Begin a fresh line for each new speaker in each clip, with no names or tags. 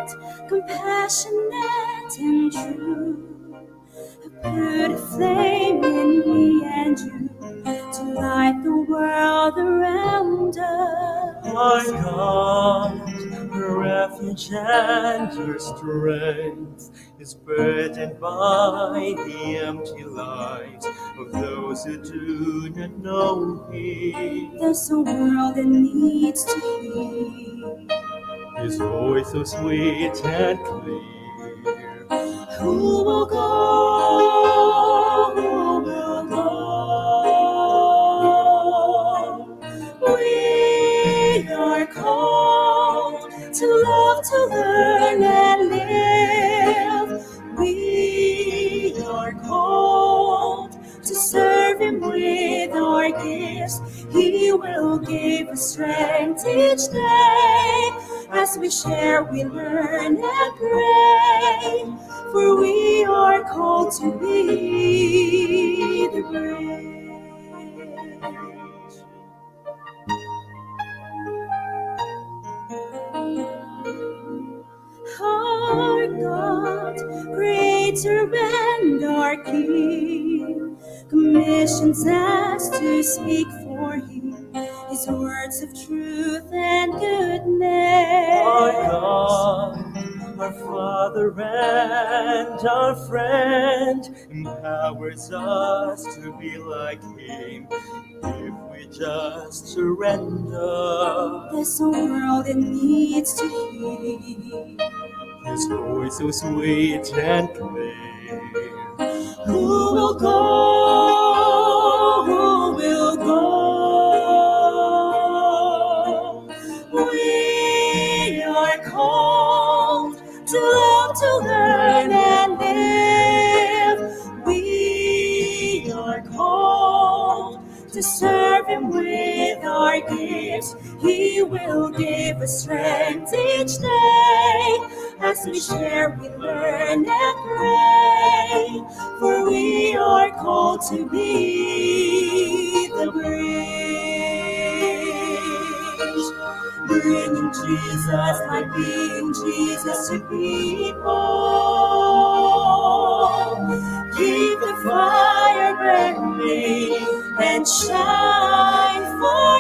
God, compassionate and true, who put a flame in me and you to light the world around us.
My God, your refuge and your strength is burdened by the empty lives of those who do not know Him.
There's a world that needs to hear
His voice so sweet and clear.
Who will go? Who will go? We are called to love, to learn and live. We are called to serve Him with our gifts. He will give us strength each day. As we share, we learn and pray. For we are called to be the bridge. Our God, greater and our King, commissions us to speak for Him, His words of truth and goodness.
Our God, our Father and our friend, empowers us to be like Him if we just surrender.
There's a world that needs to hear
His voice so sweet and clear.
Who will go? Who will go? We are called to love, to learn and live. We are called to serve Him with our gifts. He will give us strength each day. As we share, we learn and pray. For we are called to be the bridge, bringing Jesus, like being Jesus to people. Keep the fire burning and shine for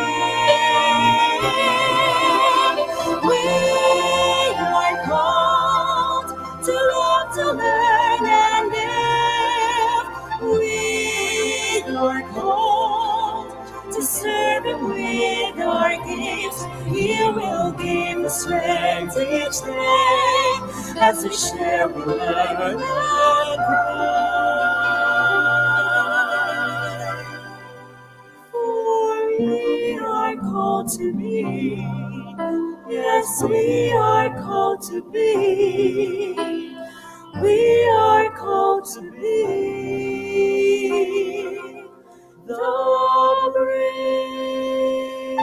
Him. We are called to love, to learn and live. We are called to serve Him with our gifts. He will give us strength each day. As we share, we learn and grow. For we are called to be. Yes, we are called to be. We are called to be the bridge.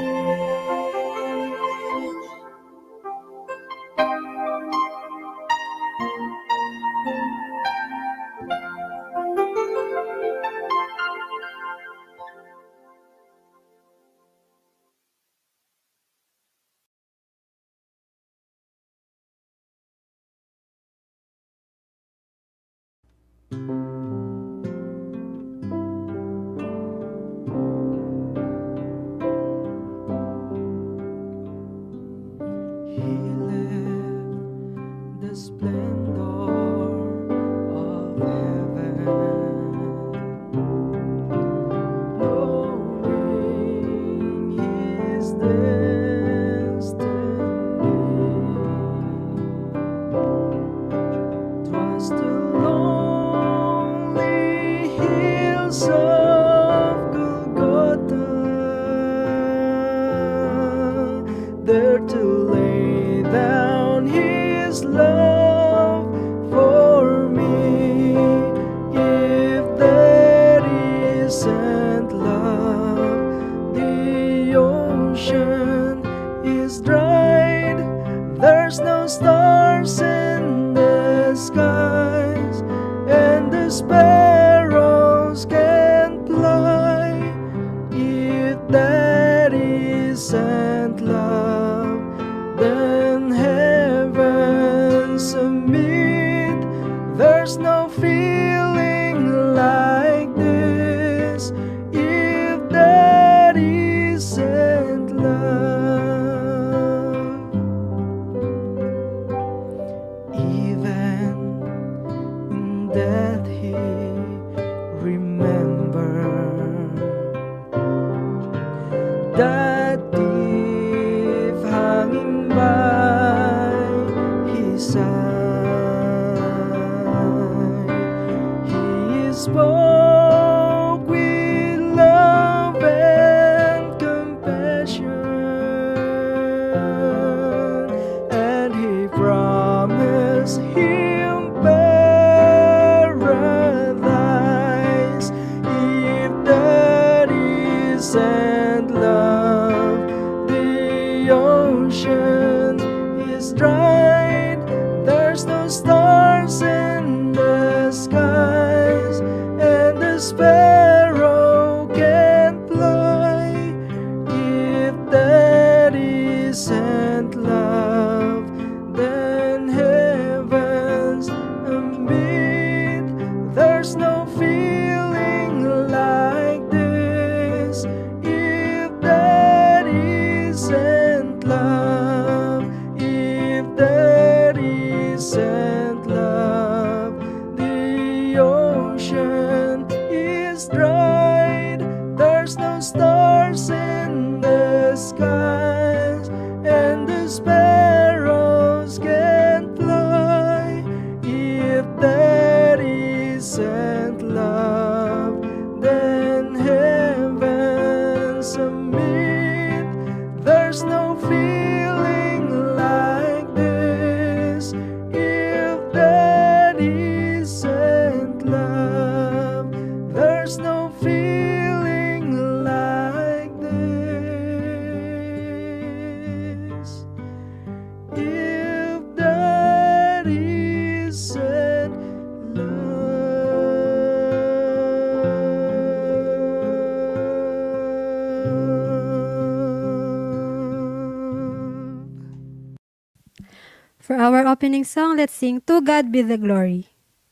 That isn't love, then heaven There's no feeling like this if that isn't love. Even in death he remembered that thief hanging by his side. He spoke with love and compassion, and he promised him paradise. If that isn't love, the ocean is dried. There's no stars in the skies, and the sparrow can't fly. If that isn't love, then heaven's a myth. There's no feeling like this if that isn't love. If that isn't love, the ocean is dried. There's no stars in the skies, and the sparrows can't fly. If that isn't love, then heaven's a myth. There's no feeling like this if that isn't love. There's no feeling like this if that isn't love.
For our opening song, let's sing To God Be the Glory.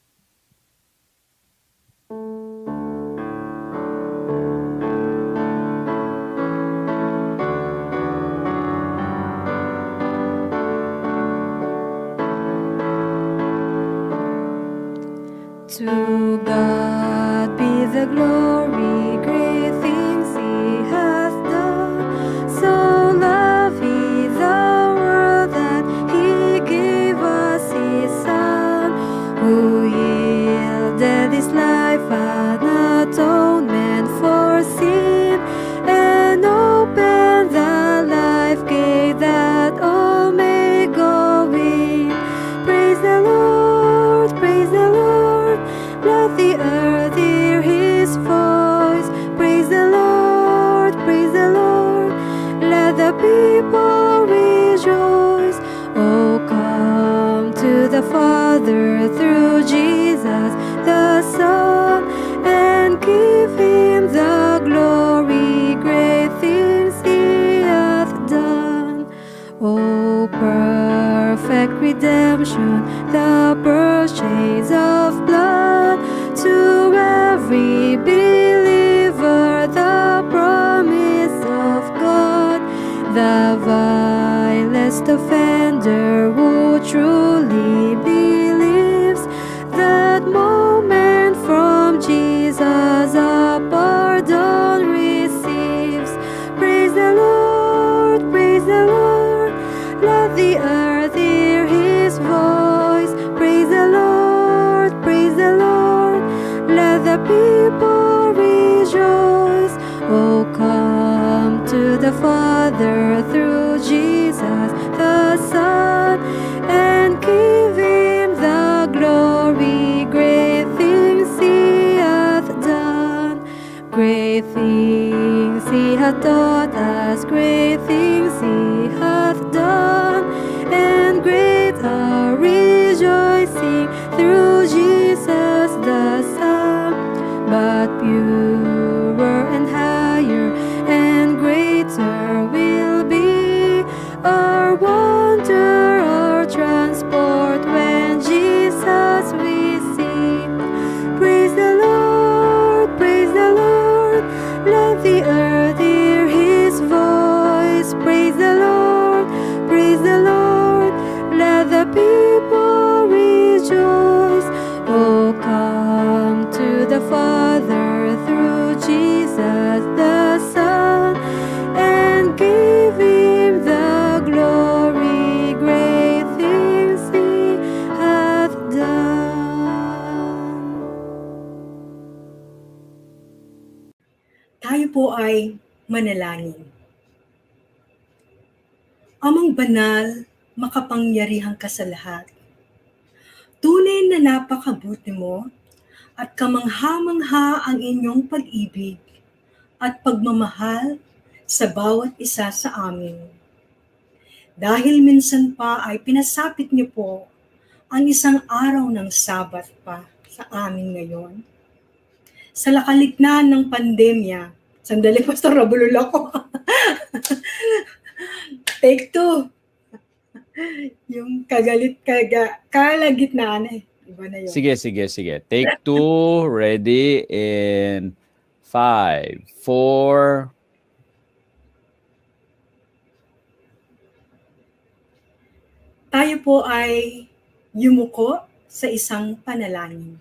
To God be the glory, great things he hath done. So loved he the world that he gave us his Son, who yielded his life an atonement for sin, and opened the life gate that all may go in. Praise the Lord, praise the Lord. Let the earth hear his voice. Praise the Lord, praise the Lord. Let the people rejoice. Oh, come to the Father through Jesus the Son, and give him the glory. Great things he hath done. Oh, perfect redemption, the purchase of blood, to every believer the promise of God. The vilest offender who truly believes, that moment from Jesus a pardon receives. Praise the Lord, praise the Lord. Let the earth hear his voice. Praise the Lord, praise the Lord. Let the people rejoice. Oh, come to the Father through Jesus the Son, and give him the glory. Great things he hath done. Great things he hath taught us. Great things he hath done. And great are rejoicing through Jesus the Son. But purer and higher and greater will be
ay manalangin. Amang banal, makapangyarihang ka sa lahat. Tunay na napakabuti mo at kamangha-mangha ang inyong pag-ibig at pagmamahal sa bawat isa sa amin. Dahil minsan pa ay pinasapit niyo po ang isang araw ng Sabbath pa sa amin ngayon. Sa lakaliknan ng pandemya, sandali Pastor, rabulol ako. Take 2. Yung kalagitnaan eh. Iba na yun.
Sige. Take 2, ready, in 5, 4.
Tayo po ay yumuko sa isang panalangin.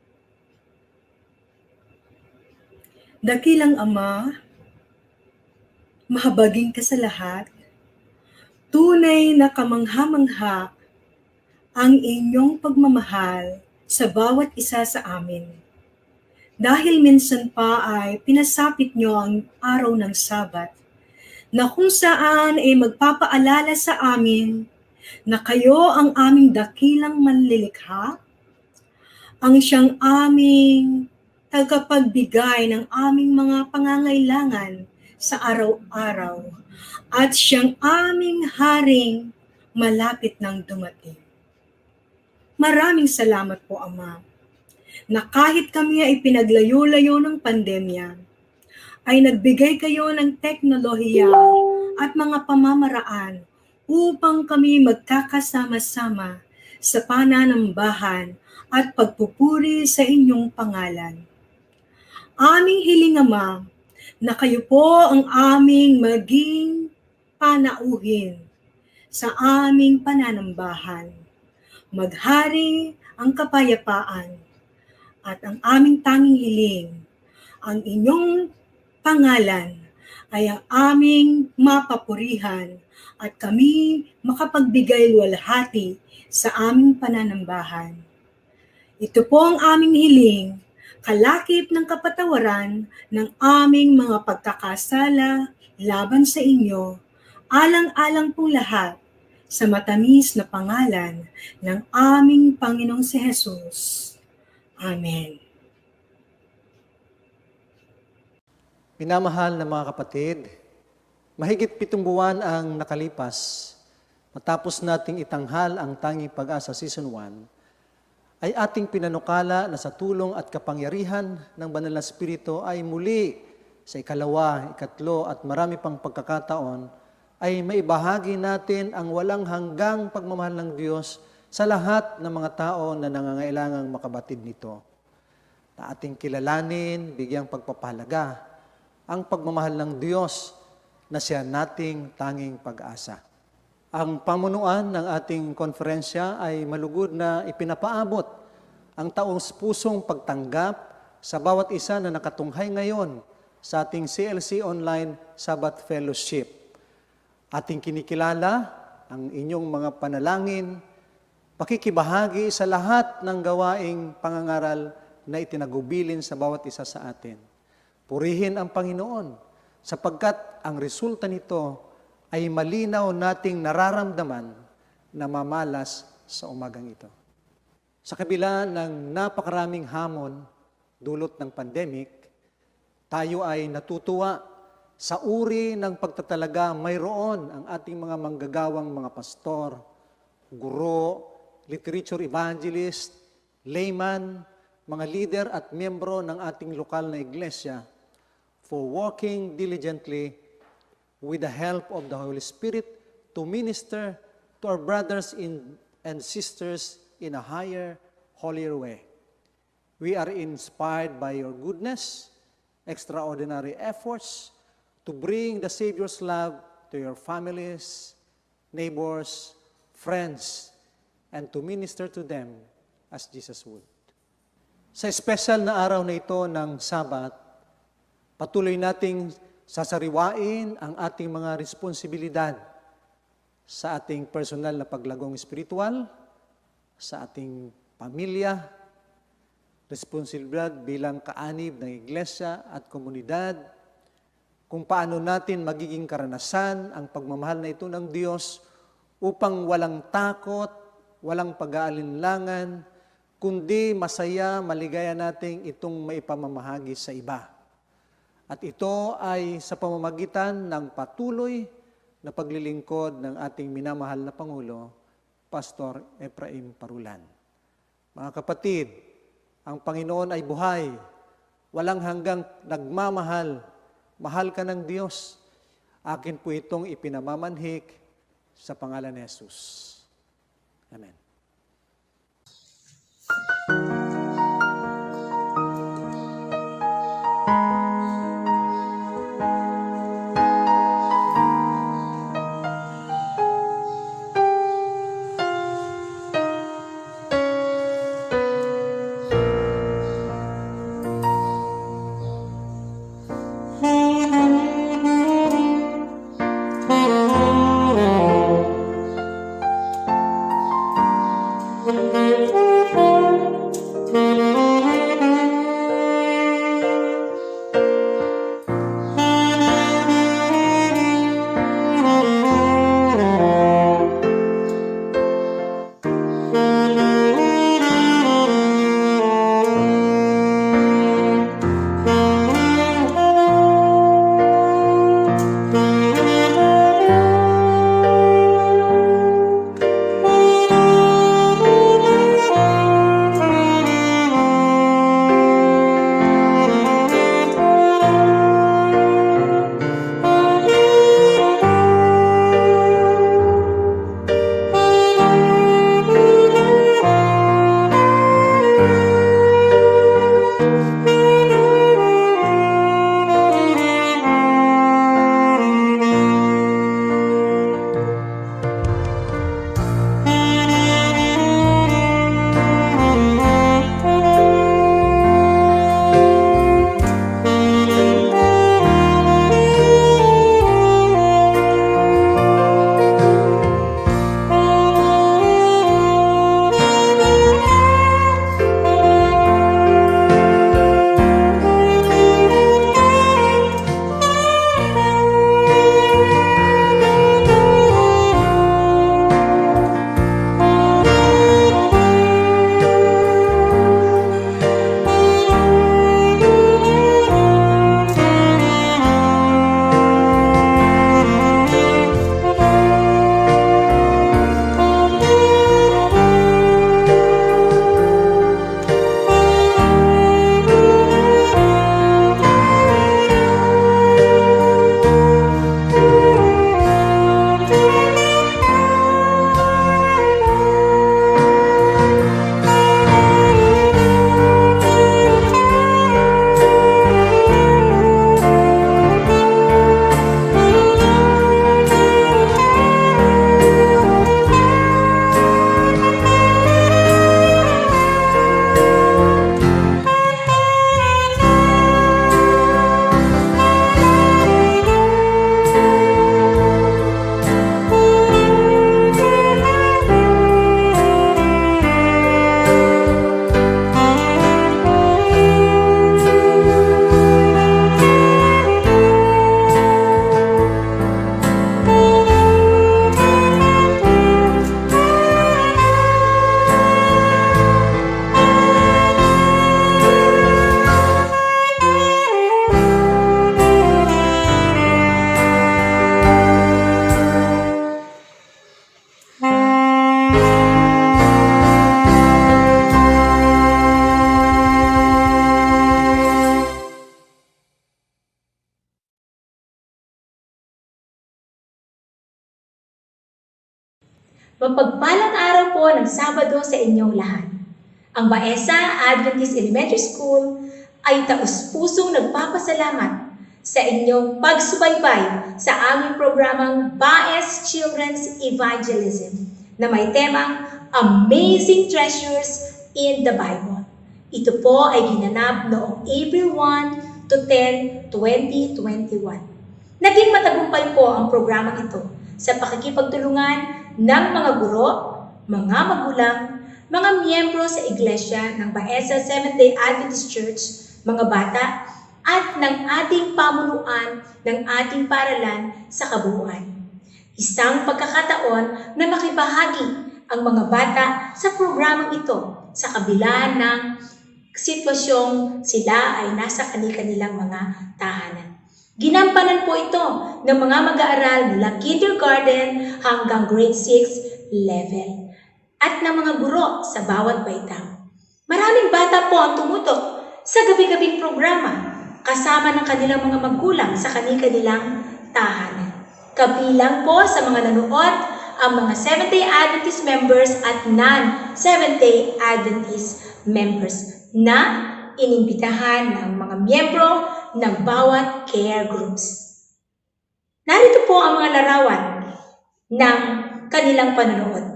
Dakilang Ama, mahabagin ka sa lahat, tunay na kamangha-mangha ang inyong pagmamahal sa bawat isa sa amin. Dahil minsan pa ay pinasapit nyo ang araw ng Sabat, na kung saan ay magpapaalala sa amin na kayo ang aming dakilang manlilikha, ang siyang aming tagapagbigay ng aming mga pangangailangan sa araw-araw, at siyang aming haring malapit ng dumating. Maraming salamat po, Ama, na kahit kami ay pinaglayo-layo ng pandemya, ay nagbigay kayo ng teknolohiya at mga pamamaraan upang kami magkakasama-sama sa pananambahan at pagpupuri sa inyong pangalan. Aming hiling, Ama, na kayo po ang aming maging panauhin sa aming pananambahan. Maghari ang kapayapaan at ang aming tanging hiling, ang inyong pangalan ay ang aming mapapurihan at kami makapagbigay luwalhati sa aming pananambahan. Ito po ang aming hiling, kalakip ng kapatawaran ng aming mga pagkakasala laban sa inyo, alang-alang pong lahat sa matamis na pangalan ng aming Panginoong si Jesus. Amen.
Minamahal na mga kapatid, mahigit 7 buwan ang nakalipas matapos nating itanghal ang Tanging Pag-asa Season 1, ay ating pinanukala na sa tulong at kapangyarihan ng Banal na Espiritu ay muli sa ikalawa, ikatlo at marami pang pagkakataon ay maibahagi natin ang walang hanggang pagmamahal ng Diyos sa lahat ng mga tao na nangangailangang makabatid nito. Na ating kilalanin, bigyang pagpapahalaga ang pagmamahal ng Diyos na siya nating tanging pag-asa. Ang pamunuan ng ating konferensya ay malugod na ipinapaabot ang taos-pusong pagtanggap sa bawat isa na nakatunghay ngayon sa ating CLC Online Sabbath Fellowship. Ating kinikilala ang inyong mga panalangin, pakikibahagi sa lahat ng gawaing pangangaral na itinagubilin sa bawat isa sa atin. Purihin ang Panginoon sapagkat ang resulta nito ay malinaw nating nararamdaman na mamalas sa umagang ito. Sa kabila ng napakaraming hamon dulot ng pandemic, tayo ay natutuwa sa uri ng pagtatalaga mayroon ang ating mga manggagawang mga pastor, guro, literature evangelist, layman, mga leader at miyembro ng ating lokal na iglesia for working diligently with the help of the Holy Spirit to minister to our brothers and sisters in a higher, holier way. We are inspired by your goodness, extraordinary efforts to bring the Savior's love to your families, neighbors, friends, and to minister to them as Jesus would. Sa special na araw na ito ng Sabat, patuloy nating sasariwain ang ating mga responsibilidad sa ating personal na paglagong espiritual, sa ating pamilya, responsibilidad bilang kaanib ng iglesia at komunidad, kung paano natin magiging karanasan ang pagmamahal na ito ng Diyos upang walang takot, walang pag-aalinlangan, kundi masaya, maligaya nating itong maipamamahagi sa iba. At ito ay sa pamamagitan ng patuloy na paglilingkod ng ating minamahal na Pangulo, Pastor Efraim Parulan. Mga kapatid, ang Panginoon ay buhay, walang hanggang nagmamahal. Mahal ka ng Diyos. Akin po itong ipinamamanhik sa pangalan ni Jesus. Amen.
Mapagpalang araw po ng Sabado sa inyong lahat. Ang Baesa Adventist Elementary School ay taus-pusong nagpapasalamat sa inyong pagsubaybay sa aming programang Baes Children's Evangelism na may temang Amazing Treasures in the Bible. Ito po ay ginanap noong April 1 to 10, 2021. Naging matagumpay po ang programang ito sa pakikipagtulungan ng mga guro, mga magulang, mga miyembro sa iglesia ng Baesa Seventh-day Adventist Church, mga bata,
at ng ating pamunuan ng ating paaralan sa kabuuan. Isang pagkakataon na makibahagi ang mga bata sa programang ito sa kabila ng sitwasyong sila ay nasa kanilang mga tahanan. Ginampanan po ito ng mga mag-aaral mula kindergarten hanggang grade 6 level at ng mga guro sa bawat baitang. Maraming bata po ang tumutok sa gabi-gabing programa kasama ng kanilang mga magulang sa kanilang tahanan. Kabilang po sa mga nanood ang mga Seventh-day Adventist members at non-Seventh-day Adventist members na inimbitahan ng mga miyembro ng bawat care groups. Narito po ang mga larawan ng kanilang panonood.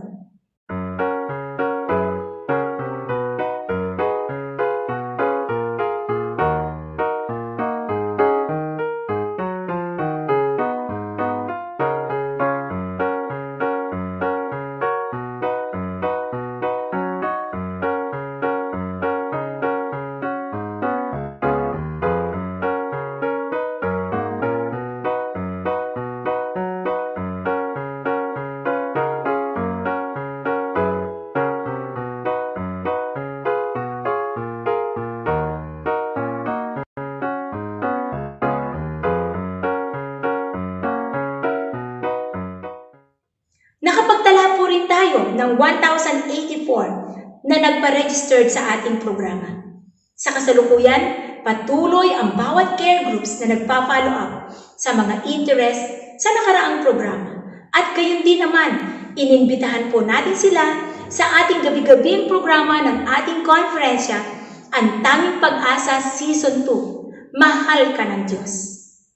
Nakapagtala po rin tayo ng 1,084 na nagpa-registered sa ating programa. Sa kasalukuyan, patuloy ang bawat care groups na nagpa-follow up sa mga interest sa nakaraang programa. At gayon din naman, inimbitahan po natin sila sa ating gabi-gabing programa ng ating konferensya, ang Tanging Pag-asa Season 2, Mahal ka ng Diyos.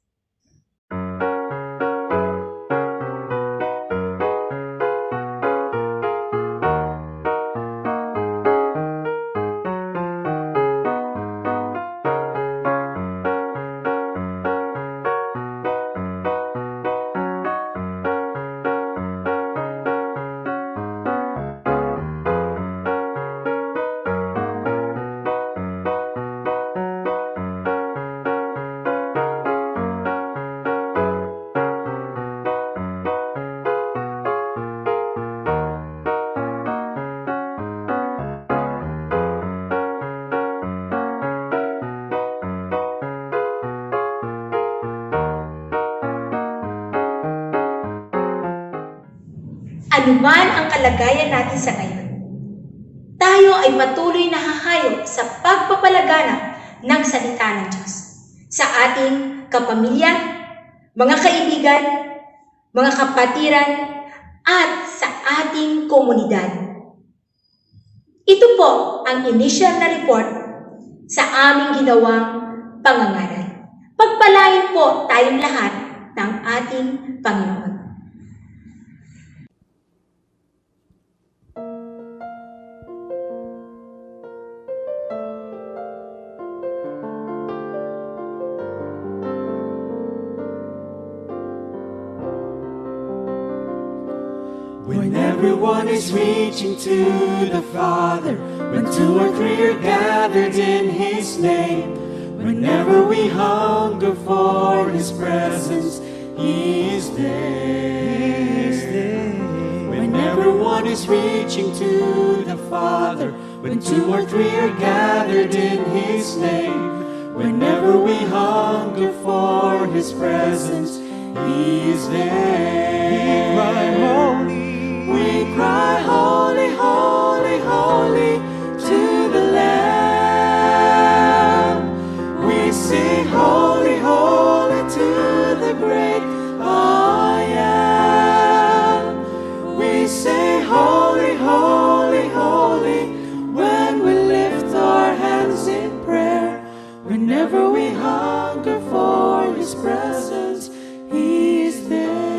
Anuman ang kalagayan natin sa ngayon, tayo ay patuloy na hahayo sa pagpapalaganap ng salita ng Diyos sa ating kapamilya, mga kaibigan, mga kapatiran, at sa ating komunidad. Ito po ang initial na report sa aming ginawang pangangaral. Pagpalain po tayong lahat ng ating Panginoon.
When everyone is reaching to the Father, when two or three are gathered in His name, whenever we hunger for His presence, He is there. When everyone is reaching to the Father, when two or three are gathered in His name, whenever we hunger for His presence, He is there.
We cry holy.
We cry, holy, holy, holy to the Lamb. We sing, holy, holy to the great I Am. We say, holy, holy, holy when we lift our hands in prayer. Whenever we hunger for His presence, He is there.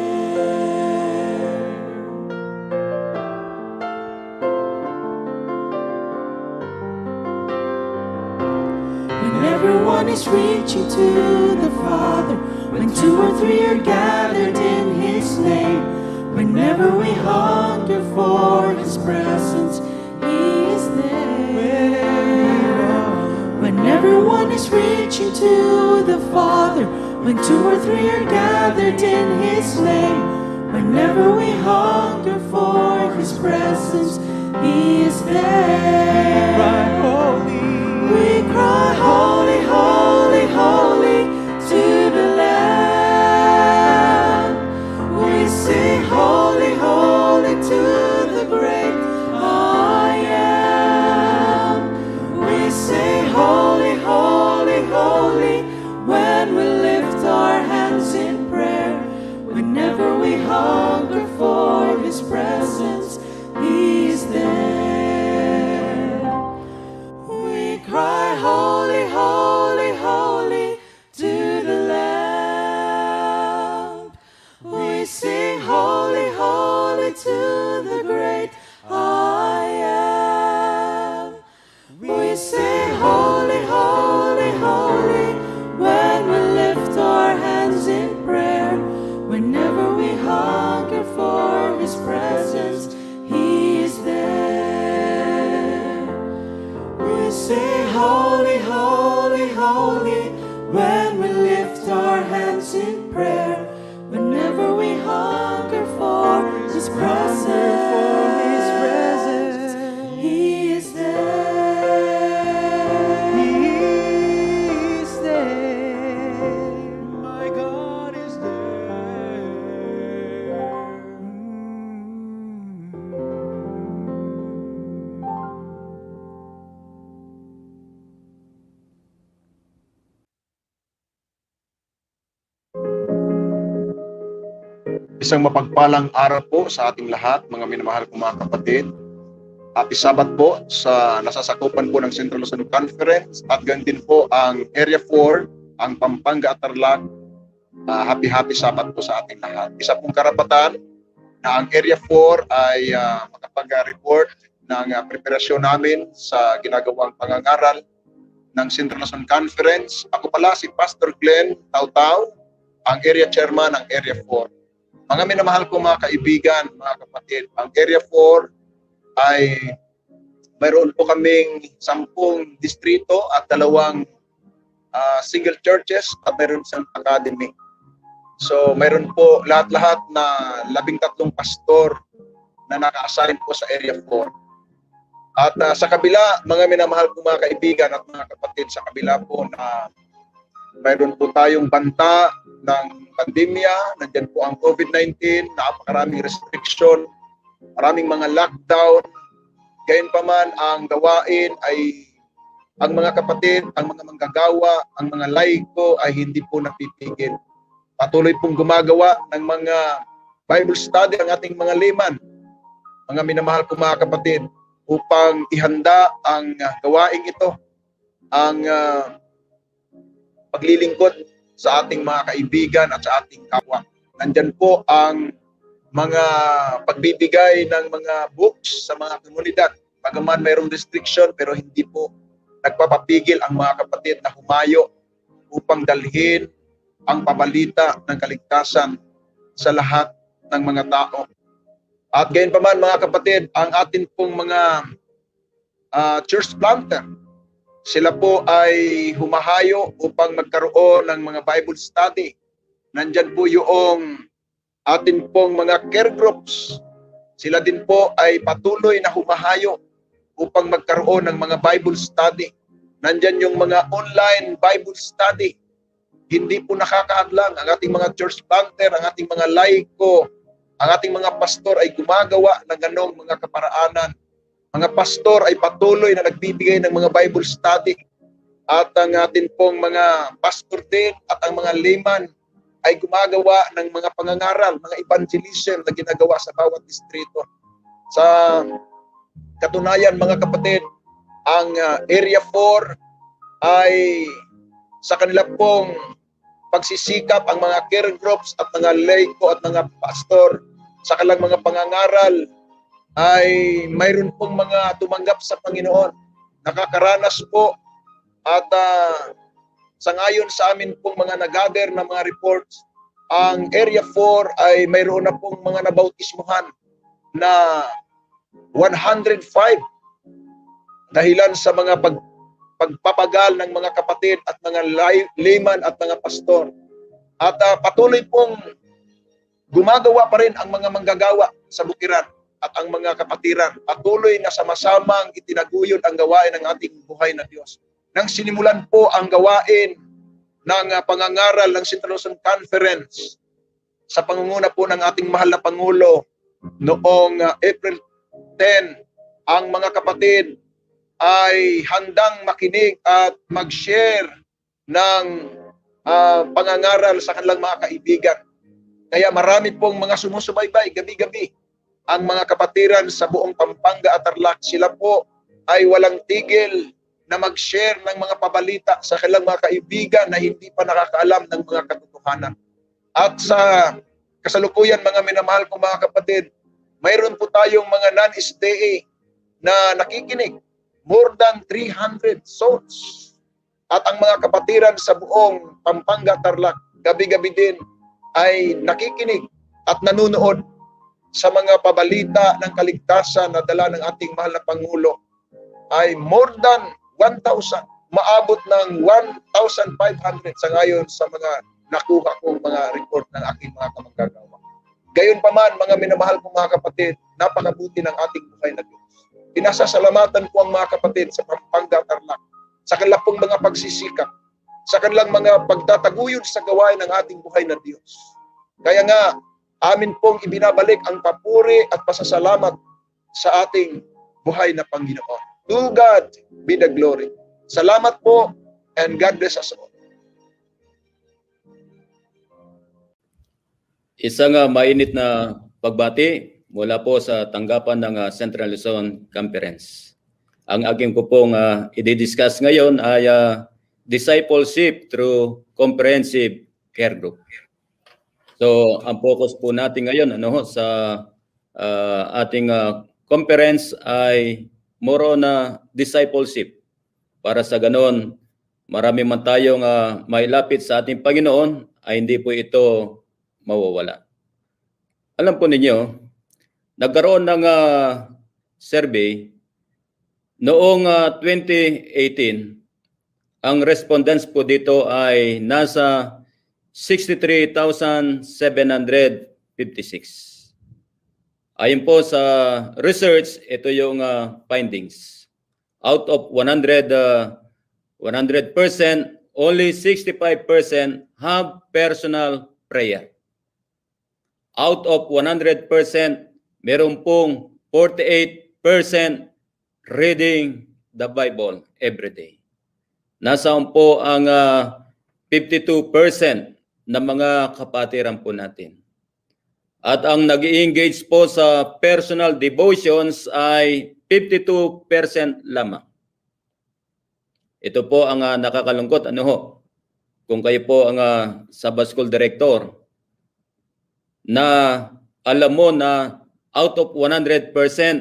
Everyone is reaching to the Father, when two or three are gathered in His name. Whenever we hunger for His presence, He is there. Whenever Everyone is reaching to the Father when two or three are gathered in His name. Whenever we hunger for His presence, He is there. We cry, holy, holy, holy to the Lamb. We sing, holy, holy to the great I am. We say, holy, holy, holy when we lift our hands in prayer. Whenever we hunger for His presence, He's there. We cry, holy, holy, holy to the Lamb. We sing, holy, holy to the great I am. We say, holy, holy, holy when we lift our hands in prayer. Whenever we hunger for His presence, He is there. We say, holy, holy, holy when we lift our hands in prayer. Whenever we hunger for His presence, He is there.
He is there. My God is
Isang mapagpalang araw po sa ating lahat, mga minamahal kong mga kapatid. Happy Sabbath po sa nasasakupan po ng Central Luzon Conference at ganun din po ang Area 4, ang Pampanga at Tarlac. Happy Sabbath po sa ating lahat. Isa pong karapatan na ang Area 4 ay makapag-report ng preparasyon namin sa ginagawang pangangaral ng Central Luzon Conference. Ako pala si Pastor Glenn Tautau, ang Area Chairman ng Area 4. Mga minamahal kong mga kaibigan, mga kapatid, ang Area 4 ay mayroon po kaming 10 distrito at 2 single churches at mayroon isang academy. So mayroon po lahat-lahat na 13 pastor na naka-assign po sa Area 4. At sa kabila, mga minamahal kong mga kaibigan at mga kapatid, sa kabila po na mayroon po tayong banta ng pandemya, nandiyan po ang COVID-19, napakaraming restriction, maraming mga lockdown. Gayunpaman ang gawain ay ang mga kapatid, ang mga manggagawa, ang mga laiko ay hindi po napipigil. Patuloy pong gumagawa ng mga Bible study ang ating mga layman, mga minamahal ko mga kapatid, upang ihanda ang gawaing ito, ang paglilingkod sa ating mga kaibigan at sa ating kapwa. Nandyan po ang mga pagbibigay ng mga books sa mga komunidad. Bagaman mayroong restriction, pero hindi po nagpapapigil ang mga kapatid na humayo upang dalhin ang pabalita ng kaligtasan sa lahat ng mga tao. At gayon pa man mga kapatid, ang atin pong mga church planter, sila po ay humahayo upang magkaroon ng mga Bible study. Nandyan po yung atin pong mga care groups. Sila din po ay patuloy na humahayo upang magkaroon ng mga Bible study. Nandyan yung mga online Bible study. Hindi po nakakahadlang ang ating mga church planter, ang ating mga laiko, ang ating mga pastor ay gumagawa ng ganong mga kaparaanan. Mga pastor ay patuloy na nagbibigay ng mga Bible study. At ang atin pong mga pastor din at ang mga layman ay gumagawa ng mga pangangaral, mga evangelism na ginagawa sa bawat distrito. Sa katunayan mga kapatid, ang Area 4 ay sa kanila pong pagsisikap ang mga care groups at mga laiko at mga pastor sa kanilang mga pangangaral ay mayroon pong mga tumanggap sa Panginoon. Nakakaranas po at sangayon sa amin pong mga nag-gather na mga reports, ang Area 4 ay mayroon na pong mga nabautismuhan na 105 dahilan sa mga pagpapagal ng mga kapatid at mga layman at mga pastor. At patuloy pong gumagawa pa rin ang mga manggagawa sa bukiran at ang mga kapatiran. Patuloy na sama-samang itinaguyod ang gawain ng ating buhay na Diyos. Nang sinimulan po ang gawain ng pangangaral ng Central Luzon Conference sa pangunguna po ng ating mahal na Pangulo noong April 10, ang mga kapatid ay handang makinig at mag-share ng pangangaral sa kanilang mga kaibigan. Kaya marami pong mga sumusubaybay gabi-gabi. Ang mga kapatiran sa buong Pampanga at Tarlac, sila po ay walang tigil na mag-share ng mga pabalita sa kanilang mga kaibigan na hindi pa nakakaalam ng mga katotohanan. At sa kasalukuyan, mga minamahal kong mga kapatid, mayroon po tayong mga non-SDA na nakikinig. More than 300 souls. At ang mga kapatiran sa buong Pampanga, Tarlac, gabi-gabi din ay nakikinig at nanunood sa mga pabalita ng kaligtasan na dala ng ating mahal na Pangulo. Ay more than 1,000. Maabot ng 1,500 sa ngayon sa mga nakuha kong mga report ng aking mga kamanggagawa. Gayon pa man, mga minamahal kong mga kapatid, napakabuti ng ating buhay na Diyos. Pinasasalamatan ko ang mga kapatid sa Pampanga, Tarlac, sa kanilang pong mga pagsisikap, sa kanilang mga pagtataguyod sa gawain ng ating buhay na Diyos. Kaya nga, amin pong ibinabalik ang papuri at pasasalamat sa ating buhay na Panginoon. To God be the glory. Salamat po, and God bless us all.
Isang mainit na pagbati mula po sa tanggapan ng Central Luzon Conference. Ang aking po pong i-discuss ngayon ay discipleship through comprehensive care group. So, ang focus po natin ngayon sa ating conference ay more on discipleship. Para sa ganon, marami man tayong mailapit sa ating Panginoon, ay hindi po ito mawawala. Alam po ninyo, nagkaroon ng survey noong 2018. Ang respondents po dito ay nasa 63,756. Ayon po sa research, ito yung findings. Out of 100%, only 65% have personal prayer. Out of 100%, meron pong 48% reading the Bible every day. Nasaan po ang 52% ng mga kapatiran po natin. At ang nag-i-engage po sa personal devotions ay 52% lamang. Ito po ang nakakalungkot. Kung kayo po ang Sabbath School Director, na alam mo na out of 100%,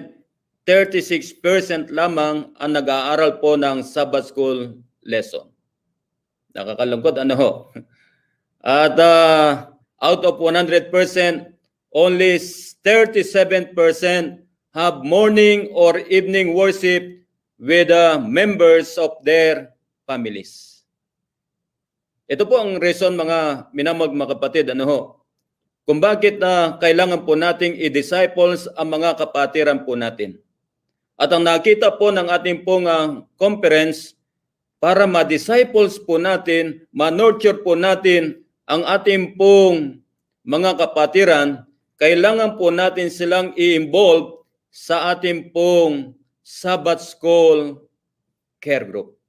36% lamang ang nag-aaral po ng Sabbath School lesson. Nakakalungkot, At out of 100%, only 37% have morning or evening worship with members of their families. Ito po ang reason, mga minamahal mga kapatid, kung bakit kailangan po nating i-disciples ang mga kapatiran po natin. At ang nakita po ng ating pong conference, para ma-disciples po natin, ma-nurture po natin ang ating pong mga kapatiran, kailangan po natin silang i-involve sa ating pong Sabbath School care group.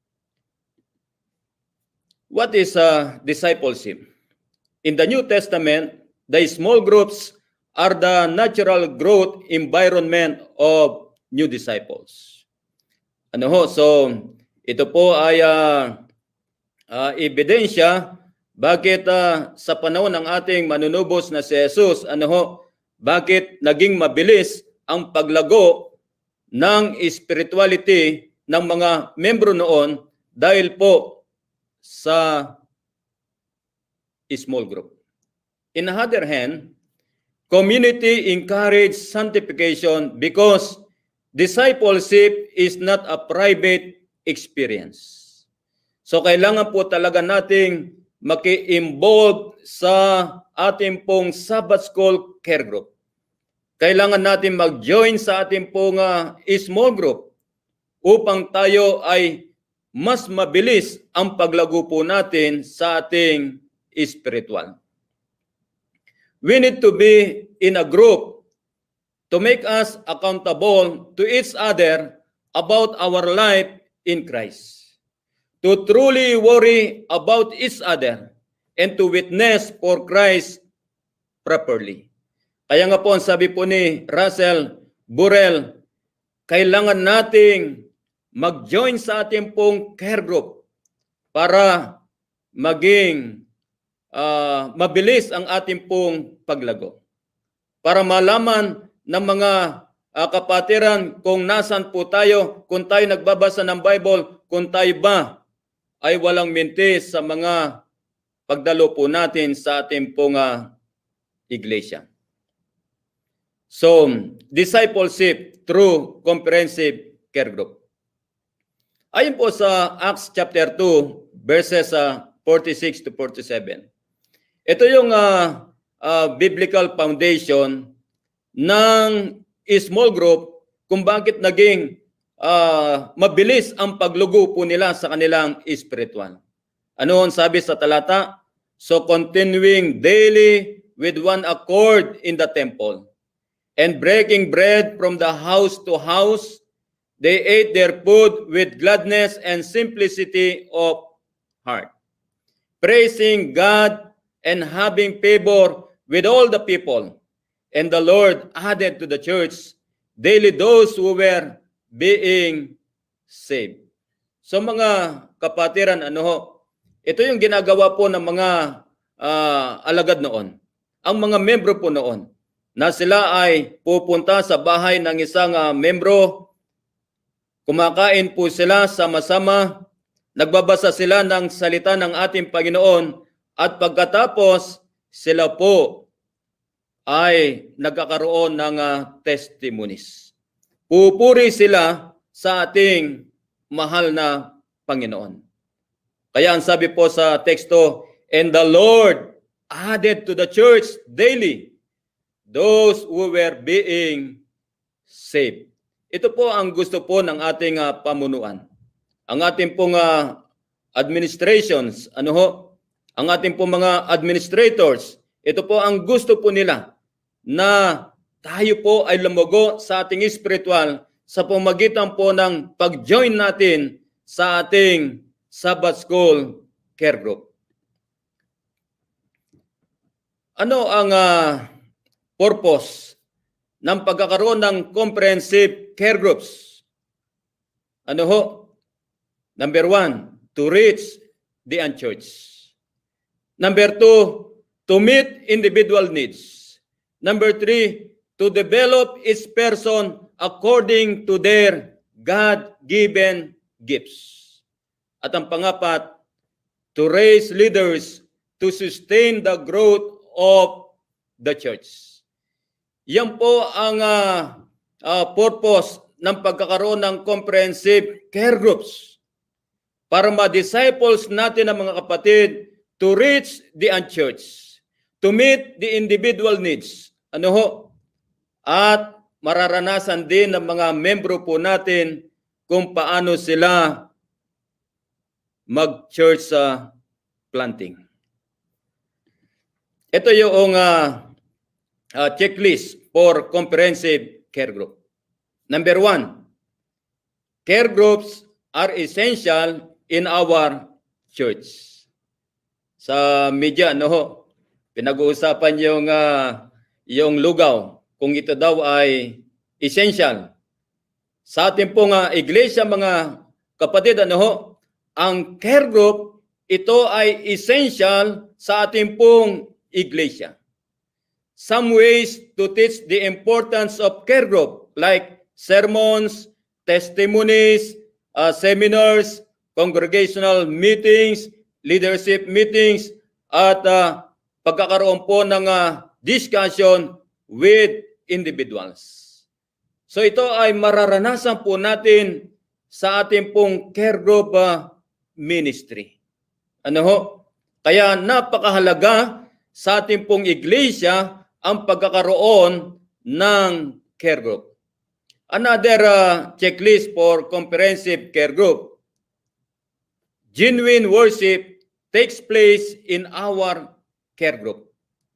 What is discipleship? In the New Testament, the small groups are the natural growth environment of new disciples. So ito po ay ebidensya bakit sa panahon ng ating manunubos na si Jesus, bakit naging mabilis ang paglago ng spirituality ng mga membro noon dahil po sa small group. In the other hand, community encourage sanctification because discipleship is not a private experience. So kailangan po talaga nating maki-involve sa ating pong Sabbath School care group. Kailangan natin mag-join sa ating pong small group upang tayo ay mas mabilis ang paglago po natin sa ating spiritual. We need to be in a group to make us accountable to each other about our life in Christ. To truly worry about each other and to witness for Christ properly. Kaya nga po ang sabi po ni Russell Burrell, kailangan nating mag-join sa ating pong care group para maging mabilis ang ating pong paglago. Para malaman ng mga kapatiran kung nasan po tayo, kung tayo nagbabasa ng Bible, kung tayo ba ay walang mintis sa mga pagdalo po natin sa ating pong iglesia. So, discipleship through comprehensive care group. Ayon po sa Acts chapter 2, verses 46 to 47. Ito yung biblical foundation ng small group kung bakit naging mabilis ang paglugo po nila sa kanilang spiritual. Ano ang sabi sa talata? So continuing daily with one accord in the temple and breaking bread from the house to house, they ate their food with gladness and simplicity of heart, praising God and having favor with all the people. And the Lord added to the church daily those who were being saved. So mga kapatiran, ito yung ginagawa po ng mga alagad noon. Ang mga membro po noon, na sila ay pupunta sa bahay ng isang membro, kumakain po sila sama-sama, nagbabasa sila ng salita ng ating Panginoon, at pagkatapos sila po ay nagkakaroon ng testimonies. Pupuri sila sa ating mahal na Panginoon. Kaya ang sabi po sa teksto, and the Lord added to the church daily those who were being saved. Ito po ang gusto po ng ating pamunuan. Ang ating pong administrations, ang ating pong mga administrators, ito po ang gusto po nila na tayo po ay lumago sa ating spiritual sa pamagitan po ng pag-join natin sa ating Sabbath School care group. Ano ang purpose ng pagkakaroon ng comprehensive care groups? Number 1, to reach the unchurched. Number 2, to meet individual needs. Number 3, to develop each person according to their God-given gifts. At ang pangapat, to raise leaders to sustain the growth of the church. Yan po ang purpose ng pagkakaroon ng comprehensive care groups para ma-disciples natin ang mga kapatid to reach the unchurched, to meet the individual needs. At mararanasan din ng mga membro po natin kung paano sila mag-church planting. Ito yung checklist for comprehensive care group. Number 1, care groups are essential in our church. Sa media, pinag-uusapan yung lugaw, kung ito daw ay essential. Sa ating pong iglesia, mga kapatid, ang care group, ito ay essential sa ating pong iglesia. Some ways to teach the importance of care group, like sermons, testimonies, seminars, congregational meetings, leadership meetings, at pagkakaroon po ng discussion with individuals. So ito ay mararanasan po natin sa ating pong care group ministry. Ano ho? Kaya napakahalaga sa ating pong iglesia ang pagkakaroon ng care group. Another checklist for comprehensive care group. Genuine worship takes place in our care group.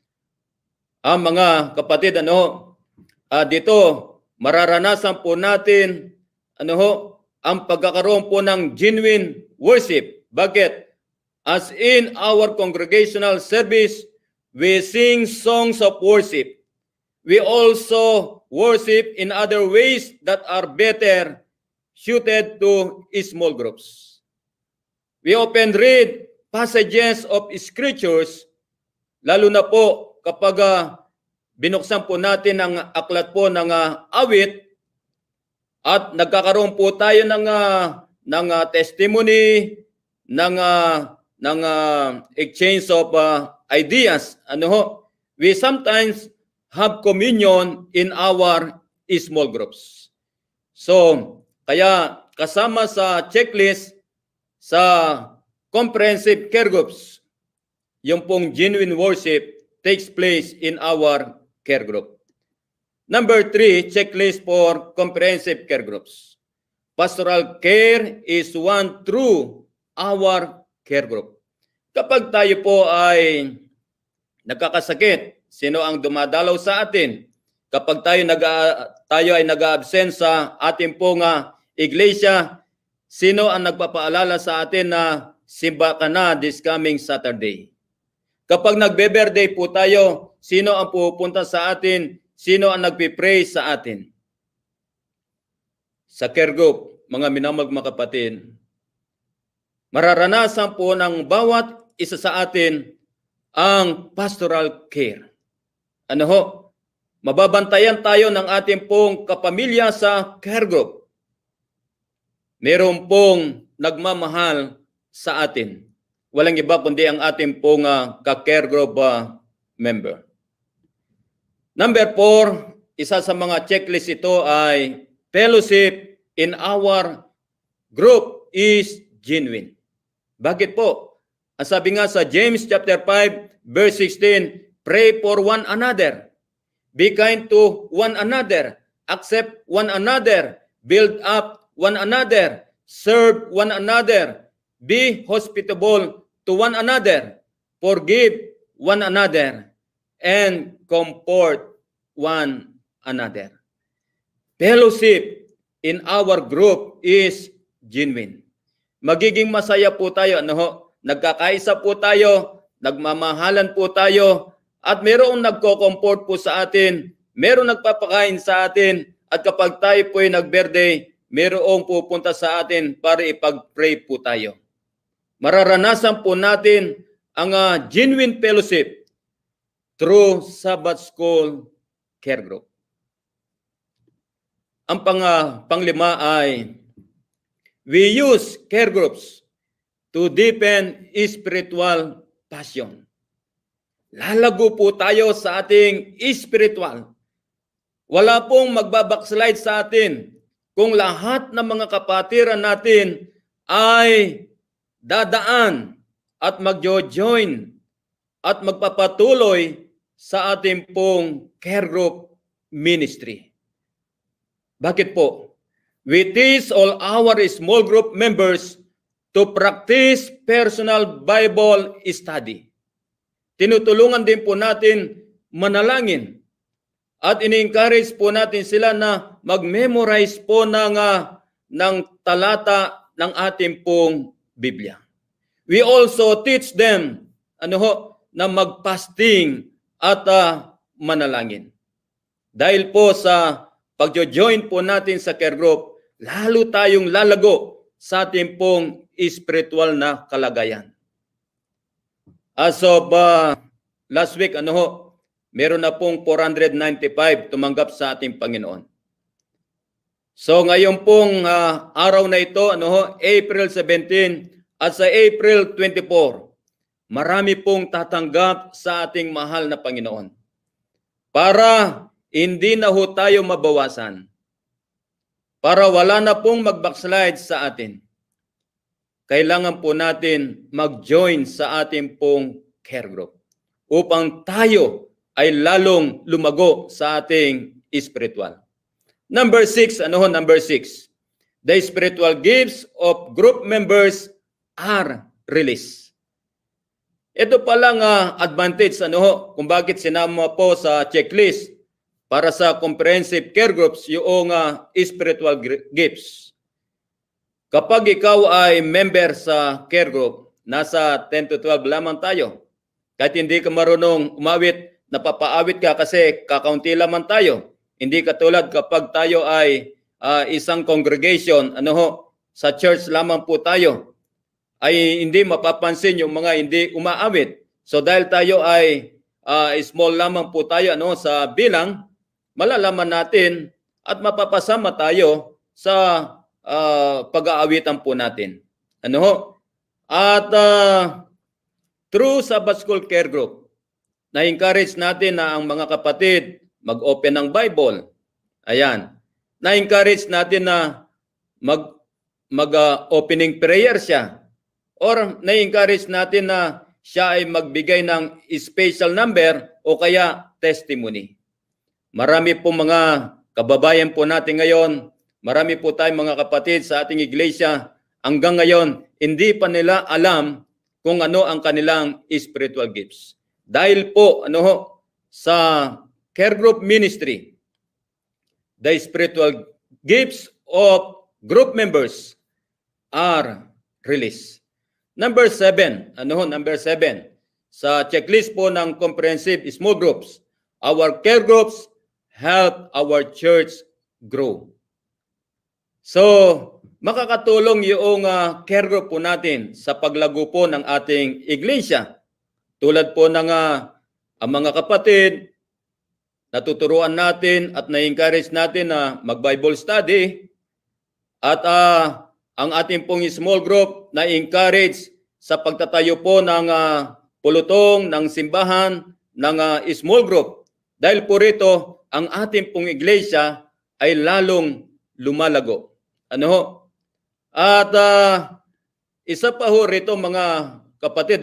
Mga kapatid, dito mararanasan po natin ang pagkakaroon po ng genuine worship. Bakit? As in our congregational service, we sing songs of worship. We also worship in other ways that are better suited to small groups. We often read passages of scriptures, lalo na po kapag binuksan po natin ang aklat po ng awit at nagkakaroon po tayo ng testimony, ng exchange of ideas. We sometimes have communion in our small groups. So, kaya kasama sa checklist sa comprehensive care groups, yung pong genuine worship takes place in our care group. Number 3, checklist for comprehensive care groups. Pastoral care is one through our care group. Kapag tayo po ay nagkakasakit, sino ang dumadalaw sa atin? Kapag tayo ay nag-absent sa ating pong iglesia, sino ang nagpapaalala sa atin na simba ka na this coming Saturday? Kapag nagbe-birthday po tayo, sino ang pupunta sa atin? Sino ang nagpipray sa atin? Sa care group, mga minamahal mga kapatid, mararanasan po ng bawat isa sa atin ang pastoral care. Mababantayan tayo ng ating pong kapamilya sa care group. Meron pong nagmamahal sa atin. Walang iba kundi ang ating pong ka-care group member. Number 4, isa sa mga checklist ito ay fellowship in our group is genuine. Bakit po? Ang sabi nga sa James chapter 5 verse 16, pray for one another. Be kind to one another. Accept one another. Build up one another. Serve one another. Be hospitable to one another. Forgive one another. And comfort one another. Fellowship in our group is genuine. Magiging masaya po tayo. Nagkakaisa po tayo. Nagmamahalan po tayo. At mayroong nagko-comfort po sa atin. Mayroong nagpapakain sa atin. At kapag tayo po ay nag-birthday, mayroong pupunta sa atin para ipag-pray po tayo. Mararanasan po natin ang genuine fellowship through Sabbath School care group. Ang panglima ay we use care groups to deepen spiritual passion. Lalago po tayo sa ating spiritual. Wala pong magbabackslide sa atin kung lahat ng mga kapatiran natin ay dadaan at magjo-join at magpapatuloy sa ating pong care group ministry. Bakit po? We teach all our small group members to practice personal Bible study. Tinutulungan din po natin manalangin at ini-encourage po natin sila na mag-memorize po ng talata ng ating pong Biblia. We also teach them na mag-fasting at manalangin. Dahil po sa pag-join po natin sa care group, lalo tayong lalago sa ating pong spiritual na kalagayan. As of last week, meron na pong 495 tumanggap sa ating Panginoon. So ngayon pong araw na ito, April 17 at sa April 24, marami pong tatanggap sa ating mahal na Panginoon. Para hindi na ho tayo mabawasan. para wala na pong mag-backslide sa atin, kailangan po natin mag-join sa ating pong care group upang tayo ay lalong lumago sa ating spiritual. Number 6, number 6. The spiritual gifts of group members are released. Ito palang advantage kung bakit sinama po sa checklist para sa comprehensive care groups yung spiritual gifts. Kapag ikaw ay member sa care group, nasa 10 to 12 lamang tayo. Kahit hindi ka marunong umawit, napapaawit ka kasi kakaunti lamang tayo. Hindi katulad kapag tayo ay isang congregation, sa church lamang po tayo, ay hindi mapapansin yung mga hindi umaawit. So dahil tayo ay small lamang po tayo sa bilang, malalaman natin at mapapasama tayo sa pag-aawitan po natin. At through Sabbath School Care Group, na-encourage natin na ang mga kapatid mag-open ng Bible. Ayan. Na-encourage natin na mag-opening prayer siya. Or na-encourage natin na siya ay magbigay ng special number o kaya testimony. Marami po mga kababayan po natin ngayon, marami po tayong mga kapatid sa ating iglesia, hanggang ngayon, hindi pa nila alam kung ano ang kanilang spiritual gifts. Dahil po, sa care group ministry, the spiritual gifts of group members are released. Number 7, number 7, sa checklist po ng comprehensive small groups, our care groups help our church grow. So, makakatulong yung care group po natin sa paglago po ng ating iglesia. Tulad po ng ang mga kapatid, natuturuan natin at na-encourage natin na mag-Bible study. At ang ating pong small group na-encourage sa pagtatayo po ng pulutong, ng simbahan, ng small group. Dahil po rito, ang ating pong iglesia ay lalong lumalago. At isa pa ho rito mga kapatid,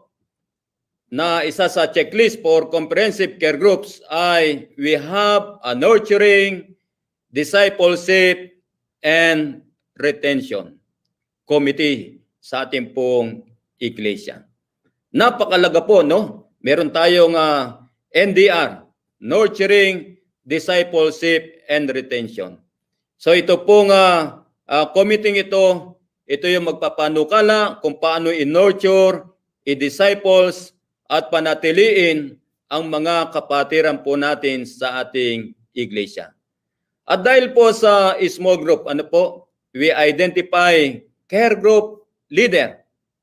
na isa sa checklist for comprehensive care groups ay we have a nurturing, discipleship, and retention committee sa ating pong iglesia. Napakalaga po, Meron tayong NDR, Nurturing, Discipleship, and Retention. So ito pong committee ito yung magpapanukala kung paano i-nurture, i-disciples, at panatiliin ang mga kapatiran po natin sa ating iglesia. At dahil po sa small group, we identify care group leader.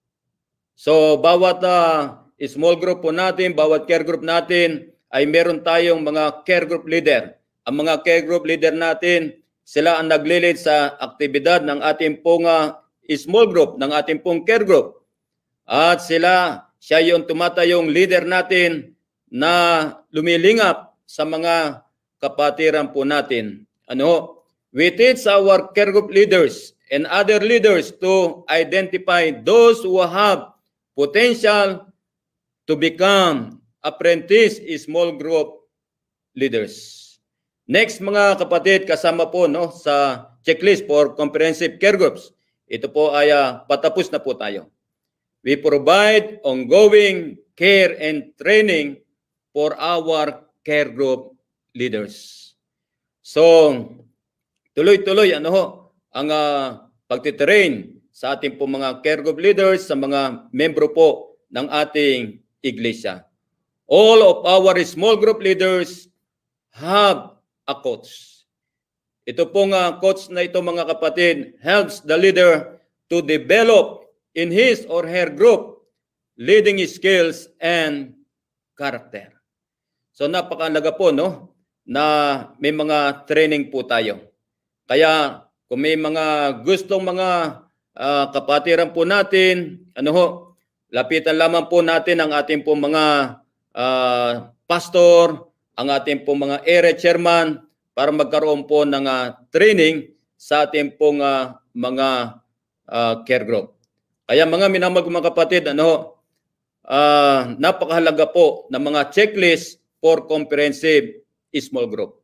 So bawat small group po natin, bawat care group natin, ay meron tayong mga care group leader. Ang mga care group leader natin, sila ang naglilid sa aktibidad ng ating pong small group, ng ating pong care group. At siya yung tumatayong leader natin na lumilingap sa mga kapatiran po natin. We teach our care group leaders and other leaders to identify those who have potential to become apprentice small group leaders. Next mga kapatid, kasama po sa checklist for comprehensive care groups. Ito po ay patapos na po tayo. We provide ongoing care and training for our care group leaders. So, tuloy-tuloy ang pagtitrain sa ating po mga care group leaders, sa mga membro po ng ating iglesia. All of our small group leaders have a coach. Ito pong coach na ito mga kapatid helps the leader to develop in his or her group leading skills and character. So napakalaga po na may mga training po tayo. Kaya kung may mga gustong mga kapatiran po natin, lapitan lamang po natin ang ating po mga pastor, ang ating po mga area chairman para magkaroon po ng training sa ating pong mga care group. Kaya mga minamahal mga kapatid, napakahalaga po ng mga checklist for comprehensive small group.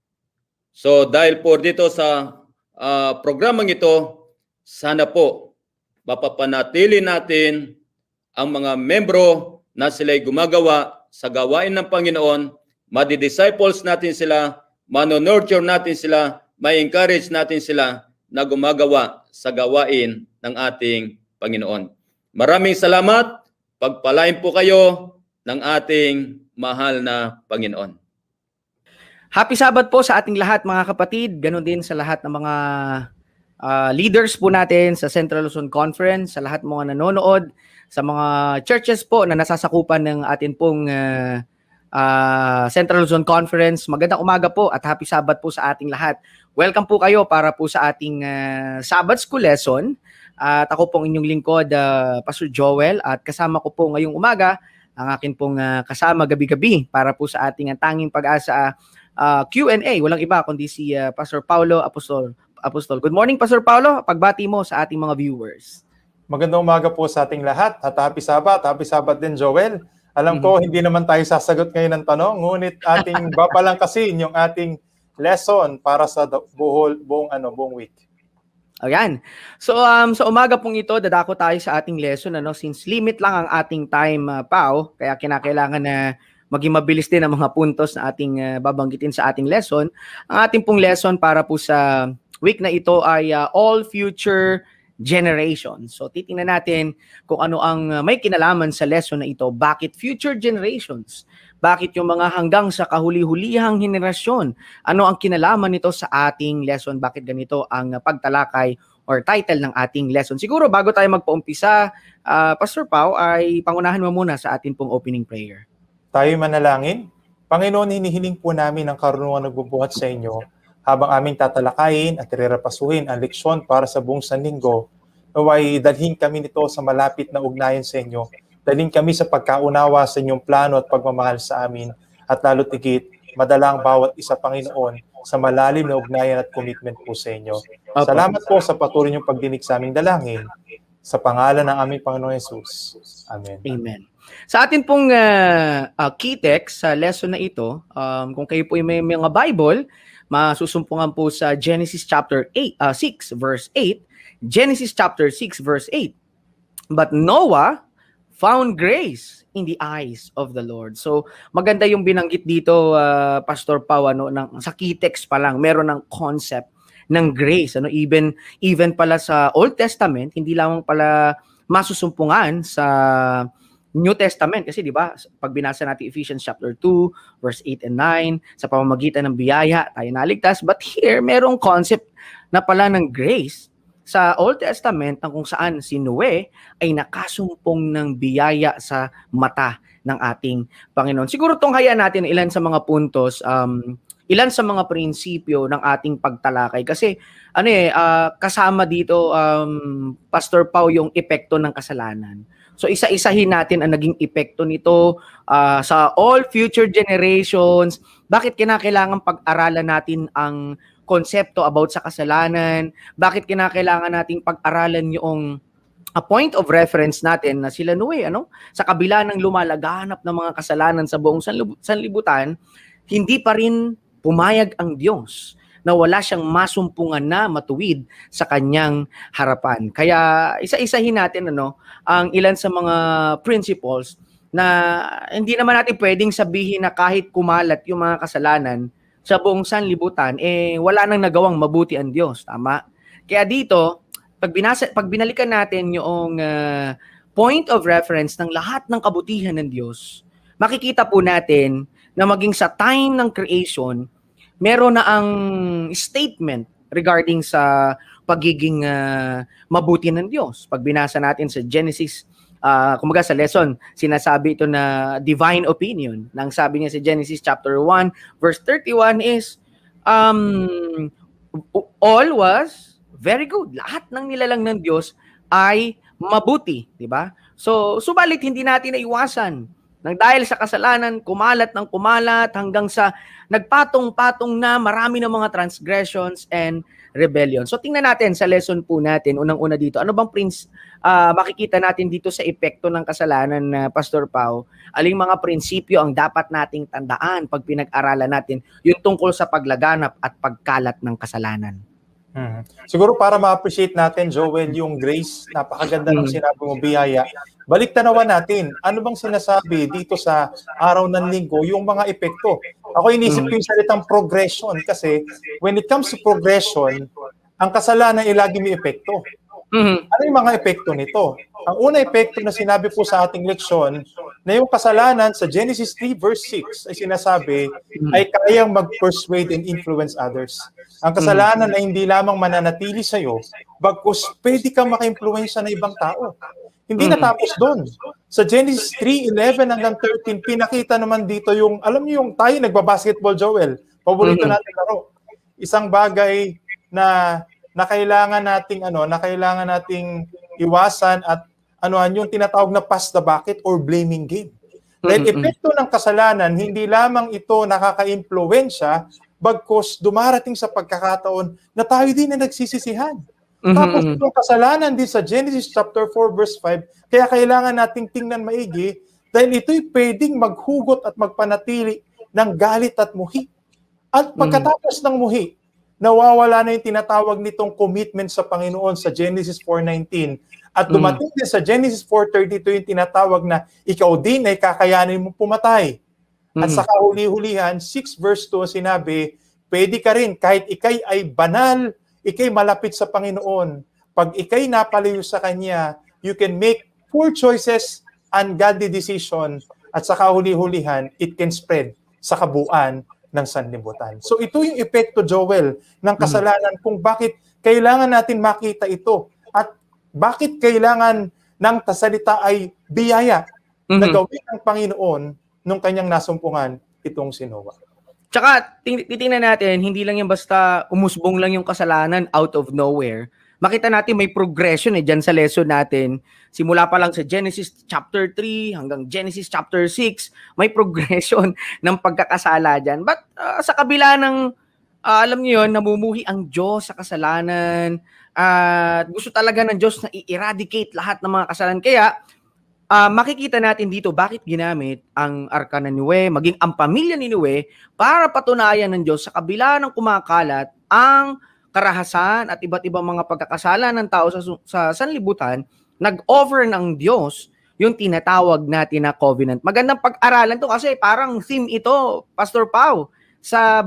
So dahil po dito sa programang ito, sana po mapapanatili natin ang mga membro na sila'y gumagawa sa gawain ng Panginoon, madi-disciples natin sila, mano-nurture natin sila, may-encourage natin sila na gumagawa sa gawain ng ating Panginoon. Maraming salamat. Pagpalain po kayo ng ating mahal na Panginoon.
Happy Sabbath po sa ating lahat mga kapatid. Ganon din sa lahat ng mga leaders po natin sa Central Luzon Conference, sa lahat ng mga nanonood, sa mga churches po na nasasakupan ng atin pong Central Luzon Conference. Magandang umaga po at happy Sabbath po sa ating lahat. Welcome po kayo para po sa ating Sabbath School lesson. At ako pong inyong lingkod, Pastor Joel, at kasama ko po ngayong umaga ang akin pong kasama gabi-gabi para po sa ating Tanging Pag-asa Q&A. Walang iba kundi si Pastor Paulo Apostol. Good morning, Pastor Paulo. Pagbati mo sa ating mga viewers.
Magandang umaga po sa ating lahat at happy Sabbath. Happy Sabbath din, Joel. Alam ko, hindi naman tayo sasagot ngayon ng tanong, ngunit ating papalangkasin yung ating lesson para sa buong week.
Ayan. So sa umaga pong ito, dadako tayo sa ating lesson since limit lang ang ating time, Pao, kaya kinakailangan na maging mabilis din ang mga puntos na ating babanggitin sa ating lesson. Ang ating pong lesson para po sa week na ito ay all future generations. So titingnan natin kung ano ang may kinalaman sa lesson na ito. Bakit future generations? Bakit yung mga hanggang sa kahuli-hulihang henerasyon? Ano ang kinalaman nito sa ating lesson? Bakit ganito ang pagtalakay or title ng ating lesson? Siguro bago tayo magpaumpisa, Pastor Pao, ay pangunahan mo muna sa ating pong opening prayer.
Tayo manalangin. Panginoon, hinihiling po namin ang karunungan nagbubuhat sa inyo habang aming tatalakayin at rirapasuhin ang leksyon para sa buong sanlinggo. Naway dalhin kami nito sa malapit na ugnayan sa inyo. Dalhin kami sa pagkaunawa sa inyong plano at pagmamahal sa amin at lalo tigit, madalang bawat isa, Panginoon, sa malalim na ugnayan at commitment po sa inyo. Salamat po sa patuloy niyong pagdinig sa aming dalangin. Sa pangalan ng aming Panginoon Jesus. Amen.
Amen. Sa atin pong key text sa lesson na ito, kung kayo po may mga Bible, masusumpungan po sa Genesis chapter 6 verse 8. Genesis chapter 6 verse 8. But Noah found grace in the eyes of the Lord. So maganda yung binanggit dito, Pastor Pao, sa key text pa lang meron ng concept ng grace. Even pala sa Old Testament, hindi lamang pala masusumpungan sa New Testament, kasi di ba pag binasa natin Ephesians chapter 2 verse 8 and 9, sa pamamagitan ng biyaya tayo naligtas, but here merong concept na pala ng grace sa Old Testament na kung saan si Noe ay nakasumpong ng biyaya sa mata ng ating Panginoon. Siguro tong hayaan natin ilan sa mga puntos, ilan sa mga prinsipyo ng ating pagtalakay, kasi kasama dito, Pastor Pao, yung epekto ng kasalanan. So isa-isahin natin ang naging epekto nito sa all future generations. Bakit kinakailangan pag-aralan natin ang konsepto about sa kasalanan? Bakit kinakailangan nating pag-aralan yung point of reference natin na sila Noe, sa kabila ng lumalaganap ng mga kasalanan sa buong sanlibutan, hindi pa rin pumayag ang Diyos na wala siyang masumpungan na matuwid sa kanyang harapan. Kaya isa-isahin natin ang ilan sa mga principles na hindi naman natin pwedeng sabihin na kahit kumalat yung mga kasalanan sa buong sanlibutan, wala nang nagawang mabuti ang Diyos. Tama? Kaya dito, pag binalikan natin yung point of reference ng lahat ng kabutihan ng Diyos, makikita po natin na maging sa time ng creation, meron na ang statement regarding sa pagiging mabuti ng Diyos. Pag binasa natin sa Genesis, kumbaga sa lesson, sinasabi ito na divine opinion. Nang sabi niya sa Genesis chapter 1, verse 31 is, all was very good. Lahat ng nilalang ng Diyos ay mabuti, di ba? So, subalit hindi natin naiwasan Nang dahil sa kasalanan, kumalat ng kumalat hanggang sa nagpatong-patong na marami ng mga transgressions and rebellion. So tingnan natin sa lesson po natin, unang-una dito, ano bang makikita natin dito sa epekto ng kasalanan na Pastor Pao? Aling mga prinsipyo ang dapat nating tandaan pag pinag-aralan natin yung tungkol sa paglaganap at pagkalat ng kasalanan?
Siguro para ma-appreciate natin, Joel, yung grace, napakaganda ng sinabi mo, biyaya. Balik tanawan natin, ano bang sinasabi dito sa araw ng linggo, yung mga epekto. Ako inisip ko yung salitang progression kasi when it comes to progression, ang kasalanan ay lagi may epekto. Ano yung mga epekto nito? Ang una epekto na sinabi po sa ating leksyon na yung kasalanan sa Genesis 3 verse 6 ay sinasabi ay kayang mag-persuade and influence others. Ang kasalanan ay hindi lamang mananatili sa iyo, bagkus pwede kang maka-impluwensya ng ibang tao. Hindi natapos doon. Sa Genesis 3:11 hanggang 13, pinakita naman dito yung, alam niyo yung tayo nagbabasketball, Joel, paborito natin laro. Isang bagay na kailangan nating iwasan at yung tinatawag na pass the bucket or blaming game. Dahil epekto ng kasalanan, hindi lamang ito nakaka-impluwensya, bagkus dumarating sa pagkakataon na tayo din na nagsisisihan. Tapos itong kasalanan din sa Genesis chapter 4 verse 5, kaya kailangan nating tingnan maigi dahil ito'y pwedeng maghugot at magpanatili ng galit at muhi. At pagkatapos ng muhi, nawawala na yung tinatawag nitong commitment sa Panginoon sa Genesis 4:19. At dumating din sa Genesis 4:32 yung tinatawag na ikaw din ay kakayanin mo pumatay. At sa kahuli-hulihan, 6 verse 2 sinabi, pwede ka rin kahit ikay ay banal, ikay malapit sa Panginoon. Pag ikay napalayo sa Kanya, you can make poor choices, ungodly decision, at sa kahuli-hulihan, it can spread sa kabuuan ng sanlibutan. So ito yung epekto, Joel, ng kasalanan kung bakit kailangan natin makita ito at bakit kailangan ng salita ay biyaya na gawin ng Panginoon nung Kanyang nasumpungan itong si Noah.
Tsaka, titingnan natin, hindi lang yung basta umusbong lang yung kasalanan out of nowhere. Makita natin may progression dyan sa lesson natin. Simula pa lang sa Genesis chapter 3 hanggang Genesis chapter 6, may progression ng pagkakasala dyan. But sa kabila ng, alam niyo yun, namumuhi ang Diyos sa kasalanan at gusto talaga ng Diyos na i-eradicate lahat ng mga kasalanan. Kaya, makikita natin dito bakit ginamit ang arka ng Noe, maging ang pamilya ni Noe para patunayan ng Diyos sa kabila ng kumakalat ang karahasan at iba't ibang mga pagkakasala ng tao sa sanlibutan, nag-offer ng Diyos yung tinatawag natin na covenant. Magandang pag-aralan to kasi parang theme ito, Pastor Pao, sa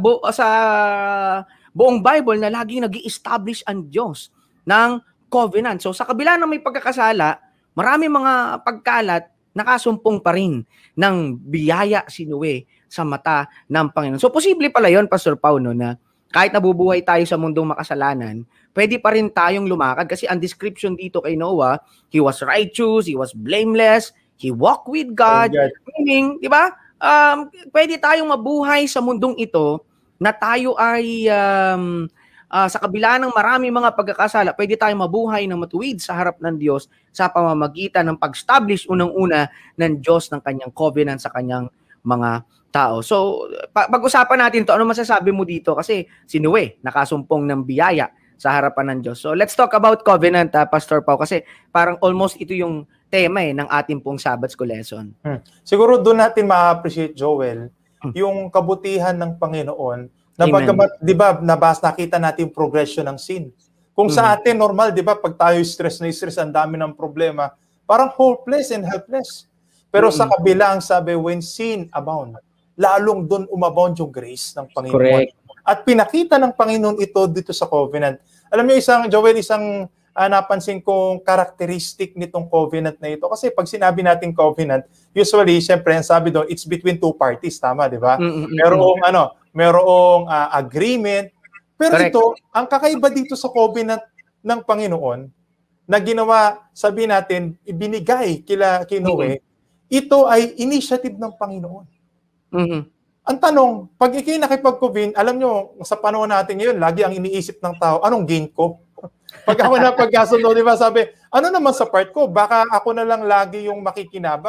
buong Bible na laging nag-i-establish ang Diyos ng covenant. So sa kabila ng may pagkakasala, marami mga pagkalat, nakasumpong pa rin ng biyaya si Noe sa mata ng Panginoon. So, posible pala yun, Pastor Pao, no, na kahit nabubuhay tayo sa mundong makasalanan, pwede pa rin tayong lumakad kasi ang description dito kay Noah, he was righteous, he was blameless, he walked with God. Meaning, di ba, pwede tayong mabuhay sa mundong ito na tayo ay sa kabila ng marami mga pagkakasala, pwede tayong mabuhay na matuwid sa harap ng Diyos sa pamamagitan ng pag-establish unang-una ng Diyos ng kanyang covenant sa kanyang mga tao. So, pag-usapan natin to, ano masasabi mo dito? Kasi si Noe, nakasumpong ng biyaya sa harapan ng Diyos. So, let's talk about covenant, Pastor Pao, kasi parang almost ito yung tema ng ating pong Sabbath School lesson.
Siguro doon natin ma-appreciate, Joel, yung kabutihan ng Panginoon. Na bagamat, di ba, nakita natin yung progression ng sin. Kung sa atin, normal, di ba, pag tayo stress, ang dami ng problema, parang hopeless and helpless. Pero sa kabila, ang sabi, when sin abound, lalong doon umabound yung grace ng Panginoon.
Correct.
At pinakita ng Panginoon ito dito sa covenant. Alam niyo, Joel, napansin kong characteristic nitong covenant na ito. Kasi pag sinabi natin covenant, usually, syempre, ang sabi doon, it's between two parties, tama, di ba? Merong agreement. Pero correct. Ito, ang kakaiba dito sa covenant ng Panginoon, na ginawa, sabi natin, ibinigay kay Noe, ito ay initiative ng Panginoon. Ang tanong, pag ikay nakipag-covenant, alam nyo, sa panahon natin ngayon, lagi ang iniisip ng tao, anong gain ko? Pag ako na pagkasundo, di ba, sabi, ano naman sa part ko? Baka ako na lang lagi yung makikinabang.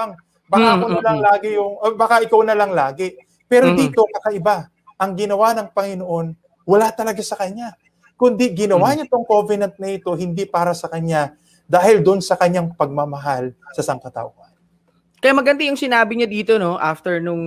Baka ako na lang lagi baka ikaw na lang lagi. Pero dito, kakaiba. Ang ginawa ng Panginoon, wala talaga sa Kanya. Kundi ginawa niya tong covenant na ito, hindi para sa Kanya, dahil doon sa Kanyang pagmamahal sa sangkatauhan.
Kaya maganda yung sinabi niya dito, no, after nung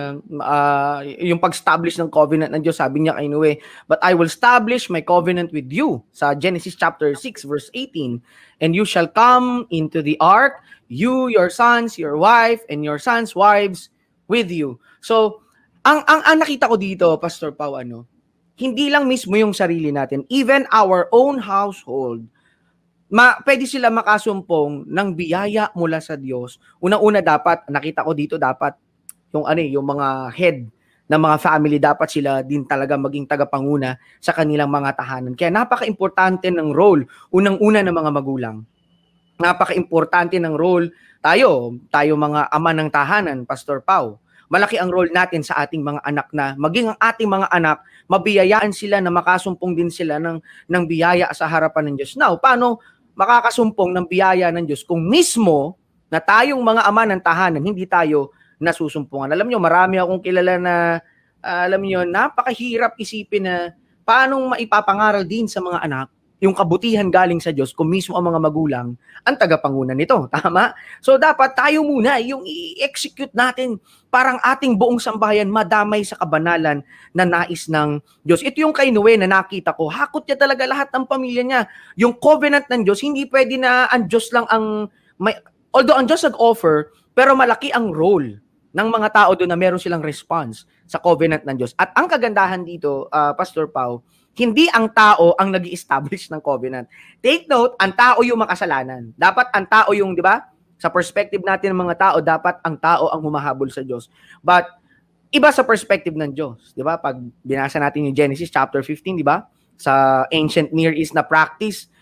yung pag-establish ng covenant ng Diyos, sabi niya kay Noe, but I will establish my covenant with you, sa Genesis chapter 6 verse 18, and you shall come into the ark, you, your sons, your wife, and your sons' wives with you. So, ang nakita ko dito, Pastor Pau, hindi lang mismo yung sarili natin, even our own household, pwede sila makasumpong ng biyaya mula sa Diyos. Unang-una dapat, nakita ko dito dapat, yung mga head ng mga family, dapat sila din talaga maging tagapanguna sa kanilang mga tahanan. Kaya napaka-importante ng role, unang-una ng mga magulang. Napaka-importante ng role, tayo mga ama ng tahanan, Pastor Pau. Malaki ang role natin sa ating mga anak na maging ang ating mga anak, mabiyayaan sila na makasumpong din sila ng biyaya sa harapan ng Diyos. Now, paano makakasumpong ng biyaya ng Diyos kung mismo na tayong mga ama ng tahanan, hindi tayo nasusumpungan? Alam nyo, marami akong kilala na, alam nyo, napakahirap isipin na paanong maipapangaral din sa mga anak yung kabutihan galing sa Diyos kung mismo ang mga magulang ang tagapangunan nito. Tama? So dapat tayo muna yung i-execute natin parang ating buong sambahayan madamay sa kabanalan na nais ng Diyos. Ito yung kay Noe na nakita ko. Hakot niya talaga lahat ng pamilya niya. Yung covenant ng Diyos, hindi pwede na ang Diyos lang ang although ang Diyos nag-offer, pero malaki ang role ng mga tao doon na meron silang response sa covenant ng Diyos. At ang kagandahan dito, Pastor Pau, hindi ang tao ang nag-i-establish ng covenant. Take note, ang tao yung makasalanan. Dapat ang tao yung, di ba? Sa perspective natin ng mga tao, dapat ang tao ang humahabol sa Diyos. But iba sa perspective ng Diyos, di ba? Pag binasa natin yung Genesis chapter 15, di ba? Sa ancient Near East na practice,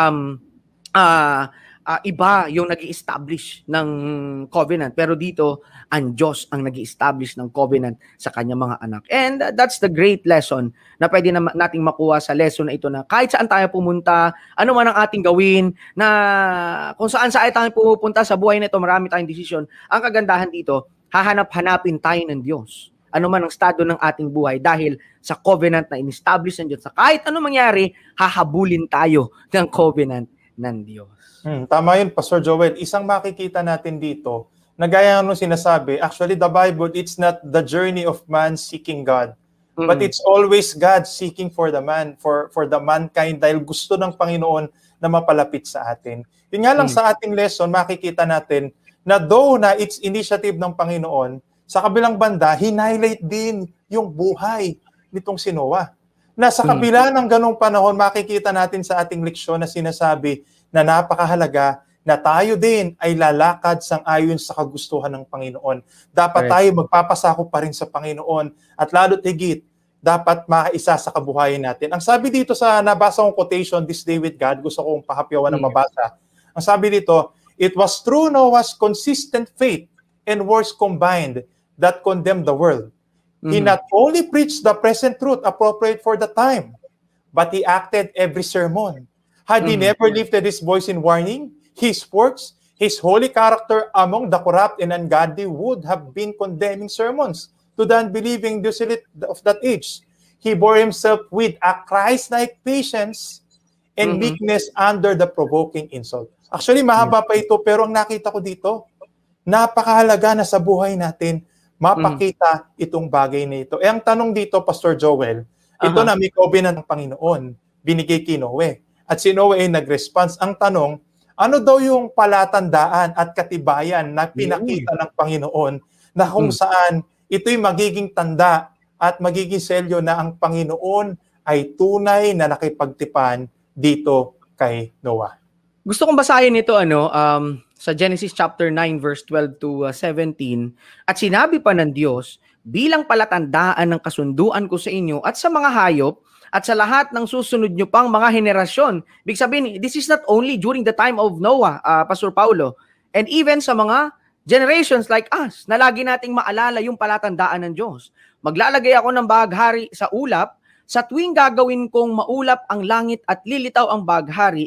iba yung nag-i-establish ng covenant. Pero dito, ang Diyos ang nag-i-establish ng covenant sa kanyang mga anak. And that's the great lesson na pwede nating makuha sa lesson na ito, na kahit saan tayo pumunta, ano man ang ating gawin, na kung saan tayo pupunta sa buhay na ito, marami tayong desisyon. Ang kagandahan dito, hahanap-hanapin tayo ng Diyos. Ano man ang estado ng ating buhay, dahil sa covenant na in-establish ng Diyos. Kahit ano mangyari, hahabulin tayo ng covenant ng Diyos.
Tama yun, Pastor Joel. Isang makikita natin dito, na gaya ng sinasabi, actually the Bible, it's not the journey of man seeking God, but it's always God seeking for the man, for the mankind, dahil gusto ng Panginoon na mapalapit sa atin. Yun nga lang sa ating lesson, makikita natin na though na it's initiative ng Panginoon, sa kabilang banda, hin-highlight din yung buhay nitong si Noah. Na sa kabila ng ganong panahon, makikita natin sa ating leksyon na sinasabi na napakahalaga na tayo din ay lalakad sang-ayon sa kagustuhan ng Panginoon. Dapat tayo magpapasakop pa rin sa Panginoon, at lalo't higit, dapat makaisa sa kabuhayan natin. Ang sabi dito sa nabasa kong quotation, This Day with God, gusto kong pahapyawan na mabasa. Ang sabi dito, it was through Noah's consistent faith and works combined that condemned the world. He not only preached the present truth appropriate for the time, but he acted every sermon. Had he never lifted his voice in warning, his works, his holy character among the corrupt and ungodly would have been condemning sermons to the unbelieving dissolute of that age. He bore himself with a Christ-like patience and meekness under the provoking insult. Actually, mahaba pa ito, pero ang nakita ko dito, napakahalaga na sa buhay natin mapakita itong bagay na ito. Ang tanong dito, Pastor Joel, ito na may covenant ng Panginoon, binigay kay Noe. At si Noe ay nag-response. Ang tanong, ano daw yung palatandaan at katibayan na pinakita ng Panginoon na kung saan ito'y magiging tanda at magiging selyo na ang Panginoon ay tunay na nakipagtipan dito kay Noah?
Gusto kong basahin ito sa Genesis chapter 9 verse 12 to 17. At sinabi pa ng Diyos, bilang palatandaan ng kasunduan ko sa inyo at sa mga hayop at sa lahat ng susunod nyo pang mga henerasyon. Big sabihin, this is not only during the time of Noah, Pastor Paulo, and even sa mga generations like us, na lagi nating maalala yung palatandaan ng Diyos. Maglalagay ako ng baghari sa ulap, sa tuwing gagawin kong maulap ang langit at lilitaw ang baghari,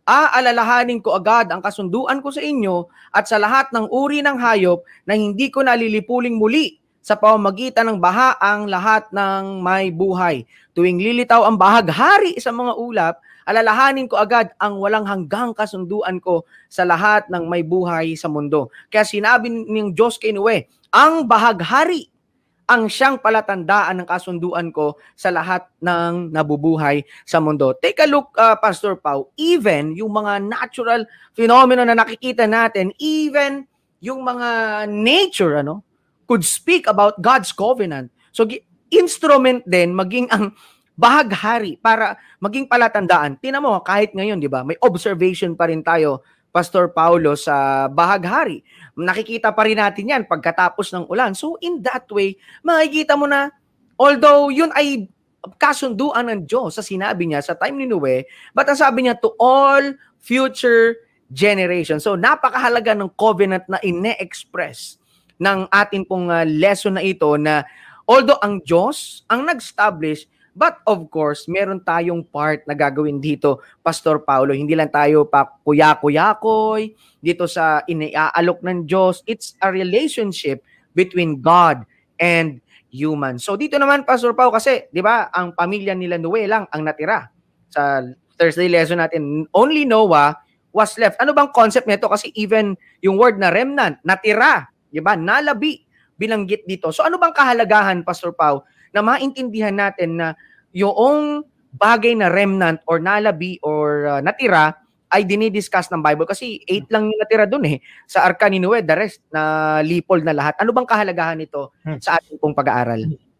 Aalalahanin ko agad ang kasunduan ko sa inyo at sa lahat ng uri ng hayop na hindi ko nalilipuling muli sa pamamagitan ng baha ang lahat ng may buhay. Tuwing lilitaw ang bahaghari sa mga ulap, alalahanin ko agad ang walang hanggang kasunduan ko sa lahat ng may buhay sa mundo. Kaya sinabi ng Diyos kay Noe, ang bahaghari ang siyang palatandaan ng kasunduan ko sa lahat ng nabubuhay sa mundo. Take a look, Pastor Pau, even yung mga natural phenomena na nakikita natin, even yung mga nature, could speak about God's covenant. So, instrument din maging ang bahaghari para maging palatandaan. Tingnan mo, kahit ngayon, di ba, may observation pa rin tayo, Pastor Paulo, sa bahaghari. Nakikita pa rin natin yan pagkatapos ng ulan. So, in that way, makikita mo na, although yun ay kasunduan ng Diyos sa sinabi niya sa time ni Noe, but ang sabi niya, to all future generations. So, napakahalaga ng covenant na ine-express ng atin pong lesson na ito na although ang Diyos ang nag-establish, but of course, meron tayong part na gagawin dito, Pastor Paulo. Hindi lang tayo pa kuya-kuyakoy dito sa iniaalok ng Diyos. It's a relationship between God and human. So dito naman, Pastor Paulo, kasi, di ba, ang pamilya nila Noe lang ang natira. Sa Thursday lesson natin, only Noah was left. Ano bang concept nito? Kasi even yung word na remnant, natira, di ba, nalabi, binanggit dito. So ano bang kahalagahan, Pastor Pau, na maintindihan natin na yung bagay na remnant or nalabi or natira ay dinidiscuss ng Bible? Kasi 8 lang yung natira dun sa arka ni Noe, the rest na lipol na lahat. Ano bang kahalagahan nito sa ating pong pag-aaral?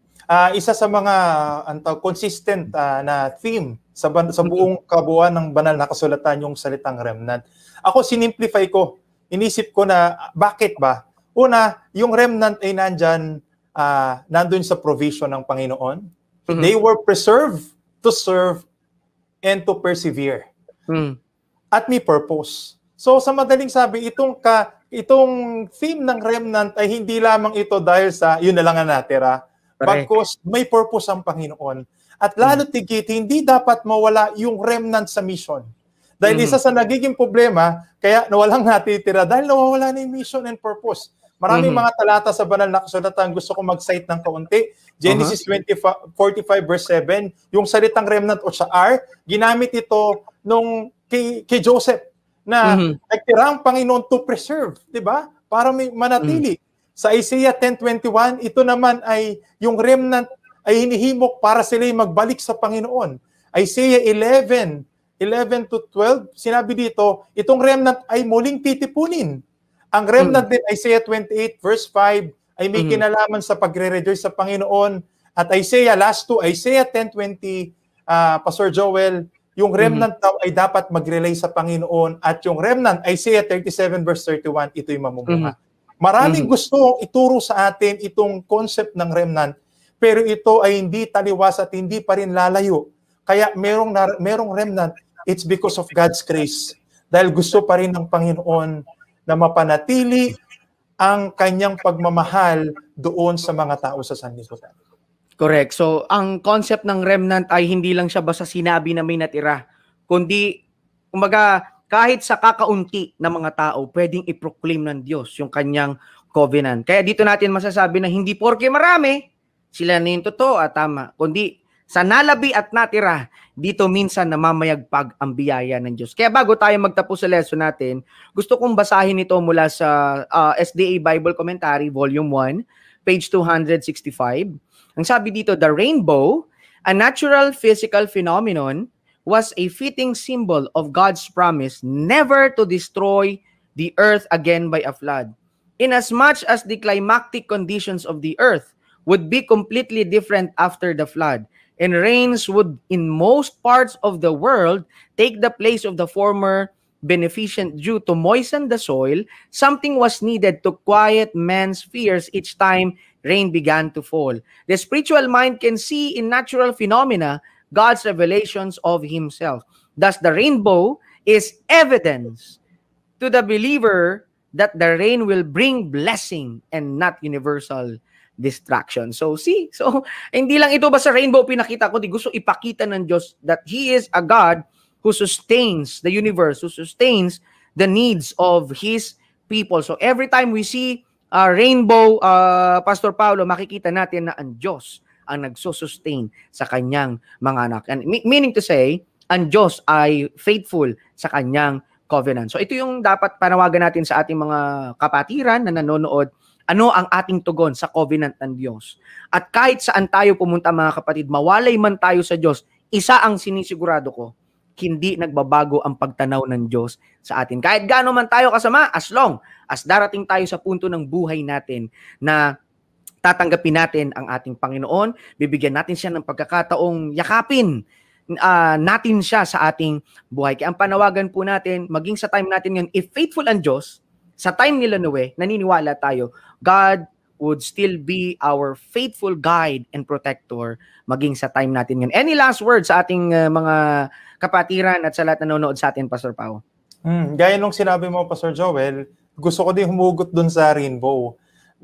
Isa sa mga consistent na theme sa buong kabuuan ng banal na kasulatan yung salitang remnant. Ako sinimplify ko, inisip ko na bakit ba? Una, yung remnant ay nandun sa provision ng Panginoon. They were preserved to serve and to persevere. At may purpose. So sa madaling sabi, itong theme ng remnant ay hindi lamang ito dahil sa yun na lang ang natira, because may purpose ang Panginoon. At lalo tigit, hindi dapat mawala yung remnant sa mission. Dahil isa sa nagiging problema, kaya nawalang natitira, dahil nawawala na yung mission and purpose. Maraming mga talata sa banal na kasulatan, gusto ko mag-cite ng kaunti. Genesis 45 verse 7, yung salitang remnant o sha'ar, ginamit ito nung kay Joseph na nagtira ang Panginoon to preserve, di ba? Para may manatili. Sa Isaiah 10:21, ito naman ay yung remnant ay hinihimok para sila magbalik sa Panginoon. Isaiah 11 to 12, sinabi dito, itong remnant ay muling titipunin. Ang remnant din, Isaiah 28 verse 5, ay may kinalaman sa pagre-rejoice sa Panginoon. At Isaiah, last two, Isaiah 10:20, Pastor Joel, yung remnant daw ay dapat mag-relay sa Panginoon. At yung remnant, Isaiah 37 verse 31, ito'y mamumuha. Maraming gusto ituro sa atin itong concept ng remnant, pero ito ay hindi taliwas at hindi pa rin lalayo. Kaya merong remnant, it's because of God's grace. Dahil gusto pa rin ng Panginoon na mapanatili ang kanyang pagmamahal doon sa mga tao sa sanlibutan.
Correct. So, ang concept ng remnant ay hindi lang siya basta sinabi na may natira, kundi, kumbaga, kahit sa kakaunti ng mga tao, pwedeng i-proclaim ng Diyos yung kanyang covenant. Kaya dito natin masasabi na hindi porke marami, sila na yung totoo at tama, kundi sa nalabi at natira, dito minsan namamayagpag ang biyaya ng Diyos. Kaya bago tayo magtapos sa lesson natin, gusto kong basahin ito mula sa SDA Bible Commentary, Volume 1, page 265. Ang sabi dito, the rainbow, a natural physical phenomenon, was a fitting symbol of God's promise never to destroy the earth again by a flood. Inasmuch as the climactic conditions of the earth would be completely different after the flood, and rains would in most parts of the world take the place of the former beneficent dew to moisten the soil, something was needed to quiet men's fears each time rain began to fall. The spiritual mind can see in natural phenomena God's revelations of Himself. Thus, the rainbow is evidence to the believer that the rain will bring blessing and not universal distraction. So, hindi lang ito basta rainbow pinakita ko, gusto ipakita ng Diyos that He is a God who sustains the universe, who sustains the needs of His people. So every time we see a rainbow, Pastor Paulo, makikita natin na ang Diyos ang nagsusustain sa kanyang mga anak. And meaning to say, ang Diyos ay faithful sa kanyang covenant. So ito yung dapat panawagan natin sa ating mga kapatiran na nanonood. Ano ang ating tugon sa covenant ng Diyos? At kahit saan tayo pumunta mga kapatid, mawalay man tayo sa Diyos, isa ang sinisigurado ko, hindi nagbabago ang pagtanaw ng Diyos sa atin. Kahit gaano man tayo kasama, as long as darating tayo sa punto ng buhay natin na tatanggapin natin ang ating Panginoon, bibigyan natin siya ng pagkakataong yakapin natin siya sa ating buhay. Kaya ang panawagan po natin, maging sa time natin yun, if faithful ang Diyos, sa time nila Noe, naniniwala tayo, God would still be our faithful guide and protector maging sa time natin yun. Any last words sa ating mga kapatiran at sa lahat na nanonood sa atin, Pastor Pao?
Gaya nung sinabi mo, Pastor Joel, gusto ko din humugot dun sa rainbow.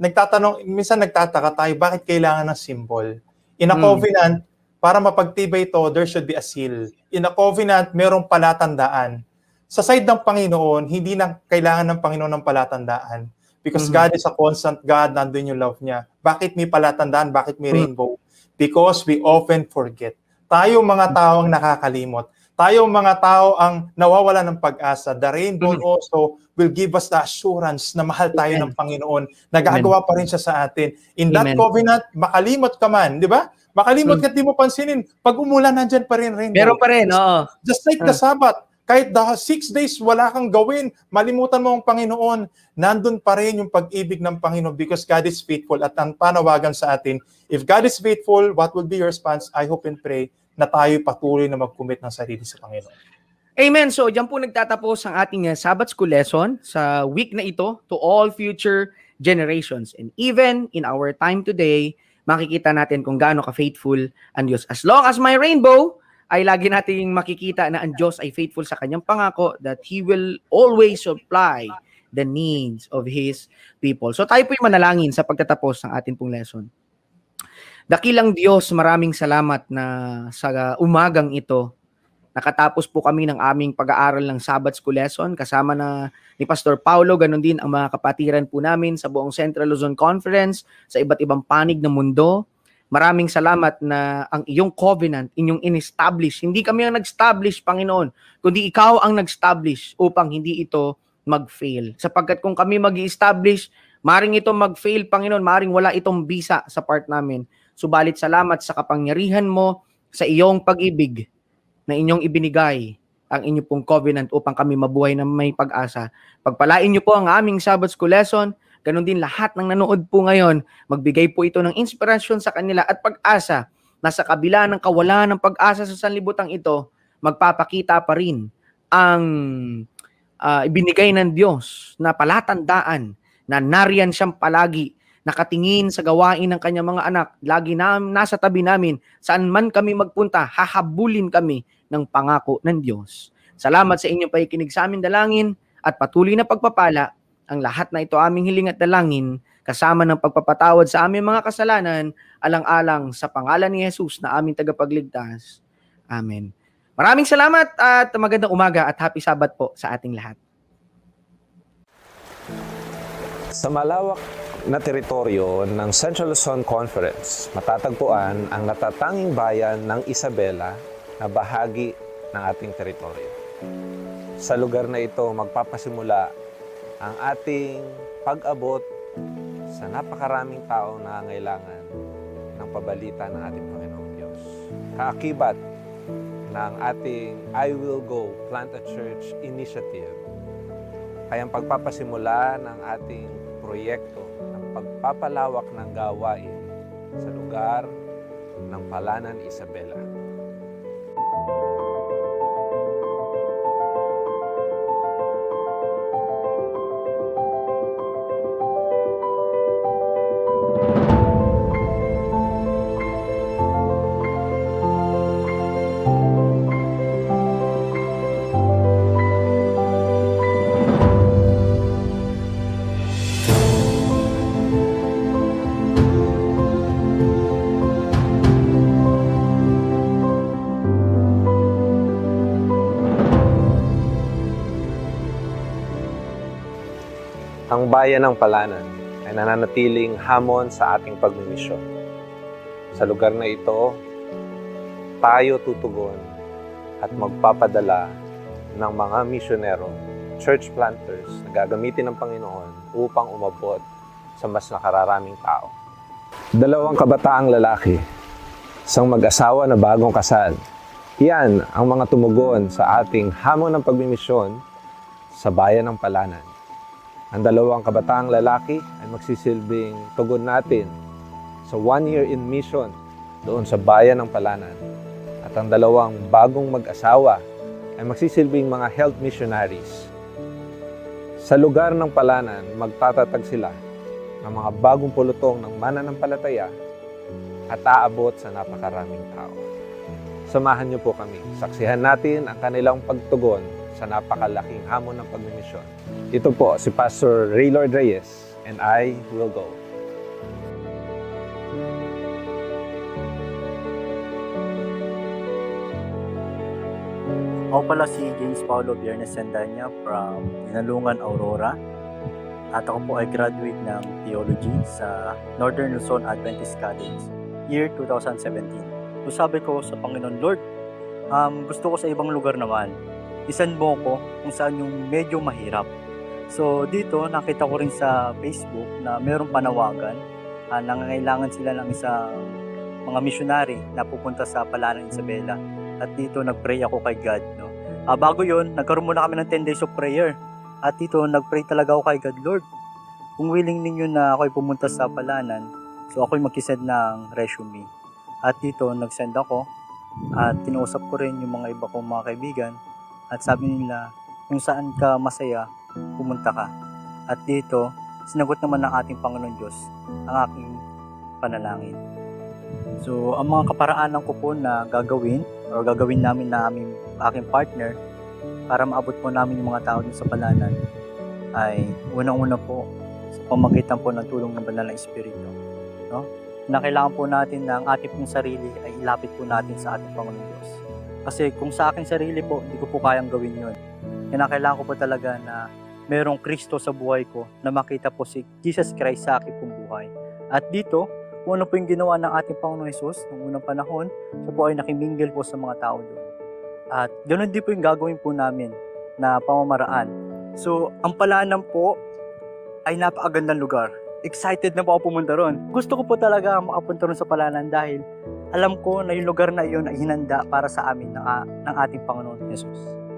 Minsan nagtataka tayo, bakit kailangan ng symbol? In a covenant, para mapagtibay ito, there should be a seal. In a covenant, merong palatandaan. Sa side ng Panginoon, hindi na kailangan ng Panginoon ng palatandaan. Because God is a constant God, nandun yung love niya. Bakit may palatandaan? Bakit may rainbow? Because we often forget. Tayo mga tao ang nakakalimot. Tayo mga tao ang nawawala ng pag-asa. The rainbow also will give us the assurance na mahal tayo ng Panginoon. Nagagawa pa rin siya sa atin. In that covenant, makalimot ka man, di ba? Makalimot ka, di mo pansinin. Pag umulan, nandyan pa rin rainbow.
Meron pa rin, oo.
Just like the Sabbath. Kahit 6 days wala kang gawin, malimutan mo ang Panginoon, nandun pa rin yung pag-ibig ng Panginoon because God is faithful. At ang panawagan sa atin, if God is faithful, what will be your response? I hope and pray na tayo patuloy na mag-commit ng sarili sa Panginoon.
Amen. So, diyan po nagtatapos ang ating Sabbath School lesson sa week na ito to all future generations. And even in our time today, makikita natin kung gaano ka-faithful ang Diyos. As long as may rainbow, ay lagi nating makikita na ang Diyos ay faithful sa kanyang pangako that He will always supply the needs of His people. So tayo po'y manalangin sa pagtatapos ng ating pong lesson. Dakilang Diyos, maraming salamat na sa umagang ito, nakatapos po kami ng aming pag-aaral ng Sabbath School lesson kasama na ni Pastor Paulo, ganun din ang mga kapatiran po namin sa buong Central Luzon Conference, sa iba't ibang panig ng mundo. Maraming salamat na ang iyong covenant, inyong in-establish. Hindi kami ang nag-establish, Panginoon, kundi ikaw ang nag-establish upang hindi ito mag-fail. Sapagkat kung kami mag-establish, maring ito mag-fail, Panginoon, maring wala itong bisa sa part namin. Subalit salamat sa kapangyarihan mo, sa iyong pag-ibig na inyong ibinigay ang inyong pong covenant upang kami mabuhay na may pag-asa. Pagpalain niyo po ang aming Sabbath School lesson. Ganon din lahat ng nanood po ngayon, magbigay po ito ng inspirasyon sa kanila at pag-asa na sa kabila ng kawalan ng pag-asa sa sanlibutan ito, magpapakita pa rin ang ibinigay ng Diyos na palatandaan na nariyan siyang palagi, nakatingin sa gawain ng kanyang mga anak, lagi nasa tabi namin, saan man kami magpunta, hahabulin kami ng pangako ng Diyos. Salamat sa inyong pakikinig sa aming dalangin at patuloy na pagpapala. Ang lahat na ito aming hiling at dalangin, kasama ng pagpapatawad sa aming mga kasalanan, alang-alang sa pangalan ni Jesus na aming tagapagligtas. Amen. Maraming salamat at magandang umaga at happy Sabbath po sa ating lahat.
Sa malawak na teritoryo ng Central Luzon Conference, matatagpuan ang natatanging bayan ng Isabela na bahagi ng ating teritoryo. Sa lugar na ito, magpapasimula ang ating pag-abot sa napakaraming taong nangangailangan ng pabalita ng ating Panginoong Diyos. Kaakibat ng ating I Will Go, Plant a Church initiative ay ang pagpapasimula ng ating proyekto ng pagpapalawak ng gawain sa lugar ng Palanan, Isabela. ang bayan ng Palanan ay nananatiling hamon sa ating pagmimisyon. Sa lugar na ito, tayo tutugon at magpapadala ng mga misyonero, church planters na gagamitin ng Panginoon upang umabot sa mas nakararaming tao. 2 kabataang lalaki, isang mag-asawa na bagong kasal. Yan ang mga tumugon sa ating hamon ng pagmimisyon sa bayan ng Palanan. Ang 2 kabataang lalaki ay magsisilbing tugon natin sa 1 year in mission doon sa bayan ng Palanan. At ang 2 bagong mag-asawa ay magsisilbing mga health missionaries. Sa lugar ng Palanan, magtatatag sila ng mga bagong pulutong ng mananampalataya at aabot sa napakaraming tao. Samahan niyo po kami. Saksihan natin ang kanilang pagtugon sa napakalaking hamon ng pagmimisyon. Ito po si Pastor Raylord Reyes and I will go.
Ako pala si James Paulo Biernes Sendanya from Dinalungan, Aurora. At ako po ay graduate ng Theology sa Northern Luzon Adventist College, year 2017. So sabi ko sa Panginoon, Lord, gusto ko sa ibang lugar naman. Isan mo ko kung saan yung medyo mahirap. So dito, nakita ko rin sa Facebook na mayroong panawagan. Nangangailangan sila ng isang mga missionary na pupunta sa Palanan, Isabela. At dito, nag-pray ako kay God. No? Bago yun, nagkaroon muna kami ng 10 days of prayer. At dito, nag-pray talaga ako kay God, Lord, kung willing ninyo na ako'y pumunta sa Palanan, so ako'y mag-send ng resume. At dito, nag-send ako at kinausap ko rin yung mga iba kong mga kaibigan. At sabi nila, kung saan ka masaya, pumunta ka. At dito, sinagot naman ng ating Panginoon Diyos ang aking panalangin. So, ang mga kaparaanan ko po na gagawin namin na aking partner para maabot po namin yung mga tao din sa Palanan ay unang-una po sa pamagitan po ng tulong ng Banal na Espiritu. No? Na kailangan po natin na ang ating pong sarili ay ilapit po natin sa ating Panginoon Diyos. Kasi kung sa aking sarili po, hindi ko po kayang gawin yun. Kailangan ko po talaga na merong Kristo sa buhay ko na makita po si Jesus Christ sa aking pong buhay. At dito, kung ano po yung ginawa ng ating Panginoon Jesus noong unang panahon, siya po ay nakimingle po sa mga tao doon. At ganoon din po yung gagawin po namin na pamamaraan. So, ang Palanan po ay napakagandang lugar. Excited na po ako pumunta ron. Gusto ko po talaga makapunta ron sa Palanan dahil alam ko na yung lugar na iyon ay hinanda para sa amin ng ating Panginoon Jesus.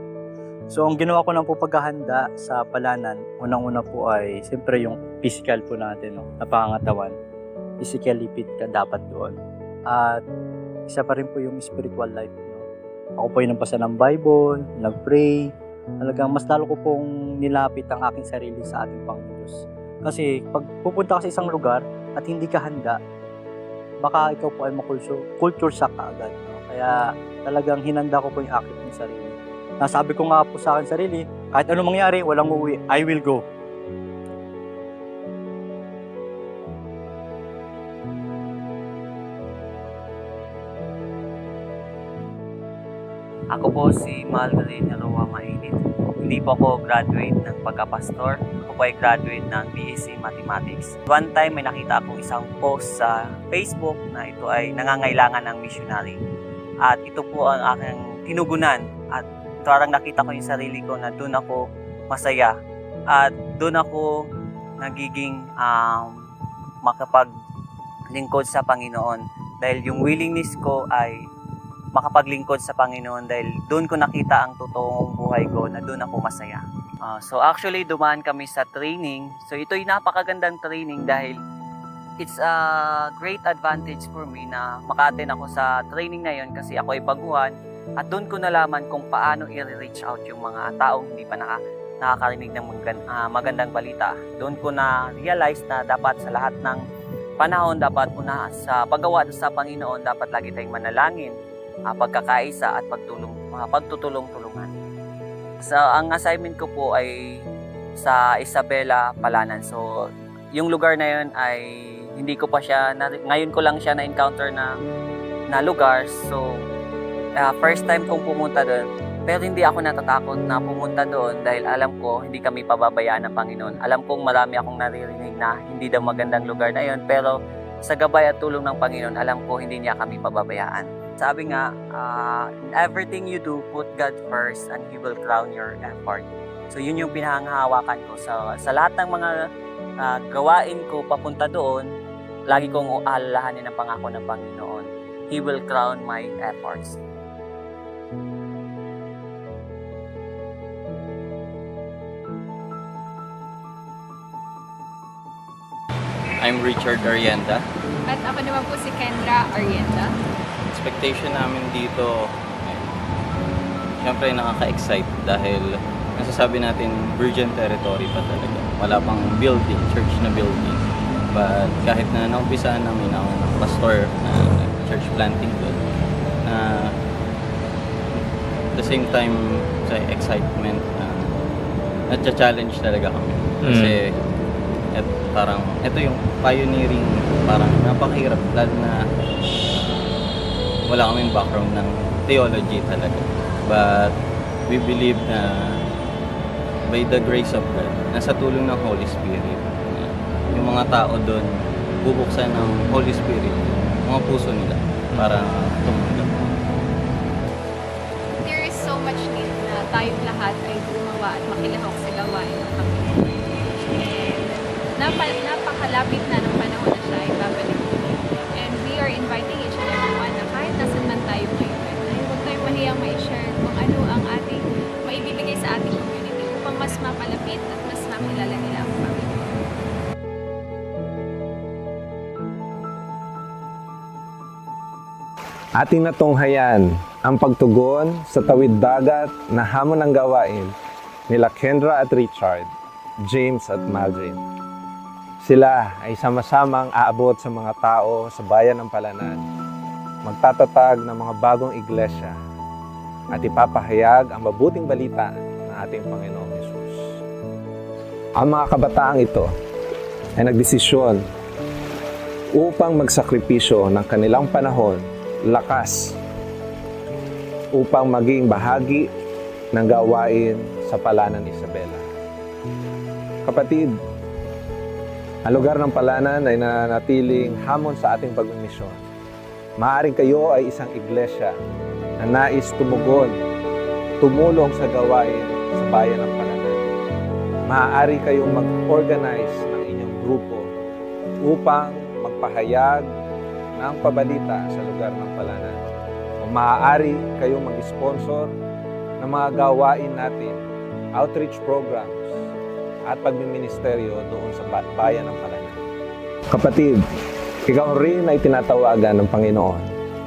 So, ang ginawa ko lang po paghahanda sa Palanan, unang-una po ay siyempre yung physical po natin, no, na pangangatawan. Physically fit ka dapat doon. At isa pa rin po yung spiritual life. No? Ako po ay nagbasa ng Bible, nag-pray. Talagang mas lalo ko pong nilapit ang aking sarili sa ating Panginoon Diyos. Kasi pag pupunta ka sa isang lugar at hindi ka handa, baka ikaw po ay culture shock ka agad. No? Kaya talagang hinanda ko po yung aking pong sarili. Nasabi ko nga po sa akin sarili, kahit anong mangyari, walang uuwi, I will go.
Ako po si Mahal Mainit. Hindi po ako graduate ng pagkapastor. Ako po ay graduate ng BSc Mathematics. One time may nakita akong isang post sa Facebook na ito ay nangangailangan ng missionary. At ito po ang aking tinugunan. At parang nakita ko yung sarili ko na doon ako masaya. At doon ako nagiging makapaglingkod sa Panginoon. Dahil yung willingness ko ay makapaglingkod sa Panginoon dahil doon ko nakita ang totoong buhay ko na doon ako masaya. So actually, dumaan kami sa training. So ito'y napakagandang training dahil it's a great advantage for me na maka-attend ako sa training na yon kasi ako ay baguhan at doon ko nalaman kung paano i-reach out yung mga taong hindi pa nakakarinig ng magandang balita. Doon ko na-realize na dapat sa lahat ng panahon, dapat una sa paggawa sa Panginoon, dapat lagi tayong manalangin, pagkakaisa at pagtutulong-tulungan. So, ang assignment ko po ay sa Isabela, Palanan. So, yung lugar na yun ay hindi ko pa siya, ngayon ko lang siya na-encounter na lugar. So, first time kong pumunta doon, Pero hindi ako natatakot na pumunta doon dahil alam ko hindi kami pababayaan ng Panginoon. Alam kong marami akong naririnig na hindi daw magandang lugar na yon, pero sa gabay at tulong ng Panginoon, alam ko hindi niya kami pababayaan. Sabi nga, in everything you do, put God first and He will crown your effort. So yun yung pinahangahawakan ko. Sa lahat ng mga gawain ko papunta doon, lagi kong alalahanin ang pangako ng Panginoon. He will crown my efforts.
I'm Richard Arienda.
At ako naman po si Kendra Arienda.
Expectation namin dito, syempre nakaka-excite dahil nasasabi natin virgin territory pa talaga. Wala pang building, church na building. But kahit na naumpisaan namin ako ng pastor na church planting doon, at the same time sa excitement, nagcha-challenge talaga kami. Kasi parang ito yung pioneering, parang napakahirap lalo na wala kaming background ng theology talaga, but we believe na by the grace of God, nasa tulong ng Holy Spirit, yung mga tao doon bubuksan ng Holy Spirit mga puso nila para tumanggap.
There is so much need na tayong lahat ay gumawa at makilahok sa gawain ng Panginoon. Napakalapit na ng panahon na siya ay babalik. And we are inviting each and everyone na kahit nasan man tayo ngayon, ay huwag tayong mahiyang ma-share kung ano ang ating maibibigay sa ating community upang mas mapalapit at mas makilala nila ang Panginoon.
Ating natunghayan ang pagtugon sa tawid dagat na hamon ng gawain nila Kendra at Richard, James at Maldrin. Sila ay sama-samang aabot sa mga tao sa bayan ng Palanan, magtatatag ng mga bagong iglesia at ipapahayag ang mabuting balita ng ating Panginoong Hesus. Ang mga kabataang ito ay nagdesisyon upang magsakripisyo ng kanilang panahon, lakas, upang maging bahagi ng gawain sa Palanan Isabela. Kapatid, ang lugar ng Palanan ay nanatiling hamon sa ating pagmimisyon. Maaaring kayo ay isang iglesia na nais tumulong sa gawain sa bayan ng Palanan. Maaari kayong mag-organize ng inyong grupo upang magpahayag ng pabalita sa lugar ng Palanan. O maaari kayong mag-sponsor ng mga gawain natin, outreach programs, at pagmiministeryo doon sa bayan ng Palanan. Kapatid, ikaw rin ay tinatawagan ng Panginoon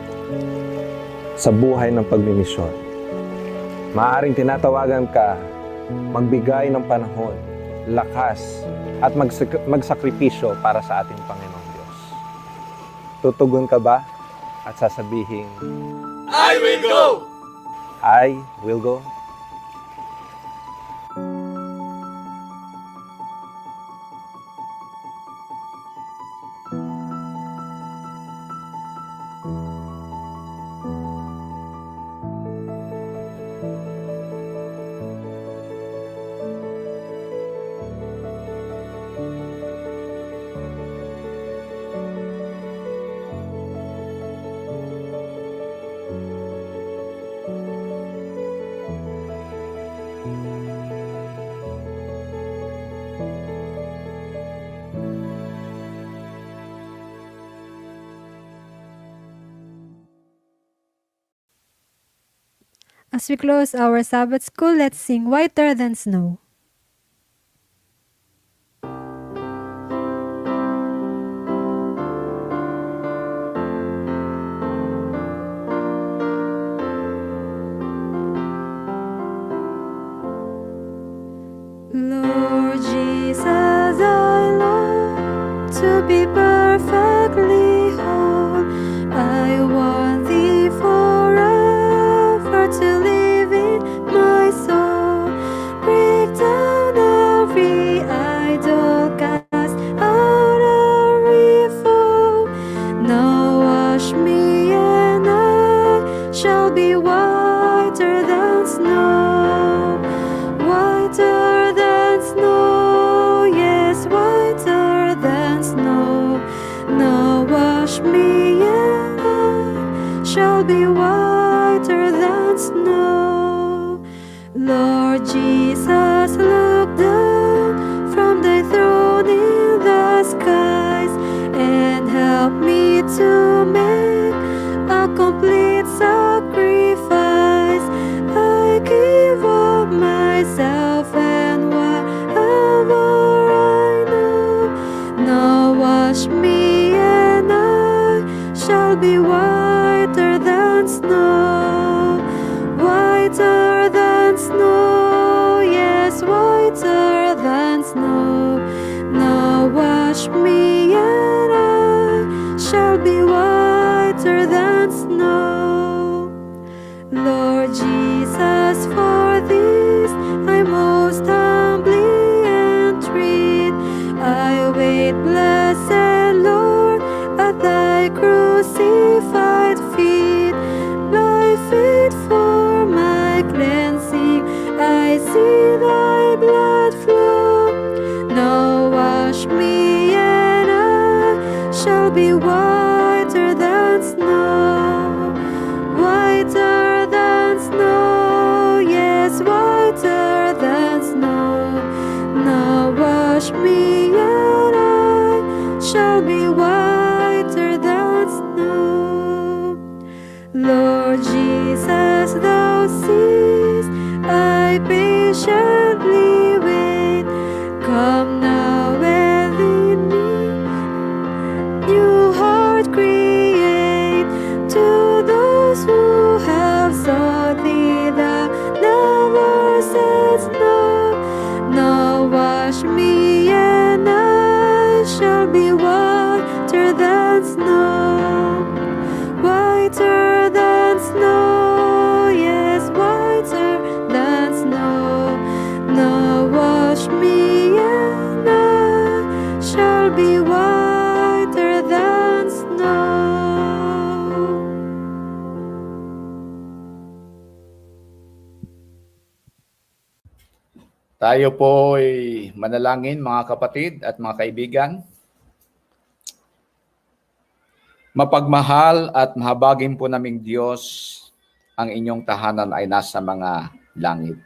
sa buhay ng pagmimisyon. Maaaring tinatawagan ka magbigay ng panahon, lakas, at magsakripisyo para sa ating Panginoong Diyos. Tutugon ka ba at sasabihin, I will go! I will go.
As we close our Sabbath School, let's sing Whiter Than Snow. Lord Jesus, I long to be perfectly whole. I want Thee forever to live in my soul. Break down every idol, cast out every foe. Now wash me and I shall be whiter than snow. Lord Jesus, look down from thy throne in the skies and help me to make a complete sacrifice. I give up myself and whatever I know. Now wash me and I shall be whiter than snow. Whiter than snow, yes, whiter than snow. Now wash me and I shall be whiter than snow. Lord Jesus, for this I most humbly entreat. I wait, blessed Lord, at thy crucified feet. Thy feet for my cleansing, I see thy blood flow. Now wash me and I shall be whiter than snow. Whiter than snow, yes, whiter than snow. Now wash me and I shall be whiter than snow. Lord Jesus, thou seest I patiently wait. Come now within me, new heart create. To those who have sought thee, thou never saidst no. Now wash me and I shall be whiter than snow. Whiter than snow, yes, whiter than snow. Now wash me and I shall be whiter than snow.
Tayo po ay manalangin, mga kapatid at mga kaibigan. Mapagmahal at mahabagin po naming Diyos, ang inyong tahanan ay nasa mga langit.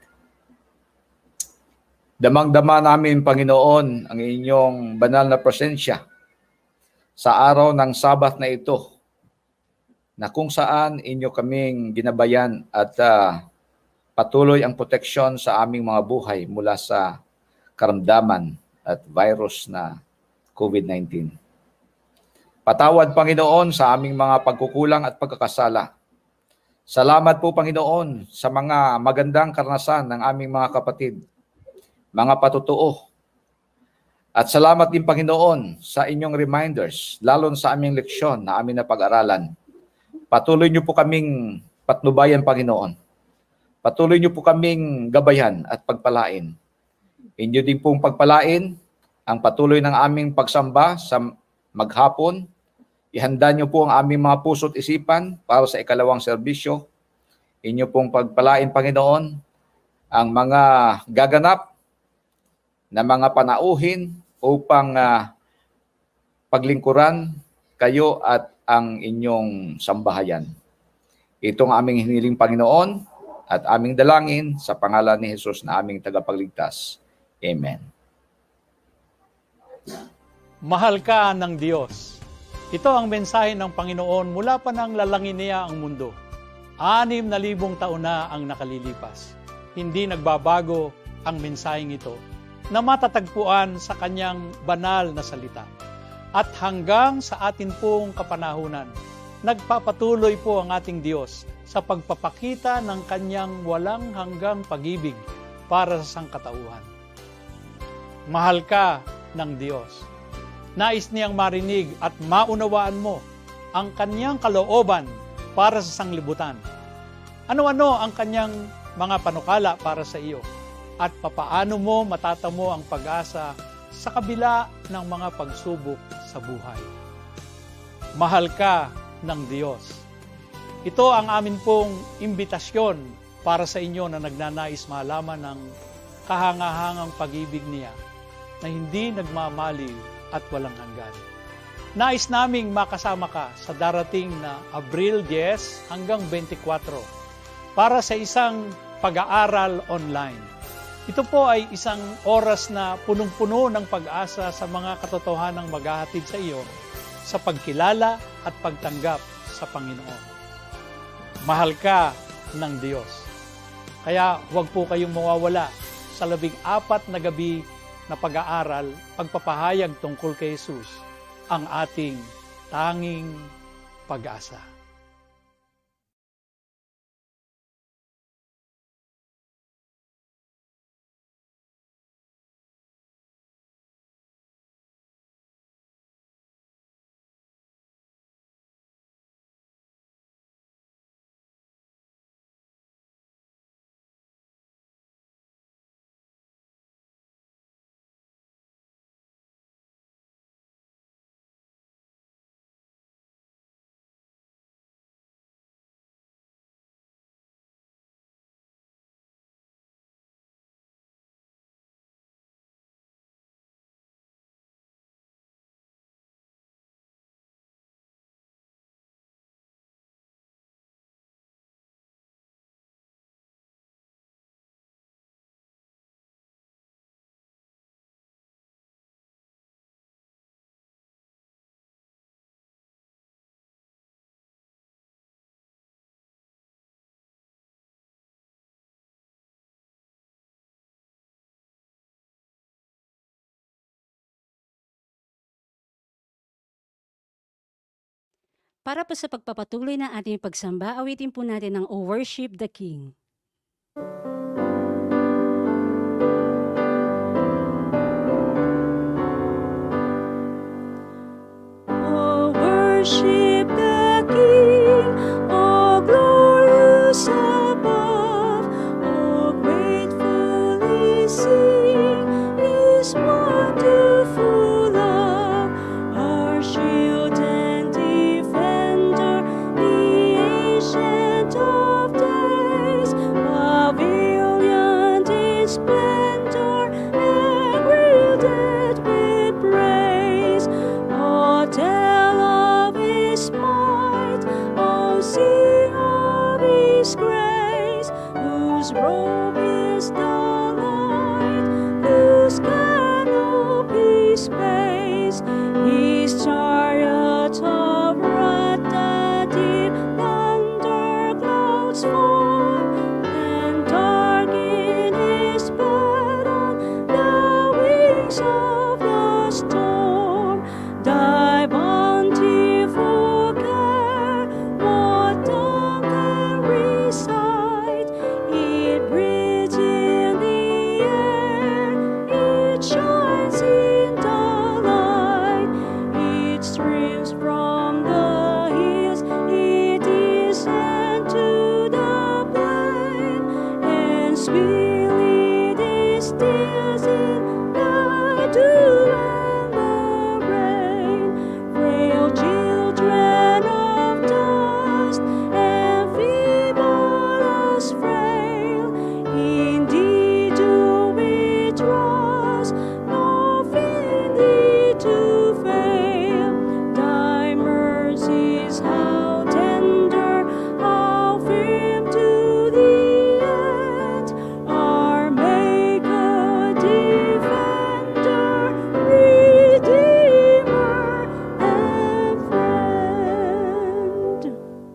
Damang-dama namin, Panginoon, ang inyong banal na presensya sa araw ng Sabbath na ito, na kung saan inyo kaming ginabayan at patuloy ang proteksyon sa aming mga buhay mula sa karamdaman at virus na COVID-19. Patawad, Panginoon, sa aming mga pagkukulang at pagkakasala. Salamat po, Panginoon, sa mga magandang karanasan ng aming mga kapatid, mga patutuo. At salamat din, Panginoon, sa inyong reminders, lalo sa aming leksyon na aming napag-aralan. Patuloy niyo po kaming patnubayan, Panginoon. Patuloy niyo po kaming gabayan at pagpalain. Inyo din pong pagpalain ang patuloy ng aming pagsamba sa maghapon. Ihanda niyo po ang aming mga puso't isipan para sa ikalawang serbisyo. Inyo pong pagpalain, Panginoon, ang mga gaganap na mga panauhin upang paglingkuran kayo at ang inyong sambahayan. Itong aming hiniling, Panginoon, at aming dalangin sa pangalan ni Jesus na aming tagapagligtas. Amen.
Mahal ka ng Diyos. Ito ang mensahe ng Panginoon mula pa nang lalangin niya ang mundo. 6,000 taon na ang nakalilipas. Hindi nagbabago ang mensaheng ito na matatagpuan sa kanyang banal na salita. At hanggang sa atin pong kapanahunan, nagpapatuloy po ang ating Diyos sa pagpapakita ng kanyang walang hanggang pag-ibig para sa sangkatauhan. Mahal ka ng Diyos. Nais niyang marinig at maunawaan mo ang kanyang kalooban para sa sanglibutan. Ano-ano ang kanyang mga panukala para sa iyo at papaano mo matatamo ang pag-asa sa kabila ng mga pagsubok sa buhay. Mahal ka ng Diyos. Ito ang amin pong imbitasyon para sa inyo na nagnanais malaman ng kahangahangang pag-ibig niya na hindi nagmamaliw at walang hanggan. Nais naming makasama ka sa darating na Abril 10 hanggang 24 para sa isang pag-aaral online. Ito po ay isang oras na punong-puno ng pag-asa sa mga katotohanang maghahatid sa iyo sa pagkilala at pagtanggap sa Panginoon. Mahal ka ng Diyos. Kaya huwag po kayong mawawala sa 14 na gabi na pag-aaral, pagpapahayag tungkol kay Jesus, ang ating tanging pag-asa.
Para po sa pagpapatuloy ng ating pagsamba, awitin po natin ang O Worship the King.
O worship the King, O glorious above, O gratefully sing His wonderful love, our shield and defender, the ancient of days, pavilion in splendor and gilded with praise. Oh, tell of His might, oh, sing of His grace, whose robe is the light, whose canopy space, His chariot of wrath that in thunder clouds form, and dark in His bed on the wings of the storm. Thy bountiful care, what tongue can recite? It breathes in the air, it shines in the light, it streams from the hills, it descends to the plain, and sweetly distills in the dew and the rain. Frail children of dust and feeble as frail, indeed do we trust, nothing thee to fail. Thy mercies how tender, how firm to the end, our Maker, Defender, Redeemer, and Friend.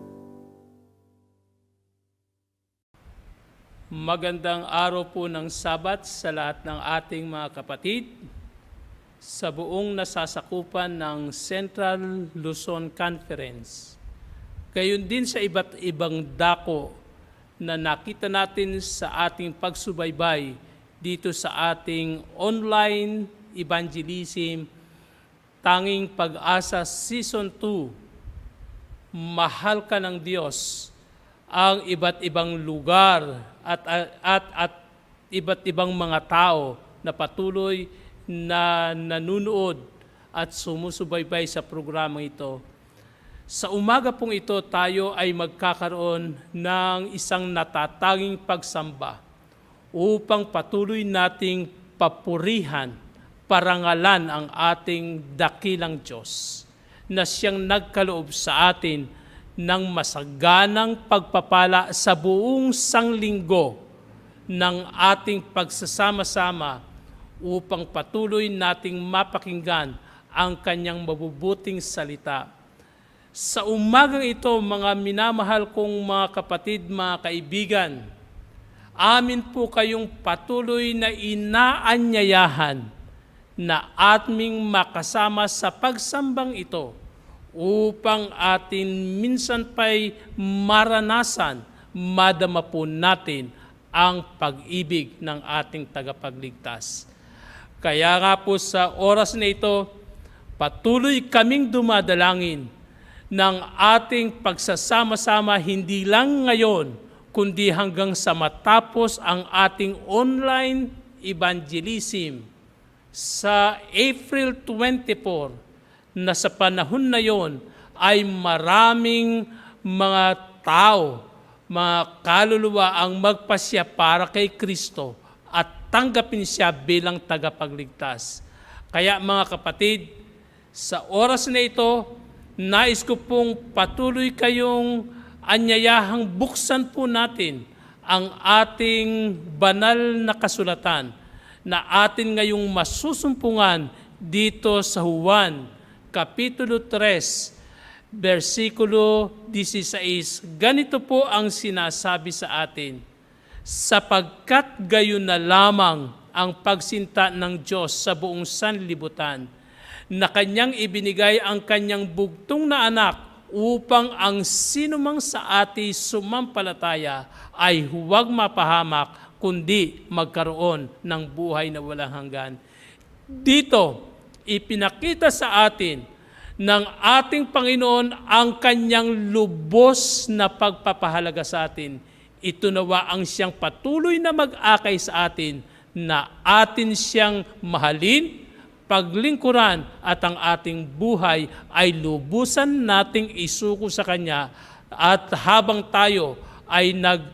Magandang araw po ng Sabat sa lahat ng ating mga kapatid sa buong nasasakupan ng Central Luzon Conference. Gayon din sa iba't ibang dako na nakita natin sa ating pagsubaybay dito sa ating online evangelism Tanging Pag-asa Season 2. Mahal ka ng Diyos, ang iba't ibang lugar at iba't ibang mga tao na patuloy na nanunood at sumusubaybay sa programa ito. Sa umaga pong ito, tayo ay magkakaroon ng isang natatanging pagsamba upang patuloy nating papurihan, parangalan ang ating dakilang Diyos na siyang nagkaloob sa atin ng masaganang pagpapala sa buong sanglinggo ng ating pagsasama-sama upang patuloy nating mapakinggan ang kanyang mabubuting salita. Sa umagang ito, mga minamahal kong mga kapatid, mga kaibigan, amin po kayong patuloy na inaanyayahan na ating makasama sa pagsambang ito upang atin minsan pa'y maranasan, madama po natin ang pag-ibig ng ating tagapagligtas. Kaya nga po sa oras na ito, patuloy kaming dumadalangin ng ating pagsasama-sama hindi lang ngayon, kundi hanggang sa matapos ang ating online evangelism sa April 24, na sa panahon na yon ay maraming mga tao, mga kaluluwa ang magpasya para kay Kristo at tanggapin siya bilang tagapagligtas. Kaya mga kapatid, sa oras na ito, nais ko pong patuloy kayong anyayahang buksan po natin ang ating banal na kasulatan na atin ngayong masusumpungan dito sa Juan, Kapitulo 3, versikulo 16. Ganito po ang sinasabi sa atin, sapagkat gayon na lamang ang pagsinta ng Diyos sa buong sanlibutan, na kanyang ibinigay ang kanyang bugtong na anak upang ang sinumang sa atin sumampalataya ay huwag mapahamak, kundi magkaroon ng buhay na walang hanggan. Dito, ipinakita sa atin ng ating Panginoon ang kanyang lubos na pagpapahalaga sa atin. Ito nawa ang siyang patuloy na mag-akay sa atin na atin siyang mahalin, paglingkuran at ang ating buhay ay lubusan nating isuko sa Kanya, at habang tayo ay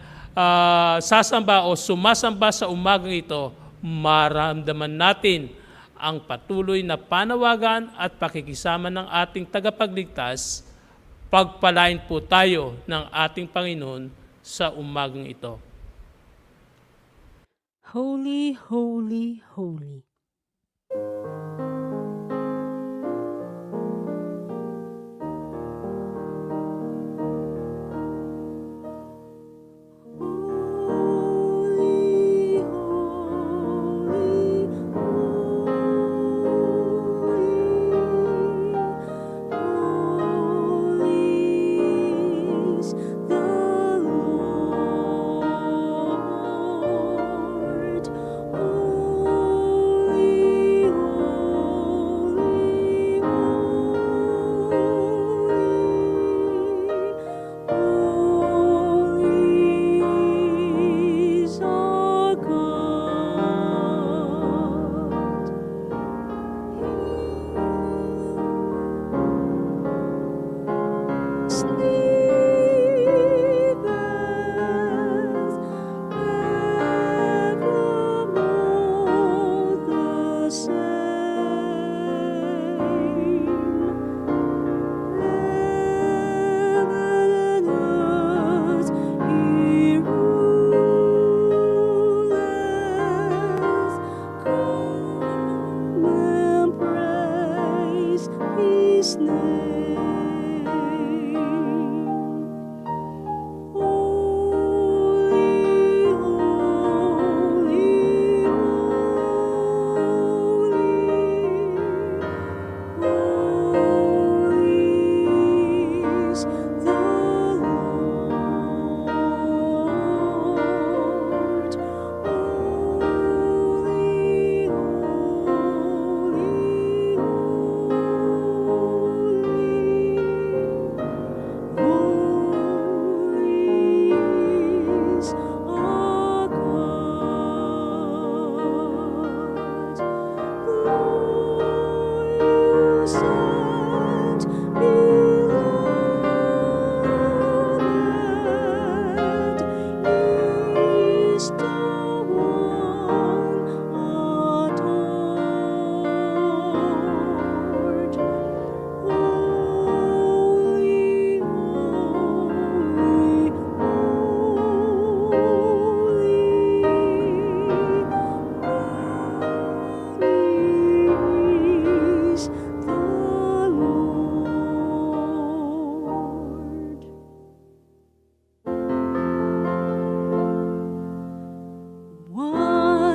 sasamba o sumasamba sa umagang ito, maramdaman natin ang patuloy na panawagan at pakikisama ng ating tagapagligtas. Pagpalain po tayo ng ating Panginoon sa umagang ito.
Holy, holy, holy.
Holy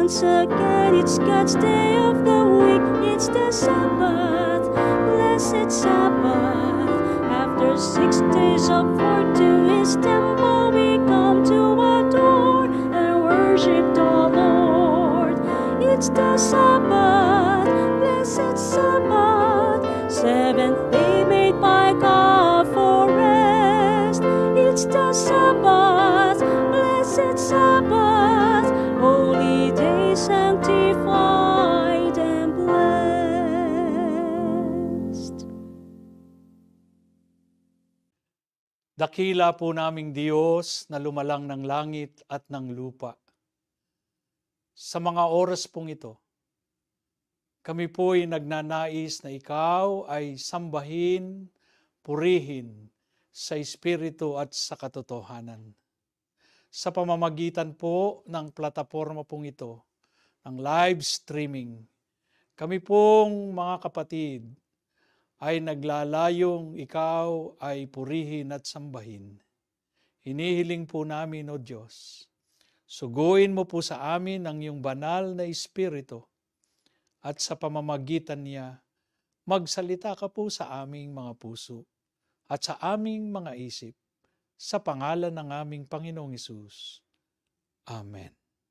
once again, it's God's day of the week. It's the Sabbath, blessed Sabbath. After 6 days of work to His temple, we come to adore and worship the Lord. It's the Sabbath, blessed Sabbath, seventh day made by God for rest. It's the Sabbath, blessed Sabbath, holy day sanctified and blessed.
Dakila po naming Diyos na lumalang ng langit at ng lupa. Sa mga oras pong ito, kami po'y nagnanais na Ikaw ay sambahin, purihin sa Espiritu at sa katotohanan. Sa pamamagitan po ng plataforma pong ito, ng live streaming, kami pong mga kapatid ay naglalayong Ikaw ay purihin at sambahin. Hinihiling po namin, O Diyos, suguin mo po sa amin ang iyong banal na Espiritu at sa pamamagitan niya, magsalita ka po sa aming mga puso at sa aming mga isip, sa pangalan ng aming Panginoong Hesus. Amen.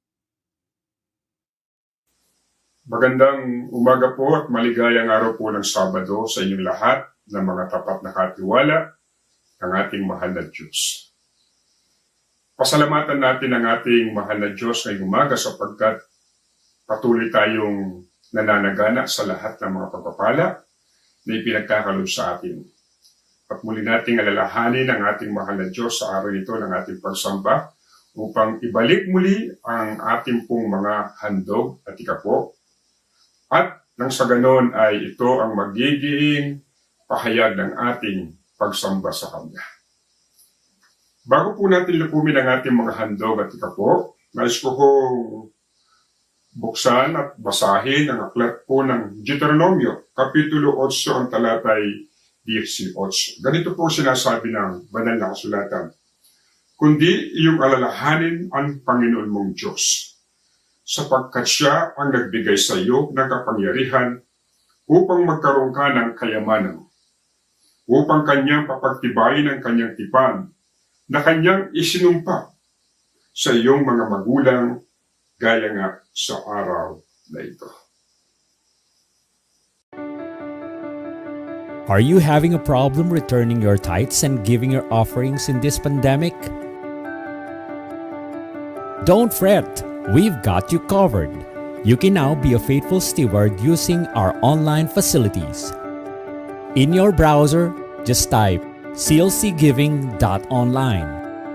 Magandang umaga po at maligayang araw po ng Sabado sa inyong lahat ng mga tapat na katiwala ng ating mahal na Diyos. Pasalamatan natin ang ating mahal na Diyos ngayong umaga sapagkat patuloy tayong nananagana sa lahat ng mga pagpapala na ipinagkakaloob sa atin. At muli nating alalahanin ang ating mahal na Diyos sa araw nito ng ating pagsamba upang ibalik muli ang ating pong mga handog at ikapo. At nang sa ganon ay ito ang magiging pahayag ng ating pagsamba sa Kanya. Bago po natin lupumin ang ating mga handog at ikapo, nais ko pong buksan at basahin ang aklat po ng Deuteronomio, Kapitulo 8, ang talatay 18. Ganito po sinasabi ng banal na kasulatan. Kundi iyong alalahanin ang Panginoon mong Diyos, sapagkat siya ang nagbigay sa iyo ng kapangyarihan upang magkaroon ka ng kayamanan, upang kanyang papagtibayin ang kanyang tipan na kanyang isinumpa sa iyong mga magulang gaya nga sa araw na ito.
Are you having a problem returning your tithes and giving your offerings in this pandemic? Don't fret, we've got you covered. You can now be a faithful steward using our online facilities. In your browser, just type clcgiving.online.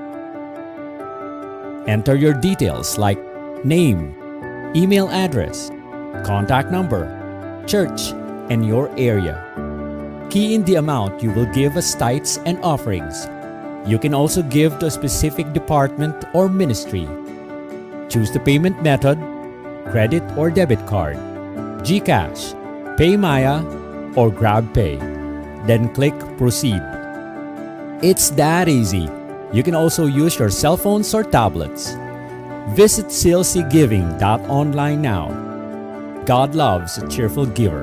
Enter your details like name, email address, contact number, church, and your area. Key in the amount you will give as tithes and offerings. You can also give to a specific department or ministry. Choose the payment method, credit or debit card, GCash, PayMaya, or GrabPay. Then click Proceed. It's that easy. You can also use your cell phones or tablets. Visit clcgiving.online now. God loves a cheerful giver.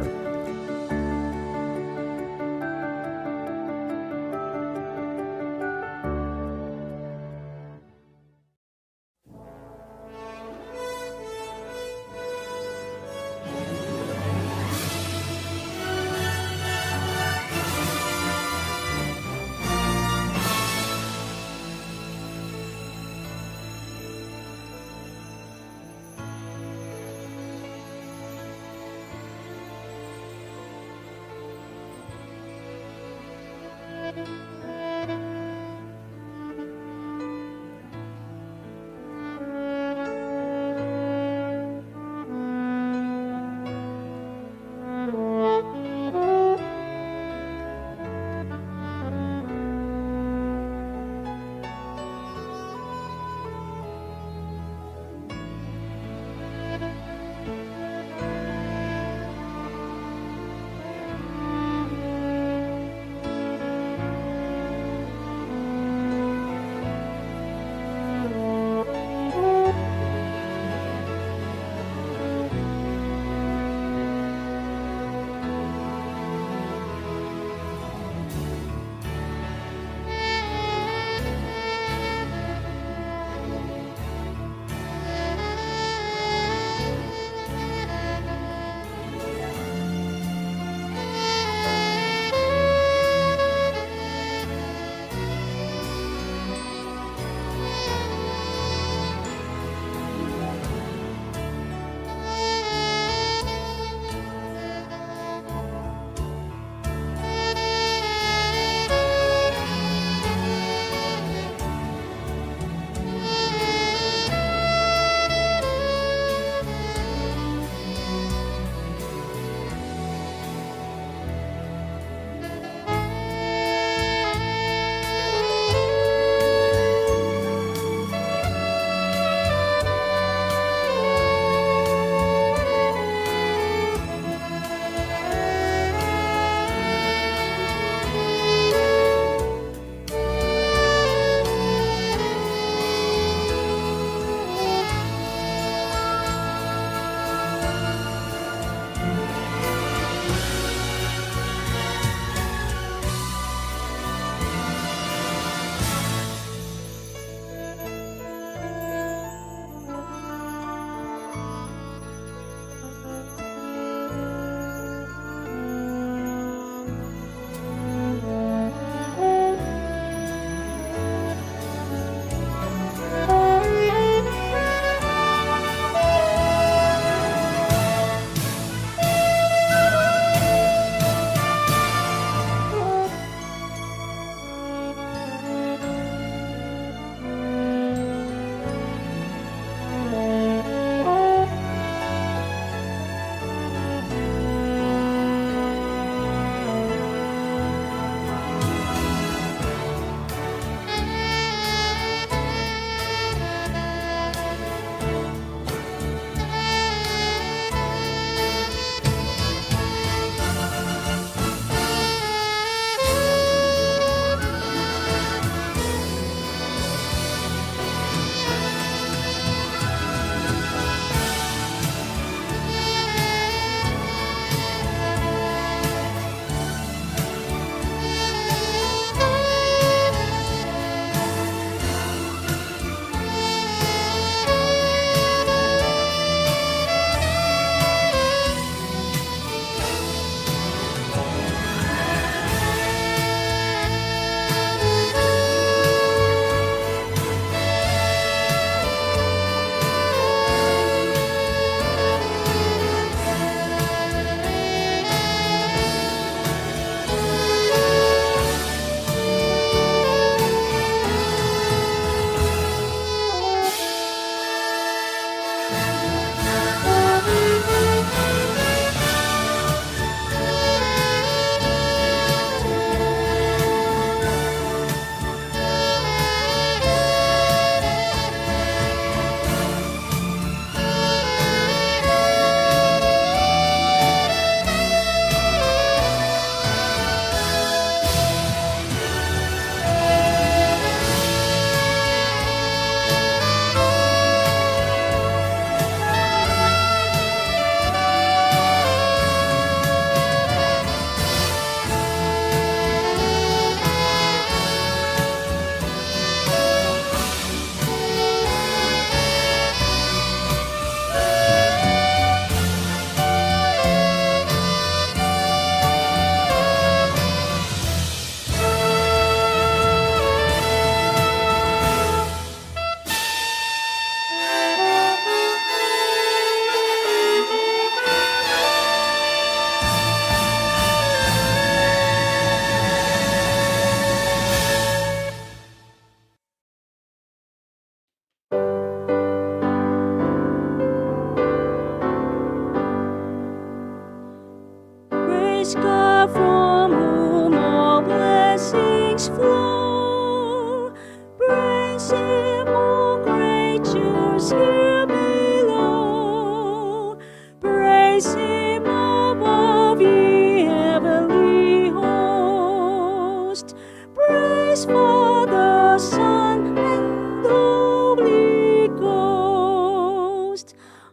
Praise God from whom all blessings flow. Praise Him, all creatures here below. Praise Him above, ye heavenly host. Praise Father, Son, and Holy Ghost.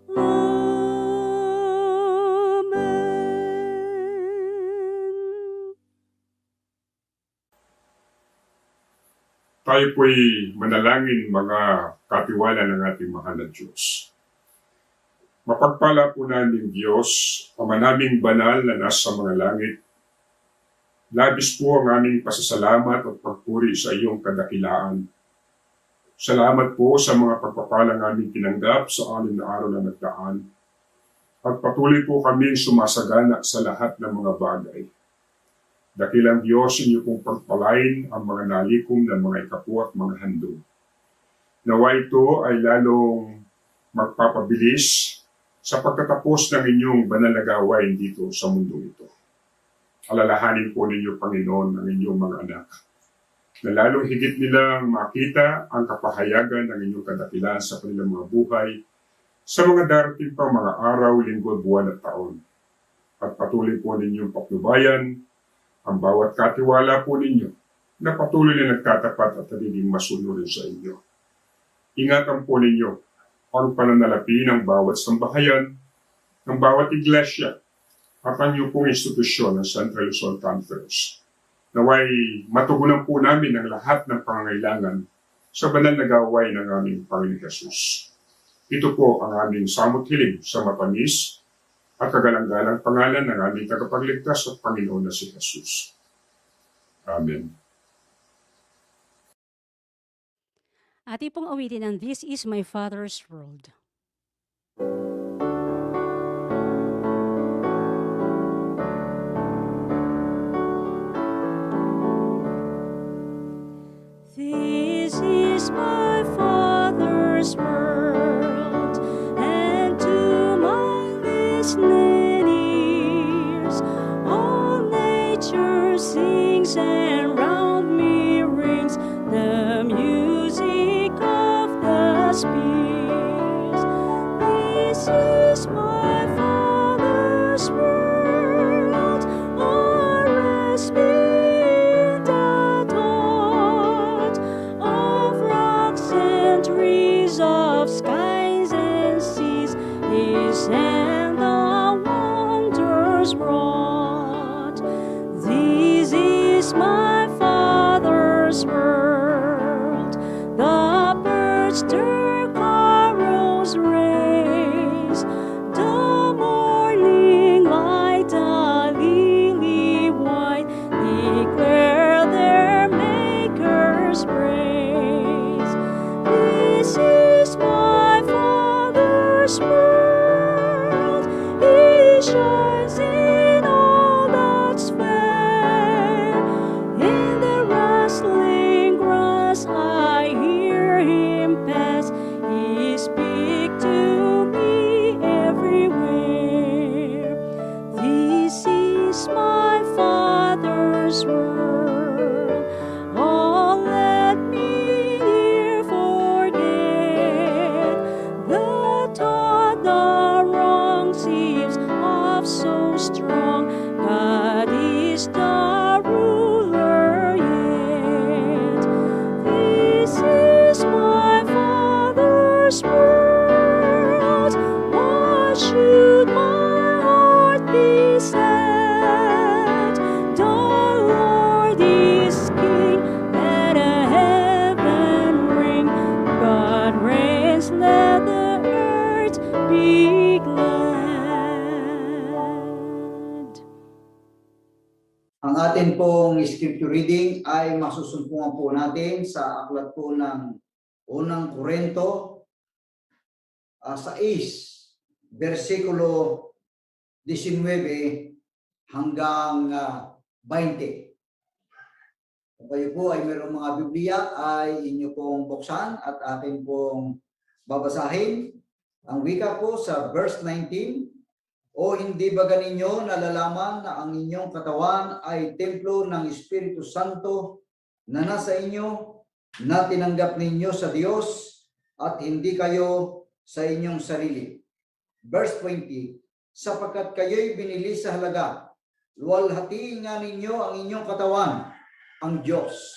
Tayo po'y manalangin mga katiwala ng ating mahal na Diyos. Mapagpala po namin Diyos, Ama naming banal na nasa mga langit. Labis po ang aming pasasalamat at pagpuri sa iyong kadakilaan. Salamat po sa mga pagpapalang aming tinanggap sa 6 na araw na nagdaan. At patuloy po kaming sumasagana sa lahat ng mga bagay. Dakilang Diyos, inyo pong pagpalain ang mga nalikom ng mga ikapu at mga handog. Nawa ito ay lalong magpapabilis sa pagtatapos ng inyong banal na gawain dito sa mundo ito. Alalahanin po ninyo, Panginoon, ang inyong mga anak, na lalong higit nilang makita ang kapahayagan ng inyong kadakilan sa kanilang mga buhay sa mga darating pang mga araw, linggo, buwan at taon. At patuloy po ninyong patnubayan ang bawat katiwala po ninyo na patuloy na nagtatapat at nagiging masunurin sa inyo. Ingatan po ninyo ang pananalapi ng bawat sambahayan, ng bawat iglesia, at ang iyong pong institusyon ng Central Luzon Conference. Naway matugunan po namin ang lahat ng pangangailangan sa banal na gawain ng aming Panginoon Jesus. Ito po ang aming samot hiling sa matamis at kagalang-galang pangalan ng aming tagapagligtas at Panginoon na si Jesus. Amen.
Ating pong awitin ang This is My Father's World.
This is my Father's world, and to my listening ears, all nature sings and round me rings the music of the spheres. This is my Father's world, or rest in the thought of rocks and trees, of skies and seas, His hand the wonders wrought. This is my Father's world. The birds their carols raise, the morning light, the lily white, declare their Maker's praise. This is my Father's world. He shines in all that's fair. In the rustling grass I hear Him pass. He speaks to me everywhere. This is my Father's world. Oh, let me here forget the thought the wrong seems of so strong. God is the ruler yet. This is my Father's world. Why should my heart be sad? The Lord is King. Let heaven ring. God reigns. Let the earth be glad.
Ang atin pong scripture reading ay masusumpungan po natin sa aklat po ng unang Korinto 6, versikulo 19 hanggang 20. Kung kayo po ay mayroong mga Biblia ay inyo pong buksan at atin pong babasahin. Ang wika po sa verse 19, O hindi ba ganinyo nalalaman na ang inyong katawan ay templo ng Espiritu Santo na nasa inyo, na tinanggap ninyo sa Diyos at hindi kayo sa inyong sarili? Verse 20, sapagkat kayo'y binili sa halaga, luwalhatiin nga ninyo ang inyong katawan, ang Diyos.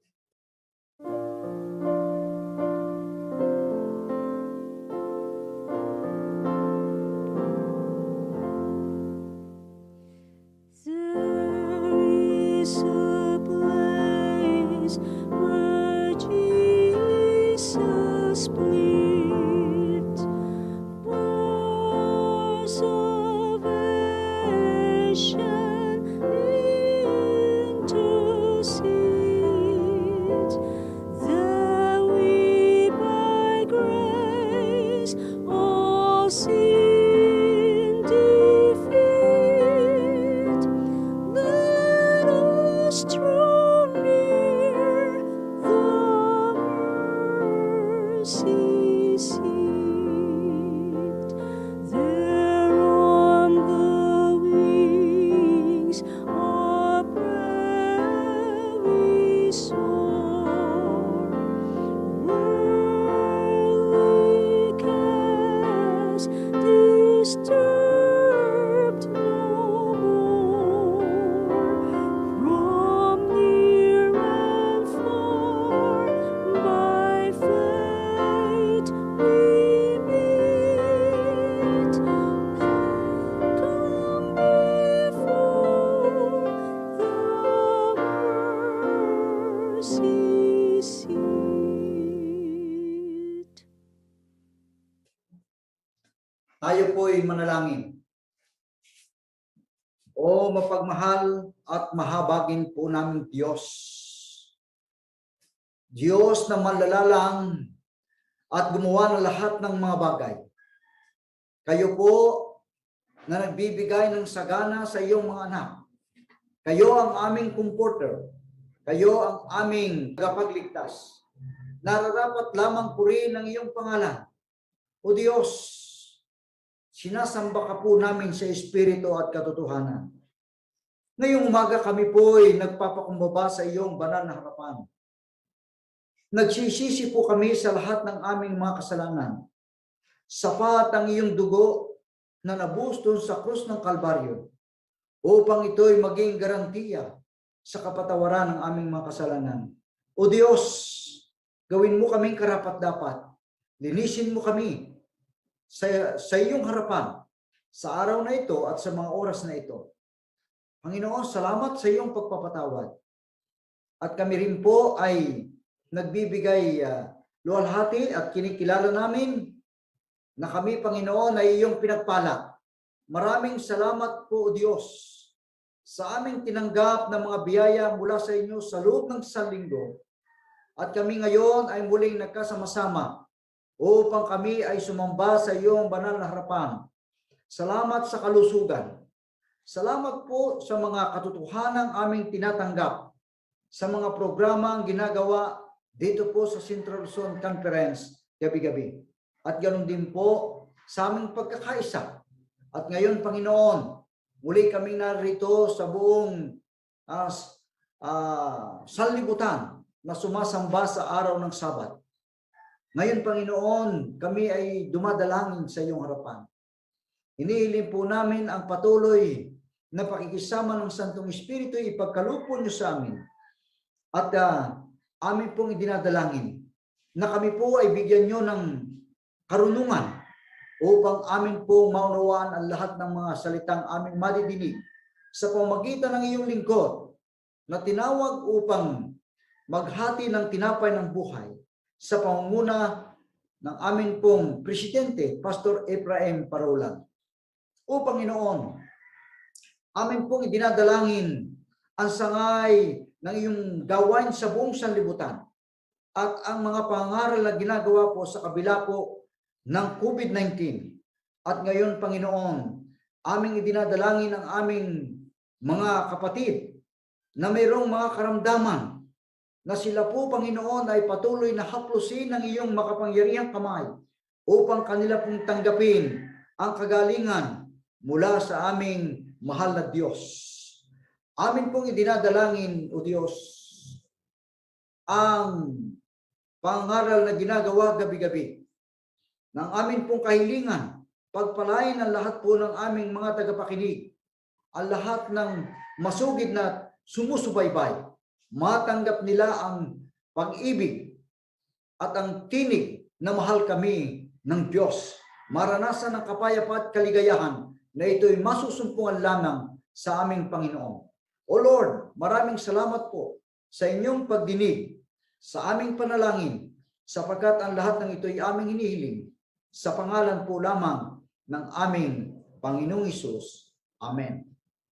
Tayo po'y manalangin. O mapagmahal at mahabagin po namin Diyos. Diyos na manlalalang at gumawa ng lahat ng mga bagay. Kayo po na nagbibigay ng sagana sa iyong mga anak. Kayo ang aming comforter. Kayo ang aming tagapagligtas. Nararapat lamang purihin ang iyong pangalan. O Diyos, sinasamba ka po namin sa Espiritu at katotohanan. Ngayong umaga kami po ay nagpapakumbaba sa iyong banal na harapan. Nagsisisi po kami sa lahat ng aming mga kasalanan. Sapat ang iyong dugo na nabuston sa krus ng Kalbaryo upang ito'y maging garantiya sa kapatawaran ng aming mga kasalanan. O Diyos, gawin mo kaming karapat-dapat. Linisin mo kami sa iyong harapan sa araw na ito at sa mga oras na ito. Panginoon, salamat sa iyong pagpapatawad. At kami rin po ay nagbibigay luwalhati at kinikilala namin na kami, Panginoon, ay iyong pinagpala. Maraming salamat po, O Diyos, sa aming tinanggap ng mga biyaya mula sa inyo sa loob ng isang linggo. At kami ngayon ay muling nagkasama-sama upang kami ay sumamba sa iyong banal na harapan. Salamat sa kalusugan. Salamat po sa mga katotohanang aming tinatanggap sa mga programang ginagawa dito po sa Central Luzon Conference gabi-gabi. At ganoon din po sa aming pagkakaisa. At ngayon, Panginoon, muli kaming narito sa buong sanlibutan na sumasamba sa araw ng Sabat. Ngayon, Panginoon, kami ay dumadalangin sa iyong harapan. Inihiling po namin ang patuloy na pakikisama ng Santong Espiritu, ipagkaloob niyo sa amin. At amin pong idinadalangin na kami po ay bigyan niyo ng karunungan upang amin pong maunawaan ang lahat ng mga salitang aming madidinig sa pamamagitan ng iyong lingkod na tinawag upang maghati ng tinapay ng buhay sa pamumuna ng amin pong Presidente, Pastor Ephraim Parolan. O Panginoon, amin pong idinadalangin ang sangay ng iyong gawain sa buong sanlibutan at ang mga pangaral na ginagawa po sa kabila po ng COVID-19. At ngayon, Panginoon, aming idinadalangin ang aming mga kapatid na mayroong mga karamdaman na sila po, Panginoon, ay patuloy na haplusin ng iyong makapangyarihang kamay upang kanila pong tanggapin ang kagalingan mula sa aming mahal na Diyos. Amin pong idinadalangin, O Diyos, ang pangaral na ginagawa gabi-gabi ng amin pong kahilingan, pagpalain ang lahat po ng aming mga tagapakinig, ang lahat ng masugid na sumusubaybay, matanggap nila ang pag-ibig at ang tinig na mahal kami ng Diyos. Maranasan ang kapayapaan at kaligayahan na ito'y masusumpungan lamang sa aming Panginoon. O Lord, maraming salamat po sa inyong pagdinig sa aming panalangin, sapagkat ang lahat ng ito'y aming hinihiling sa pangalan po lamang ng aming Panginoong Hesus. Amen.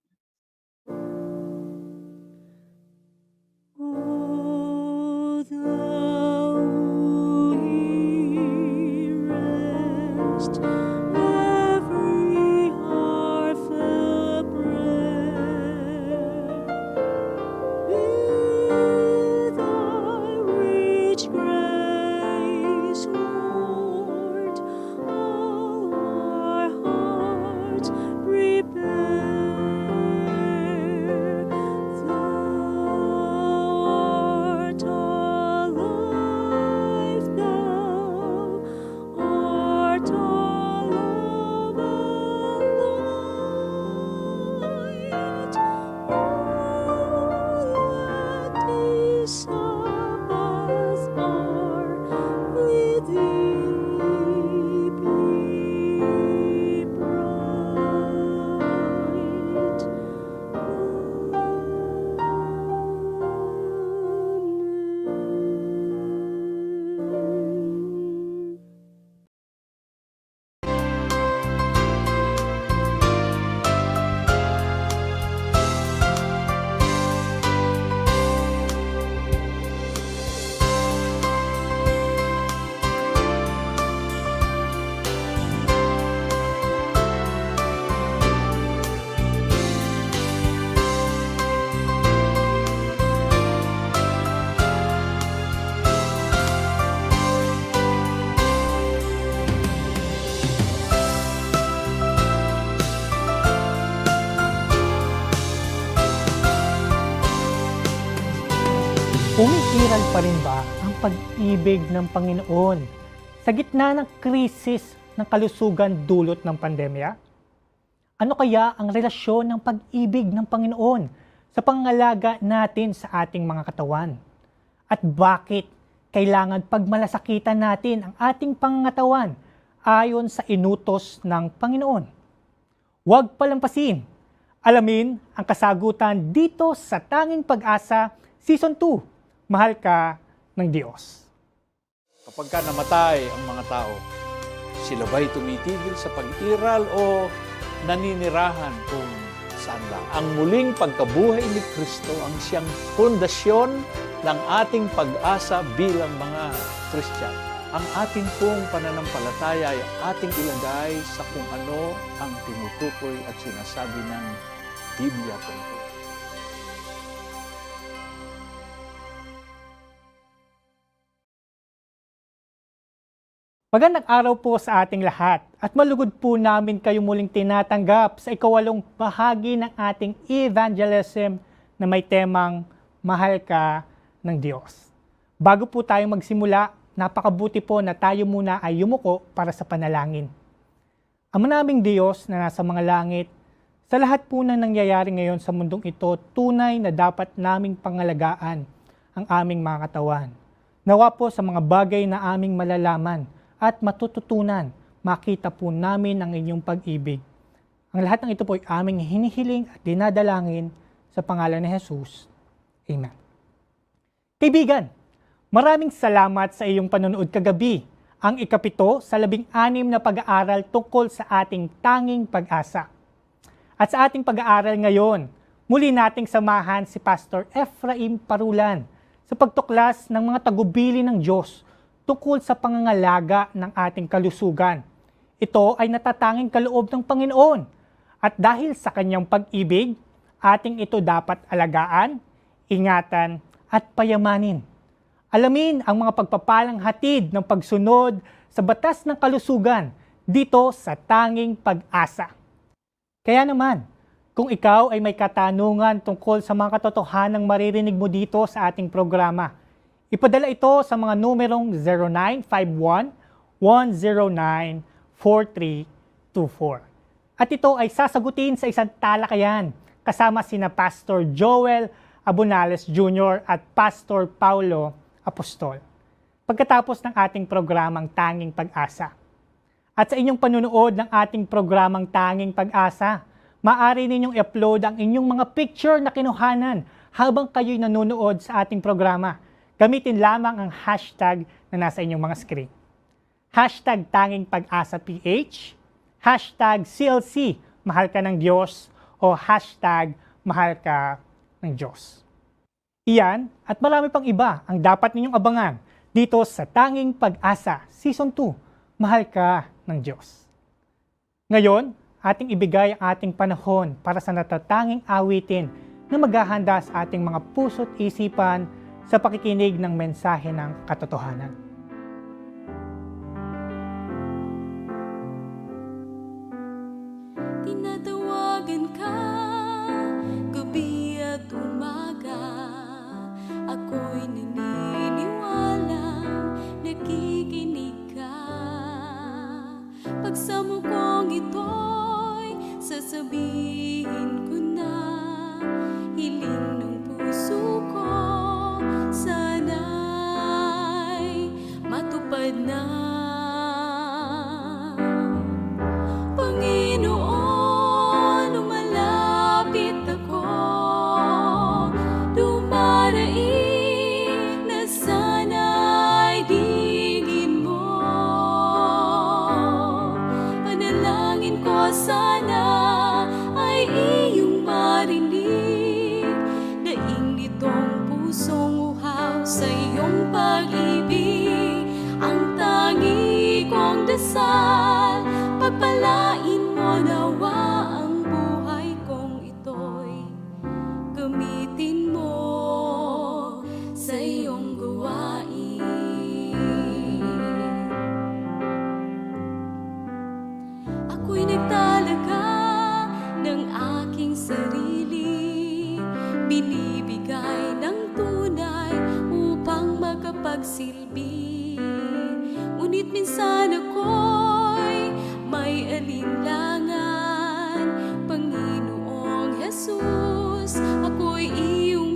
Umiiral pa rin ba ang pag-ibig ng Panginoon sa gitna ng krisis ng kalusugan dulot ng pandemya? Ano kaya ang relasyon ng pag-ibig ng Panginoon sa pangangalaga natin sa ating mga katawan? At bakit kailangan pagmalasakitan natin ang ating pangangatawan ayon sa inutos ng Panginoon? Huwag palampasin. Alamin ang kasagutan dito sa Tanging Pag-asa Season 2. Mahal ka ng Diyos.
Kapag ka namatay ang mga tao, sila ba'y tumitigil sa pag-iral o naninirahan kung saan lang? Ang muling pagkabuhay ni Kristo ang siyang pundasyon ng ating pag-asa bilang mga Kristiyano. Ang ating pong pananampalataya ay ating ilagay sa kung ano ang tinutukoy at sinasabi ng Biblia tungkol.
Magandang araw po sa ating lahat at malugod po namin kayo muling tinatanggap sa ikawalong bahagi ng ating evangelism na may temang Mahal ka ng Diyos. Bago po tayo magsimula, napakabuti po na tayo muna ay yumuko para sa panalangin. Ama naming Diyos na nasa mga langit, sa lahat po na nangyayari ngayon sa mundong ito, tunay na dapat naming pangalagaan ang aming mga katawan. Nawa po sa mga bagay na aming malalaman at matututunan, makita po namin ang inyong pag-ibig. Ang lahat ng ito po ay aming hinihiling at dinadalangin sa pangalan ni Jesus. Amen. Kaibigan, maraming salamat sa iyong panonood kagabi, ang ikapito sa 16 na pag-aaral tungkol sa ating tanging pag-asa. At sa ating pag-aaral ngayon, muli nating samahan si Pastor Ephraim Parulan sa pagtuklas ng mga tagubilin ng Diyos tungkol sa pangangalaga ng ating kalusugan. Ito ay natatanging kaloob ng Panginoon at dahil sa kanyang pag-ibig, ating ito dapat alagaan, ingatan at payamanin. Alamin ang mga pagpapalang hatid ng pagsunod sa batas ng kalusugan dito sa Tanging Pag-asa. Kaya naman, kung ikaw ay may katanungan tungkol sa mga katotohanang maririnig mo dito sa ating programa, ipadala ito sa mga numerong 0951-109-4324. At ito ay sasagutin sa isang talakayan kasama sina Pastor Joel Abunales Jr. at Pastor Paulo Apostol, pagkatapos ng ating programang Tanging Pag-asa. At sa inyong panunood ng ating programang Tanging Pag-asa, maaari ninyong i-upload ang inyong mga picture na kinuhanan habang kayo'y nanonood sa ating programa. Gamitin lamang ang hashtag na nasa inyong mga screen. Hashtag Tanging Pag-asa PH, hashtag CLC Mahal ka ng Diyos, o hashtag Mahal ka ng Diyos. Iyan at marami pang iba ang dapat ninyong abangan dito sa Tanging Pag-asa Season 2, Mahal ka ng Diyos. Ngayon, ating ibigay ang ating panahon para sa natatanging awitin na maghahanda sa ating mga puso't isipan sa pakikinig ng mensahe ng katotohanan.
Tinatawagan ka, gabi at umaga, ako'y naniniwalang nakikinig ka. Pagsamo kong ito'y sasabihin ko na, hiling ng puso ko sana'y matupad na. Panginoon, lumalapit ako, dumaraing na sana'y digin mo. Panalangin ko sana ay iyong marinig, daing nitong pusong uhaw sa iyong pag-ibig. Ang tangi kong dasal, pagpalain mo nawa ang buhay kong ito'y gamitin mo sa iyong gawain. Ako'y nagtalaga ng aking sarili, binibigay ng tunay upang makapagsilbi. Ngunit minsan ako'y may alinlangan, Panginoong Jesus, ako'y iyong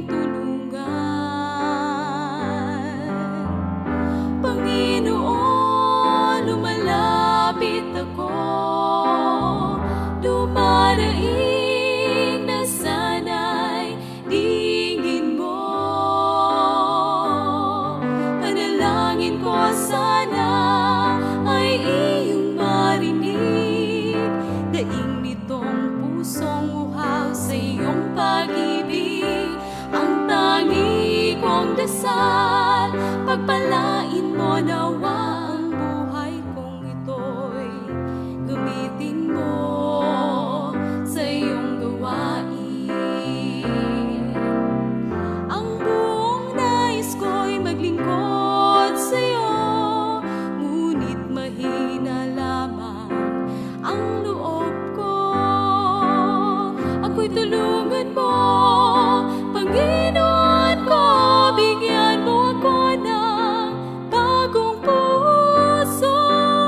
tulungan. Panginoon, lumalapit ako, dumaraing na sana'y digin mo. Panalangin ko sana ay iyong marinig, daing nitong pusong uhaw sa iyong pag-ibig. Ang tangi kong dasal, pagpalain mo nawa ang buhay kong ito'y gamitin mo sa iyong gawain. Ang buong nais ko'y maglingkod sa iyo, ngunit mahina lamang ang loob ko. Ako'y tulungan mo, Panginoon ko, bigyan mo ako ng bagong puso.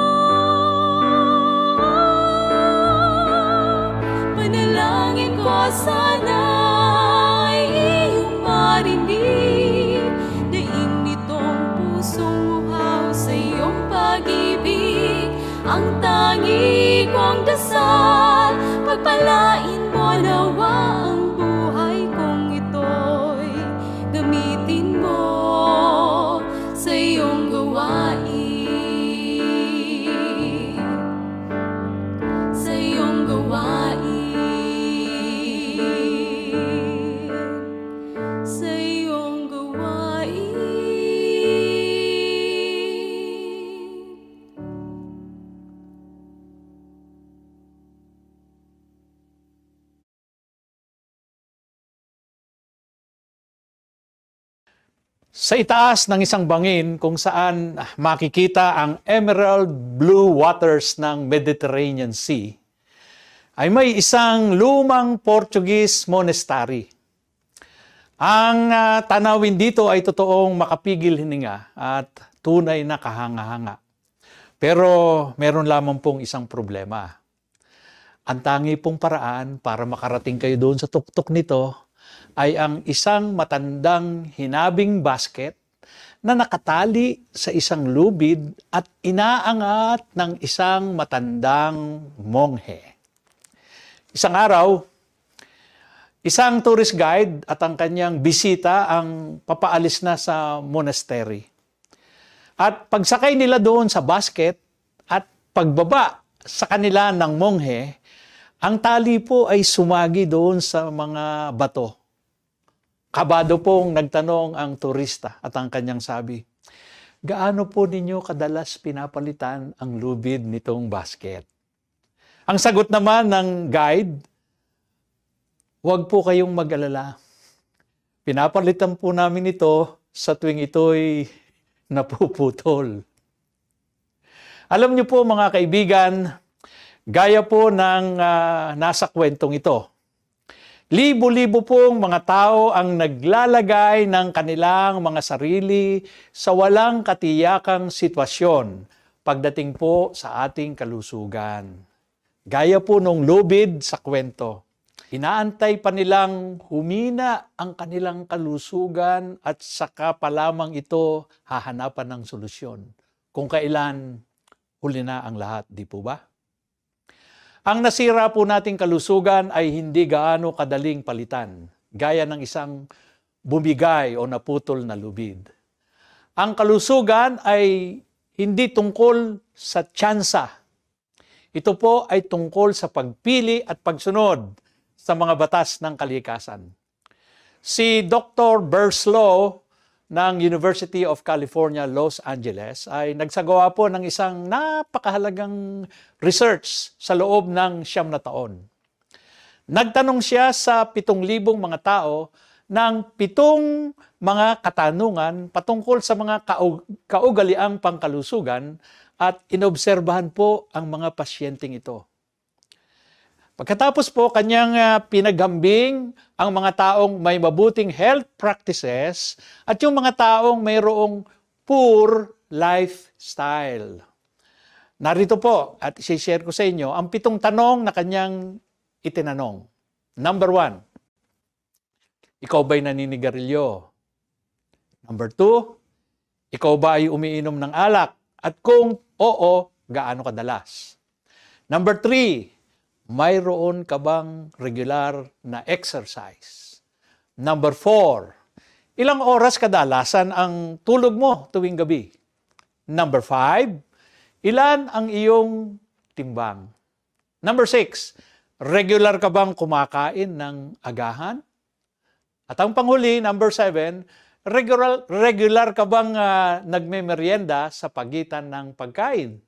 Panalangin ko sana ay iyong marinig, daing nitong pusong uhaw sa iyong pag-ibig. Ang tangi kong dasal, pagpalain mo nawa ang buhay kong ito'y gamitin mo sa iyong gawain. Sa iyong gawain. Sa iyong gawain.
Sa itaas ng isang bangin kung saan makikita ang emerald blue waters ng Mediterranean Sea, ay may isang lumang Portuguese monastery. Ang tanawin dito ay totoong makapigil hininga at tunay na kahanga-hanga. Pero meron lamang pong isang problema. Ang tangi pong paraan para makarating kayo doon sa tuktok nito ay ang isang matandang hinabing basket na nakatali sa isang lubid at inaangat ng isang matandang monghe. Isang araw, isang tourist guide at ang kanyang bisita ang papaalis na sa monastery. At pagsakay nila doon sa basket at pagbaba sa kanila ng monghe, ang tali po ay sumagi doon sa mga bato. Kabado pong nagtanong ang turista at ang kanyang sabi, gaano po ninyo kadalas pinapalitan ang lubid nitong basket? Ang sagot naman ng guide, huwag po kayong mag-alala. Pinapalitan po namin ito sa tuwing ito'y napuputol. Alam niyo po mga kaibigan, gaya po ng nasa kwentong ito. Libo-libo pong mga tao ang naglalagay ng kanilang mga sarili sa walang katiyakang sitwasyon pagdating po sa ating kalusugan. Gaya po nung lubid sa kwento. Inaantay pa nilang humina ang kanilang kalusugan at saka pa lamang ito hahanapan ng solusyon. Kung kailan huli na ang lahat, di po ba? Ang nasira po nating kalusugan ay hindi gaano kadaling palitan, gaya ng isang bumigay o naputol na lubid. Ang kalusugan ay hindi tungkol sa tsansa. Ito po ay tungkol sa pagpili at pagsunod sa mga batas ng kalikasan. Si Dr. Berslow ng University of California, Los Angeles ay nagsagawa po ng isang napakahalagang research sa loob ng 9 na taon. Nagtanong siya sa 7,000 mga tao ng 7 mga katanungan patungkol sa mga kaugaliang pangkalusugan at inobserbahan po ang mga pasyenteng ito. Pagkatapos po, kanyang pinaghambing ang mga taong may mabuting health practices at yung mga taong mayroong poor lifestyle. Narito po, at i-share ko sa inyo, ang 7 tanong na kanyang itinanong. Number 1, ikaw ba'y naninigarilyo? Number 2, ikaw ba ay umiinom ng alak? At kung oo, gaano kadalas? Number 3, mayroon ka bang regular na exercise? Number 4, ilang oras kadalasan ang tulog mo tuwing gabi? Number 5, ilan ang iyong timbang? Number 6, regular ka bang kumakain ng agahan? At ang panghuli, number 7, regular ka bang nagme-merienda sa pagitan ng pagkain?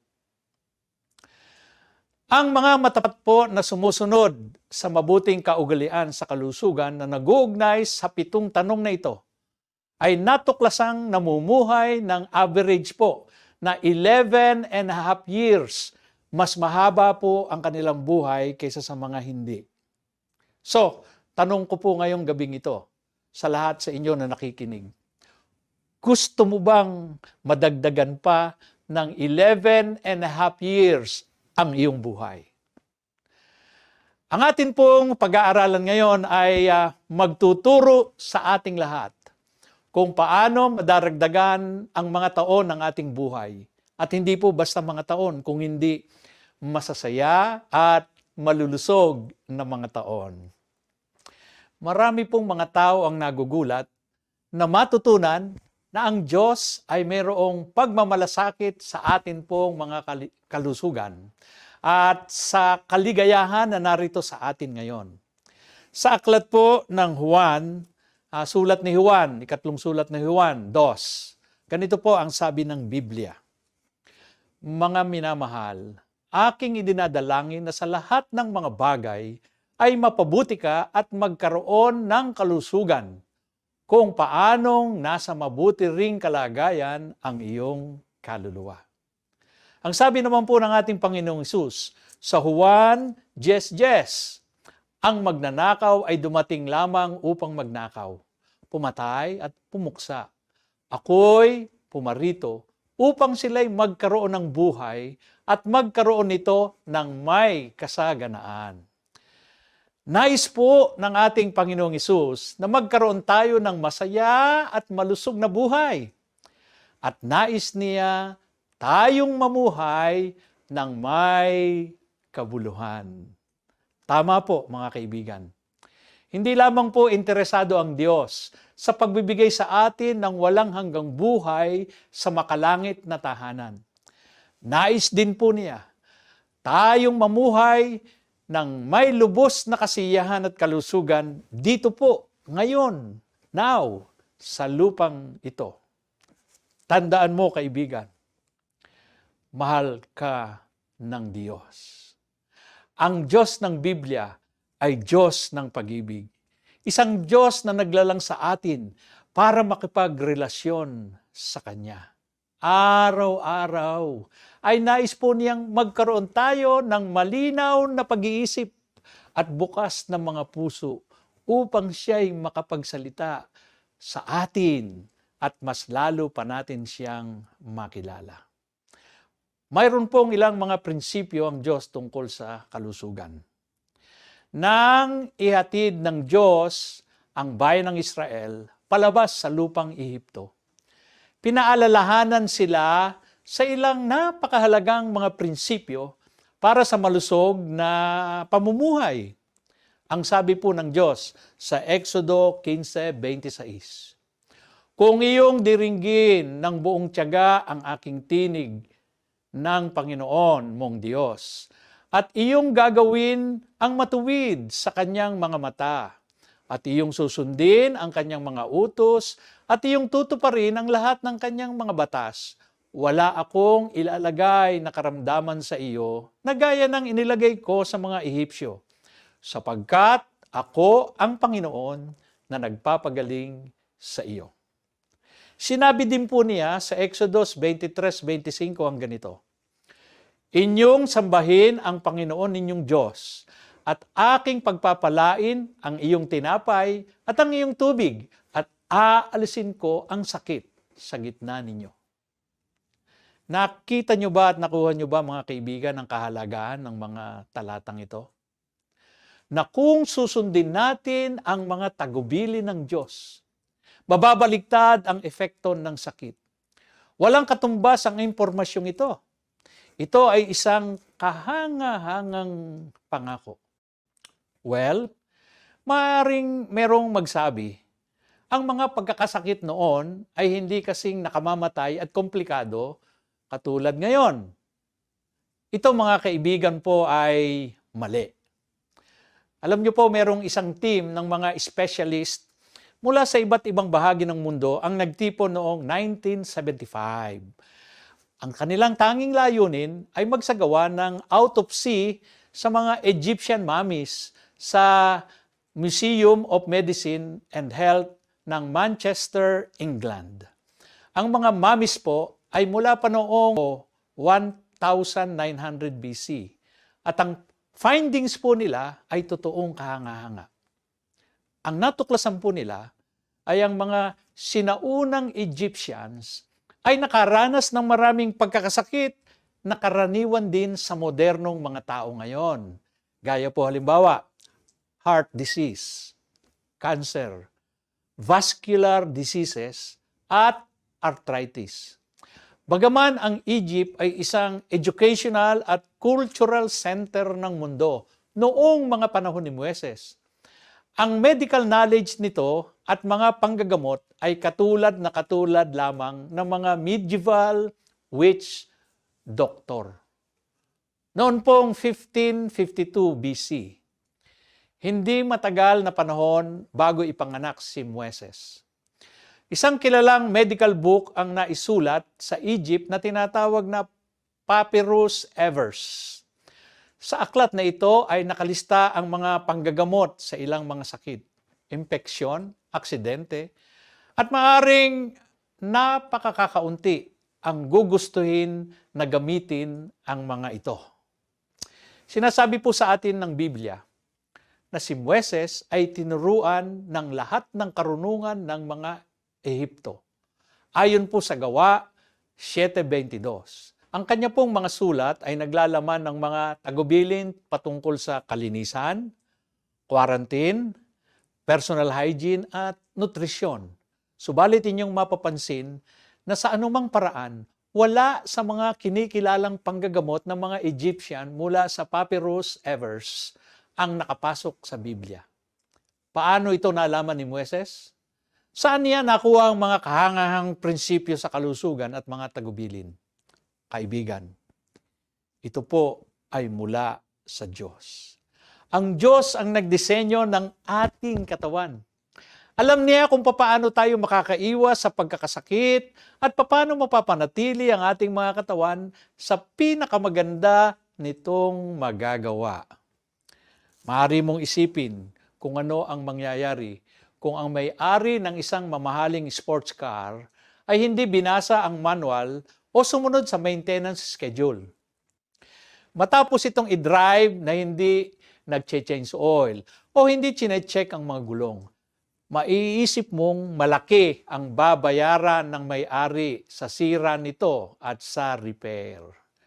Ang mga matapat po na sumusunod sa mabuting kaugalian sa kalusugan na nag-uugnay sa 7 tanong na ito ay natuklasang namumuhay ng average po na 11.5 years. Mas mahaba po ang kanilang buhay kaysa sa mga hindi. So, tanong ko po ngayong gabing ito sa lahat sa inyo na nakikinig. Gusto mo bang madagdagan pa ng 11.5 years ang iyong buhay? Ang atin pong pag-aaralan ngayon ay magtuturo sa ating lahat kung paano madaragdagan ang mga taon ng ating buhay. At hindi po basta mga taon, kung hindi masasaya at malulusog na mga taon. Marami pong mga tao ang nagugulat na matutunan na ang Diyos ay mayroong pagmamalasakit sa atin pong mga kalusugan at sa kaligayahan na narito sa atin ngayon. Sa aklat po ng Juan, sulat ni Juan, 2 sulat ni Juan, 2, ganito po ang sabi ng Biblia. Mga minamahal, aking idinadalangin na sa lahat ng mga bagay ay mapabuti ka at magkaroon ng kalusugan, kung paanong nasa mabuti ring kalagayan ang iyong kaluluwa. Ang sabi naman po ng ating Panginoong Hesus, Sa Juan 10:10, ang magnanakaw ay dumating lamang upang magnakaw, pumatay at pumuksa. Ako'y pumarito upang sila'y magkaroon ng buhay at magkaroon nito ng may kasaganaan. Nais po ng ating Panginoong Hesus na magkaroon tayo ng masaya at malusog na buhay. At nais niya tayong mamuhay ng may kabuluhan. Tama po, mga kaibigan. Hindi lamang po interesado ang Diyos sa pagbibigay sa atin ng walang hanggang buhay sa makalangit na tahanan. Nais din po niya tayong mamuhay ng may lubos na kasiyahan at kalusugan dito po, ngayon, now, sa lupang ito. Tandaan mo, kaibigan, mahal ka ng Diyos. Ang Diyos ng Biblia ay Diyos ng pag-ibig. Isang Diyos na naglalang sa atin para makipagrelasyon sa Kanya. Araw-araw ay nais po niyang magkaroon tayo ng malinaw na pag-iisip at bukas na mga puso upang siya'y makapagsalita sa atin at mas lalo pa natin siyang makilala. Mayroon pong ilang mga prinsipyo ang Diyos tungkol sa kalusugan. Nang ihatid ng Diyos ang bayan ng Israel palabas sa lupang Ehipto, pinaalalahanan sila sa ilang napakahalagang mga prinsipyo para sa malusog na pamumuhay. Ang sabi po ng Diyos sa Exodo 15:26, kung iyong diringgin ng buong tiyaga ang aking tinig ng Panginoon mong Diyos, at iyong gagawin ang matuwid sa kanyang mga mata, at iyong susundin ang kanyang mga utos, at iyong tutuparin ang lahat ng kanyang mga batas, wala akong ilalagay na karamdaman sa iyo na gaya ng inilagay ko sa mga Ehipsyo, sapagkat ako ang Panginoon na nagpapagaling sa iyo. Sinabi din po niya sa Exodus 23:25 ang ganito, inyong sambahin ang Panginoon ninyong Diyos, at aking pagpapalain ang iyong tinapay at ang iyong tubig, at aalisin ko ang sakit sa gitna ninyo. Nakita nyo ba at nakuha nyo ba, mga kaibigan, ang kahalagahan ng mga talatang ito? Na kung susundin natin ang mga tagubili ng Diyos, mababaligtad ang epekto ng sakit. Walang katumbas ang impormasyong ito. Ito ay isang kahanga-hangang pangako. Well, maaaring merong magsabi, ang mga pagkakasakit noon ay hindi kasing nakamamatay at komplikado katulad ngayon. Ito, mga kaibigan po, ay mali. Alam niyo po, merong isang team ng mga specialist mula sa iba't ibang bahagi ng mundo ang nagtipon noong 1975. Ang kanilang tanging layunin ay magsagawa ng autopsy sa mga Egyptian mummies sa Museum of Medicine and Health ng Manchester, England. Ang mga mummies po ay mula pa noong 1900 BC at ang findings po nila ay totoong kahanga-hanga. Ang natuklasan po nila ay ang mga sinaunang Egyptians ay nakaranas ng maraming pagkakasakit na karaniwan din sa modernong mga tao ngayon. Gaya po halimbawa, heart disease, cancer, vascular diseases, at arthritis. Bagaman ang Egypt ay isang educational at cultural center ng mundo noong mga panahon ni Moises, ang medical knowledge nito at mga panggagamot ay katulad lamang ng mga medieval witch doctor. Noon pong 1552 BC, hindi matagal na panahon bago ipanganak si Moises. Isang kilalang medical book ang naisulat sa Egypt na tinatawag na Papyrus Evers. Sa aklat na ito ay nakalista ang mga panggagamot sa ilang mga sakit, impeksyon, aksidente, at maaaring napakakaunti ang gugustuhin na gamitin ang mga ito. Sinasabi po sa atin ng Biblia na si Moises ay tinuruan ng lahat ng karunungan ng mga Ehipto. Ayon po sa Gawa 7:22. Ang kanya pong mga sulat ay naglalaman ng mga tagubilin patungkol sa kalinisan, quarantine, personal hygiene at nutrisyon. Subalit inyong mapapansin na sa anumang paraan, wala sa mga kinikilalang panggagamot ng mga Egyptian mula sa Papyrus Evers ang nakapasok sa Biblia. Paano ito nalaman ni Moises? Saan niya nakuha ang mga kahangahang prinsipyo sa kalusugan at mga tagubilin? Kaibigan, ito po ay mula sa Diyos. Ang Diyos ang nagdisenyo ng ating katawan. Alam niya kung paano tayo makakaiwas sa pagkakasakit at paano mapapanatili ang ating mga katawan sa pinakamaganda nitong magagawa. Maaari mong isipin kung ano ang mangyayari kung ang may-ari ng isang mamahaling sports car ay hindi binasa ang manual o sumunod sa maintenance schedule. Matapos itong i-drive na hindi nag-change oil o hindi chine-check ang mga gulong, maiisip mong malaki ang babayaran ng may-ari sa sira nito at sa repair.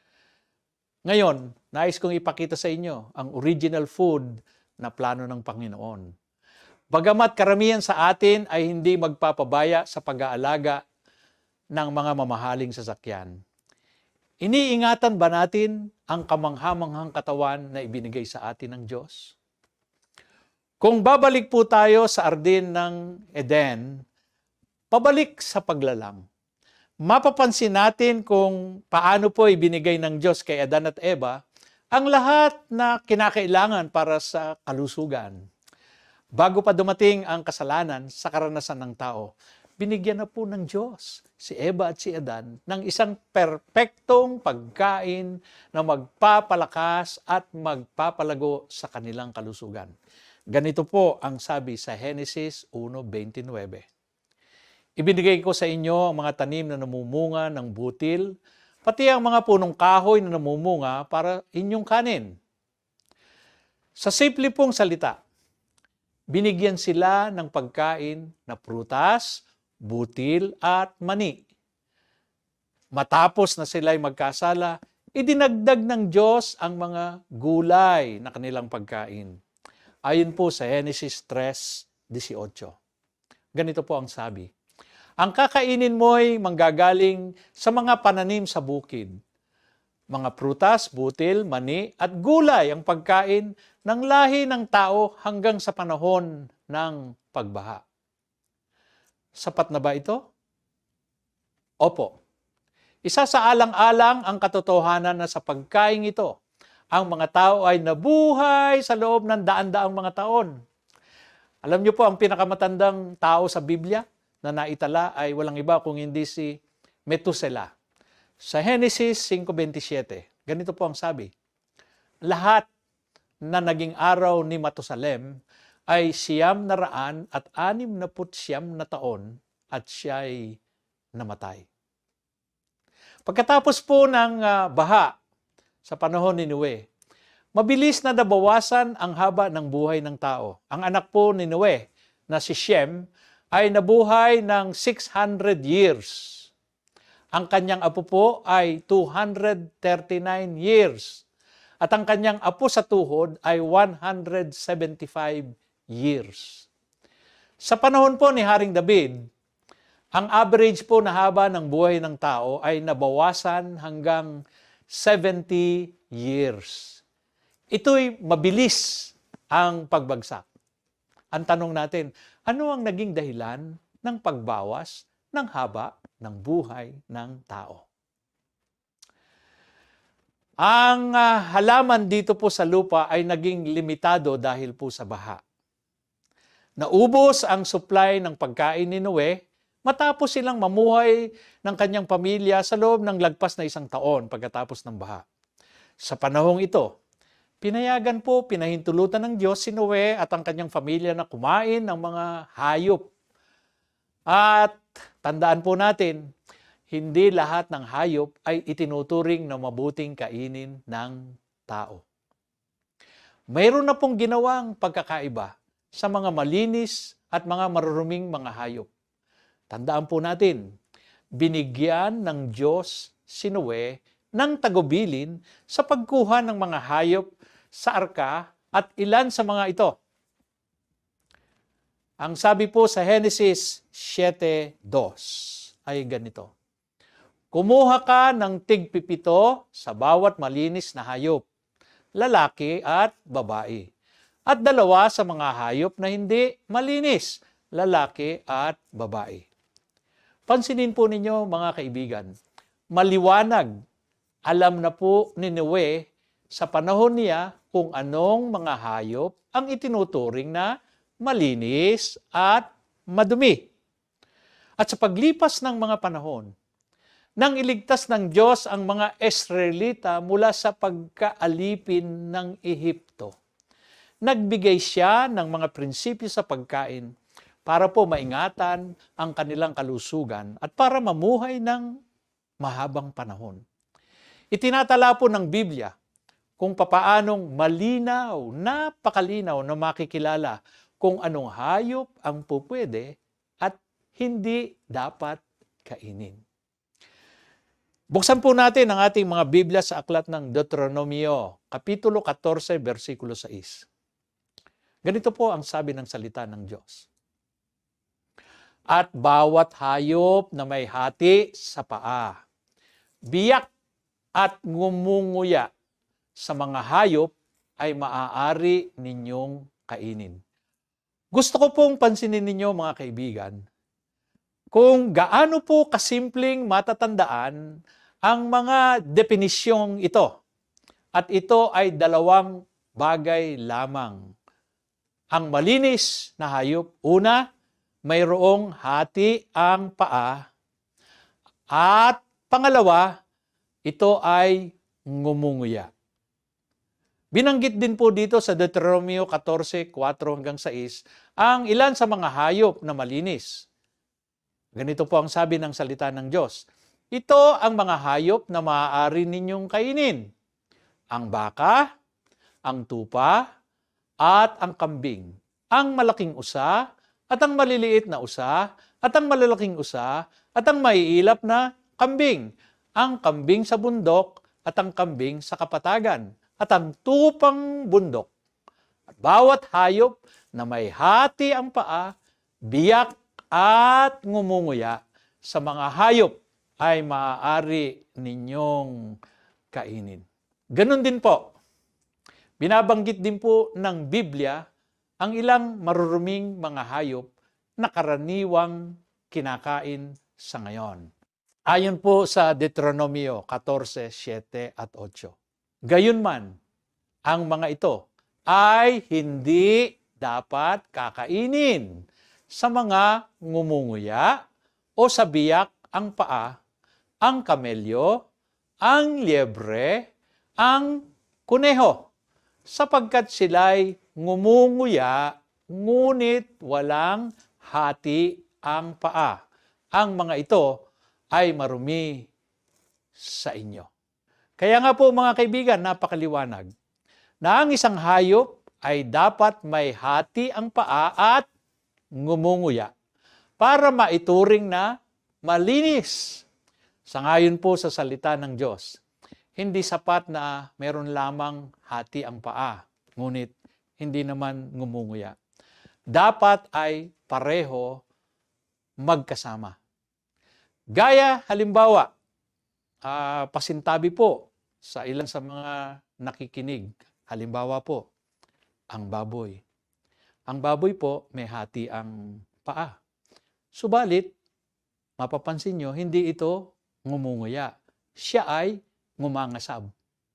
Ngayon, nais kong ipakita sa inyo ang original food na plano ng Panginoon. Bagamat karamihan sa atin ay hindi magpapabaya sa pag-aalaga ng mga mamahaling sasakyan, iniingatan ba natin ang kamanghamanghang katawan na ibinigay sa atin ng Diyos? Kung babalik po tayo sa Arden ng Eden, pabalik sa paglalang, mapapansin natin kung paano po ibinigay ng Diyos kay Adan at Eva ang lahat na kinakailangan para sa kalusugan. Bago pa dumating ang kasalanan sa karanasan ng tao, binigyan na po ng Diyos si Eva at si Adan ng isang perpektong pagkain na magpapalakas at magpapalago sa kanilang kalusugan. Ganito po ang sabi sa Genesis 1:29. Ibinigay ko sa inyo ang mga tanim na namumunga ng butil, pati ang mga punong kahoy na namumunga para inyong kanin. Sa simple pong salita, binigyan sila ng pagkain na prutas, butil at mani. Matapos na sila'y magkasala, idinagdag ng Diyos ang mga gulay na kanilang pagkain. Ayon po sa Genesis 3:18. Ganito po ang sabi, ang kakainin mo'y manggagaling sa mga pananim sa bukid. Mga prutas, butil, mani at gulay ang pagkain ng lahi ng tao hanggang sa panahon ng pagbaha. Sapat na ba ito? Opo. Isa sa alang-alang ang katotohanan na sa pagkain ito, ang mga tao ay nabuhay sa loob ng daan-daang mga taon. Alam niyo po, ang pinakamatandang tao sa Biblia na naitala ay walang iba kung hindi si Methuselah. Sa Genesis 5:27, ganito po ang sabi, lahat na naging araw ni Matusalem ay 900 at 69 na taon at siya'y namatay. Pagkatapos po ng baha sa panahon ni Noe, mabilis na nabawasan ang haba ng buhay ng tao. Ang anak po ni Noe na si Shem ay nabuhay ng 600 years. Ang kanyang apo po ay 239 years. At ang kanyang apo sa tuhod ay 175 years. Sa panahon po ni Haring David, ang average po na haba ng buhay ng tao ay nabawasan hanggang 70 years. Ito'y mabilis ang pagbagsak. Ang tanong natin, ano ang naging dahilan ng pagbawas ng haba ng buhay ng tao? Ang halaman dito po sa lupa ay naging limitado dahil po sa baha. Naubos ang supply ng pagkain ni Noe matapos silang mamuhay ng kanyang pamilya sa loob ng lagpas na 1 taon pagkatapos ng baha. Sa panahong ito, pinahintulutan ng Diyos si Noe at ang kanyang pamilya na kumain ng mga hayop. At tandaan po natin, hindi lahat ng hayop ay itinuturing na mabuting kainin ng tao. mayroon na pong ginawang pagkakaiba sa mga malinis at mga maruruming mga hayop. Tandaan po natin, binigyan ng Diyos si Noe ng tagubilin sa pagkuha ng mga hayop sa arka at ilan sa mga ito. Ang sabi po sa Genesis 7:2 ay ganito, kumuha ka ng tig-pipito sa bawat malinis na hayop, lalaki at babae, at 2 sa mga hayop na hindi malinis, lalaki at babae. Pansinin po ninyo mga kaibigan, maliwanag, alam na po ni Noe sa panahon niya kung anong mga hayop ang itinuturing na malinis at madumi. At sa paglipas ng mga panahon, nang iligtas ng Diyos ang mga Israelita mula sa pagkaalipin ng Ehipto, nagbigay siya ng mga prinsipyo sa pagkain para po maingatan ang kanilang kalusugan at para mamuhay ng mahabang panahon. Itinatala po ng Biblia kung papaanong malinaw, napakalinaw na makikilala kung anong hayop ang pupwede at hindi dapat kainin. Buksan po natin ang ating mga Biblia sa aklat ng Deuteronomio, Kapitulo 14, versikulo 6. Ganito po ang sabi ng salita ng Diyos. At bawat hayop na may hati sa paa, biyak at ngumunguya sa mga hayop ay maaari ninyong kainin. Gusto ko pong pansinin ninyo mga kaibigan, kung gaano po kasimpleng matatandaan ang mga depinisyong ito. At ito ay 2 bagay lamang. Ang malinis na hayop, una, mayroong hati ang paa. At pangalawa, ito ay ngumunguya. Binanggit din po dito sa Deuteronomio 14:4 hanggang 6 ang ilan sa mga hayop na malinis. Ganito po ang sabi ng salita ng Diyos. Ito ang mga hayop na maaari ninyong kainin. Ang baka, ang tupa, at ang kambing. Ang malaking usa, at ang maliliit na usa, at ang malalaking usa, at ang maiilap na kambing. Ang kambing sa bundok, at ang kambing sa kapatagan, at ang tupang bundok. At bawat hayop na may hati ang paa, biyak at ngumunguya sa mga hayop ay maaari ninyong kainin. Ganon din po, binabanggit din po ng Biblia ang ilang maruruming mga hayop na karaniwang kinakain sa ngayon. Ayon po sa Deuteronomio 14:7 at 8. Gayunman, ang mga ito ay hindi dapat kakainin sa mga ngumunguya o sa biyak ang paa, ang kamelyo, ang liebre, ang kuneho, sapagkat sila'y ngumunguya, ngunit walang hati ang paa. Ang mga ito ay marumi sa inyo. Kaya nga po mga kaibigan, napakaliwanag na ang isang hayop ay dapat may hati ang paa at ngumunguya para maituring na malinis. Sangayon po sa salita ng Diyos, hindi sapat na meron lamang hati ang paa, ngunit hindi naman ngumunguya. Dapat ay pareho magkasama. Gaya halimbawa, pasintabi po sa ilan sa mga nakikinig. Halimbawa po, ang baboy. Ang baboy po may hati ang paa. Subalit, mapapansin nyo, hindi ito ngumunguya. Siya ay ngumangasab.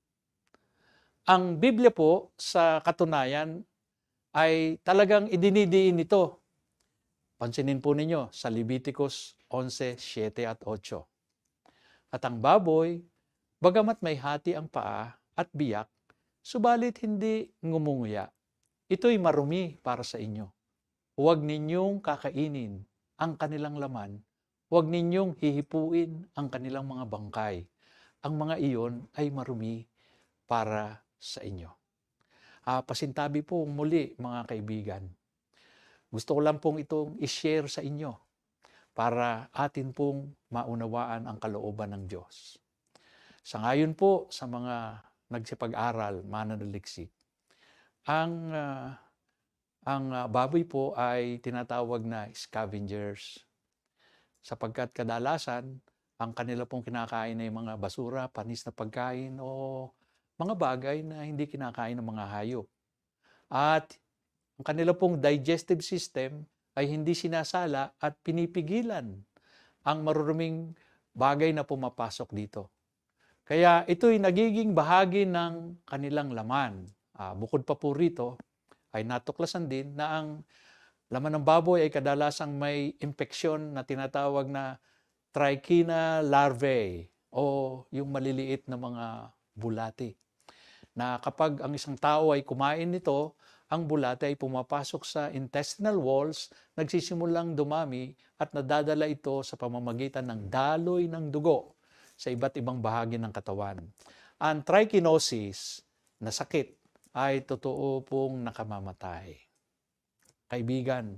Ang Biblia po sa katunayan ay talagang idinidiin ito. Pansinin po ninyo sa Leviticus 11:7 at 8. At ang baboy, bagamat may hati ang paa at biyak, subalit hindi ngumunguya. Ito'y marumi para sa inyo. Huwag ninyong kakainin ang kanilang laman. Huwag ninyong hihipuin ang kanilang mga bangkay. Ang mga iyon ay marumi para sa inyo. pasintabi po muli mga kaibigan. Gusto ko lang pong itong i-share sa inyo para atin pong maunawaan ang kalooban ng Diyos. Sa ngayon po sa mga nagsipag-aral, mananaliksik, ang baboy po ay tinatawag na scavengers. Sapagkat kadalasan, ang kanila pong kinakain ay mga basura, panis na pagkain o mga bagay na hindi kinakain ng mga hayop. At ang kanila pong digestive system ay hindi sinasala at pinipigilan ang maruruming bagay na pumapasok dito. Kaya ito'y nagiging bahagi ng kanilang laman. Bukod pa po rito, ay natuklasan din na ang laman ng baboy ay kadalasang may impeksyon na tinatawag na trichina larvae o yung maliliit na mga bulati. Na kapag ang isang tao ay kumain nito, ang bulate ay pumapasok sa intestinal walls, nagsisimulang dumami at nadadala ito sa pamamagitan ng daloy ng dugo sa iba't ibang bahagi ng katawan. Ang trichinosis na sakit ay totoo pong nakamamatay. Kaibigan,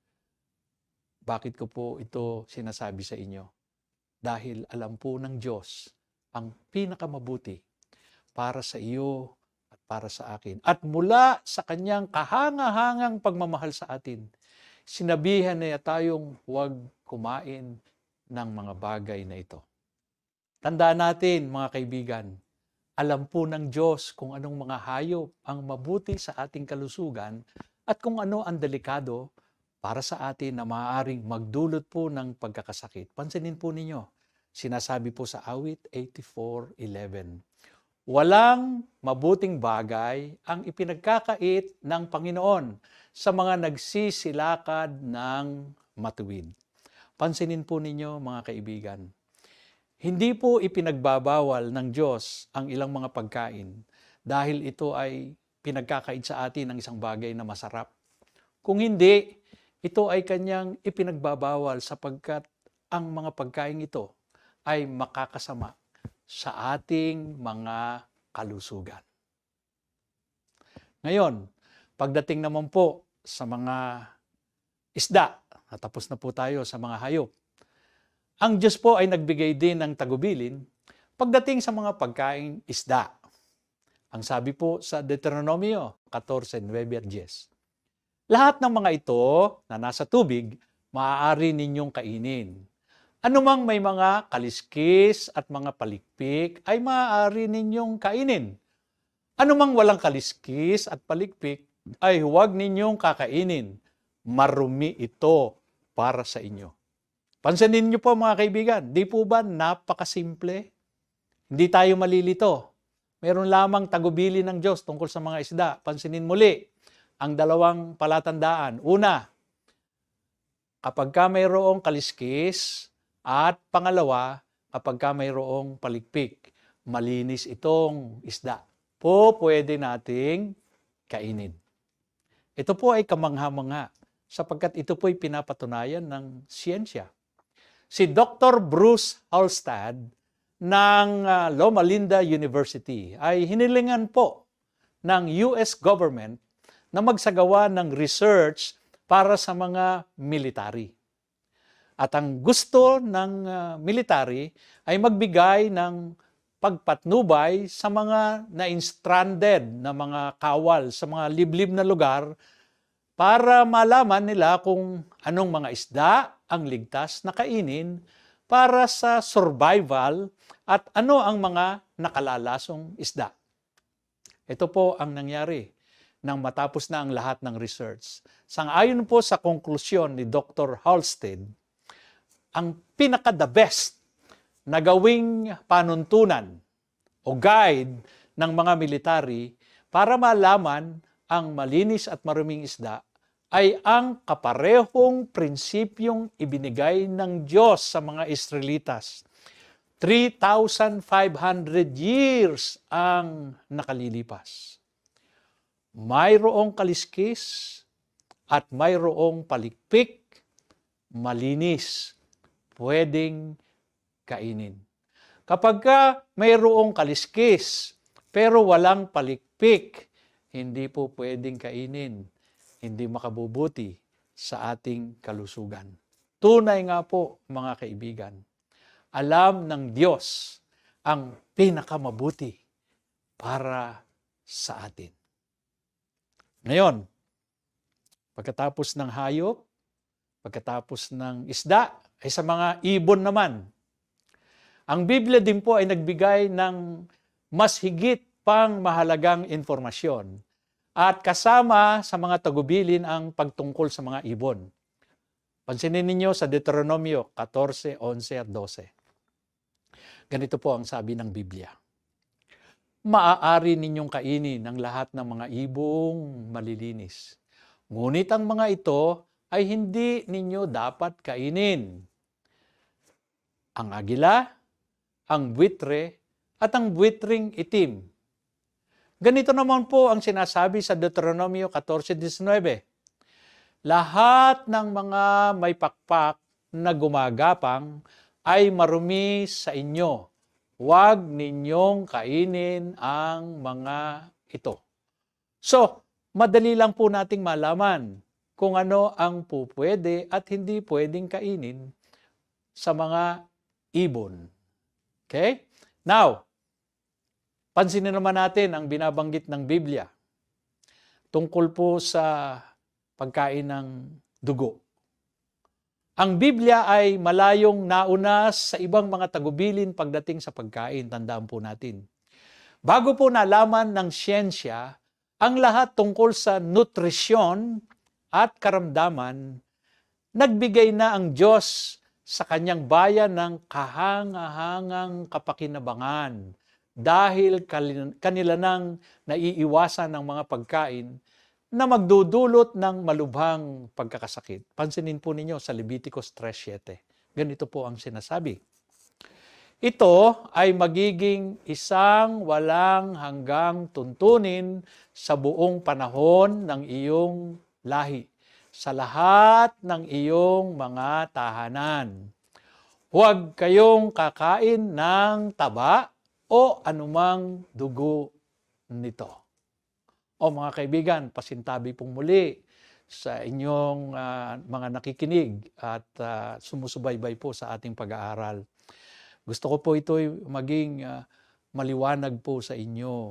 bakit ko po ito sinasabi sa inyo? Dahil alam po ng Diyos ang pinakamabuti para sa iyo at para sa akin. At mula sa kanyang kahanga-hangang pagmamahal sa atin, sinabihan niya tayong huwag kumain ng mga bagay na ito. Tandaan natin, mga kaibigan, alam po ng Diyos kung anong mga hayop ang mabuti sa ating kalusugan at kung ano ang delikado para sa atin na maaaring magdulot po ng pagkakasakit. Pansinin po ninyo, sinasabi po sa awit 84:11. Walang mabuting bagay ang ipinagkakait ng Panginoon sa mga nagsisilakad ng matuwid. Pansinin po ninyo mga kaibigan, hindi po ipinagbabawal ng Diyos ang ilang mga pagkain dahil ito ay pinagkakait sa atin ng isang bagay na masarap. Kung hindi, ito ay kanyang ipinagbabawal sapagkat ang mga pagkain ito ay makakasama sa ating mga kalusugan. Ngayon, pagdating naman po sa mga isda, natapos na po tayo sa mga hayop. Ang Diyos po ay nagbigay din ng tagubilin pagdating sa mga pagkain isda. Ang sabi po sa Deuteronomio 14:9-10. Lahat ng mga ito na nasa tubig, maaari ninyong kainin. Anumang may mga kaliskis at mga palikpik ay maaari ninyong kainin. Anumang walang kaliskis at palikpik ay huwag ninyong kakainin. Marumi ito para sa inyo. Pansinin niyo po mga kaibigan, di po ba napakasimple? Hindi tayo malilito. Meron lamang tagubili ng Diyos tungkol sa mga isda. Pansinin muli ang dalawang palatandaan. Una, kapag ka mayroong kaliskis, at pangalawa, kapag ka mayroong palikpik, malinis itong isda. Pwede nating kainin. Ito po ay kamangha-mangha sapagkat ito po ay pinapatunayan ng siyensya. Si Dr. Bruce Halstead ng Loma Linda University ay hinilingan po ng US government na magsagawa ng research para sa mga military. At ang gusto ng military ay magbigay ng pagpatnubay sa mga na-stranded na mga kawal sa mga liblib na lugar para malaman nila kung anong mga isda ang ligtas na kainin para sa survival at ano ang mga nakalalasong isda. Ito po ang nangyari nang matapos na ang lahat ng research. Sang-ayon po sa konklusyon ni Dr. Halstead, ang pinaka-the best na gawing panuntunan o guide ng mga military para malaman ang malinis at maruming isda ay ang kaparehong prinsipyong ibinigay ng Diyos sa mga Israelitas. 3,500 years ang nakalilipas. Mayroong kaliskis at mayroong palikpik, malinis, pwedeng kainin. Kapag ka mayroong kaliskis pero walang palikpik, hindi po pwedeng kainin, hindi makabubuti sa ating kalusugan. Tunay nga po, mga kaibigan, alam ng Diyos ang pinakamabuti para sa atin. Ngayon, pagkatapos ng hayop, pagkatapos ng isda, ay sa mga ibon naman. Ang Biblia din po ay nagbigay ng mas higit pang mahalagang informasyon at kasama sa mga tagubilin ang pagtungkol sa mga ibon. Pansinin ninyo sa Deuteronomio 14, 11 at 12. Ganito po ang sabi ng Biblia. Maaari ninyong kainin ang lahat ng mga ibong malilinis. Ngunit ang mga ito ay hindi ninyo dapat kainin. Ang agila, ang buitre, at ang buitring itim. Ganito naman po ang sinasabi sa Deuteronomio 14:19. Lahat ng mga may pakpak na gumagapang ay marumi sa inyo. Huwag ninyong kainin ang mga ito. So, madali lang po nating malaman kung ano ang pupwede at hindi pwedeng kainin sa mga ibon. Okay? Now, pansinin naman natin ang binabanggit ng Biblia tungkol po sa pagkain ng dugo. Ang Biblia ay malayong nauna sa ibang mga tagubilin pagdating sa pagkain. Tandaan po natin. Bago po nalaman ng siyensya ang lahat tungkol sa nutrisyon at karamdaman, nagbigay na ang Diyos sa kanyang bayan ng kahangahangang kapakinabangan dahil kanila nang naiiwasan ng mga pagkain na magdudulot ng malubhang pagkakasakit. Pansinin po ninyo sa Leviticus 3:7. Ganito po ang sinasabi. Ito ay magiging isang walang hanggang tuntunin sa buong panahon ng iyong lahi, sa lahat ng iyong mga tahanan. Huwag kayong kakain ng taba o anumang dugo nito. O mga kaibigan, pasintabi pong muli sa inyong mga nakikinig at sumusubaybay po sa ating pag-aaral. Gusto ko po ito'y maging maliwanag po sa inyo.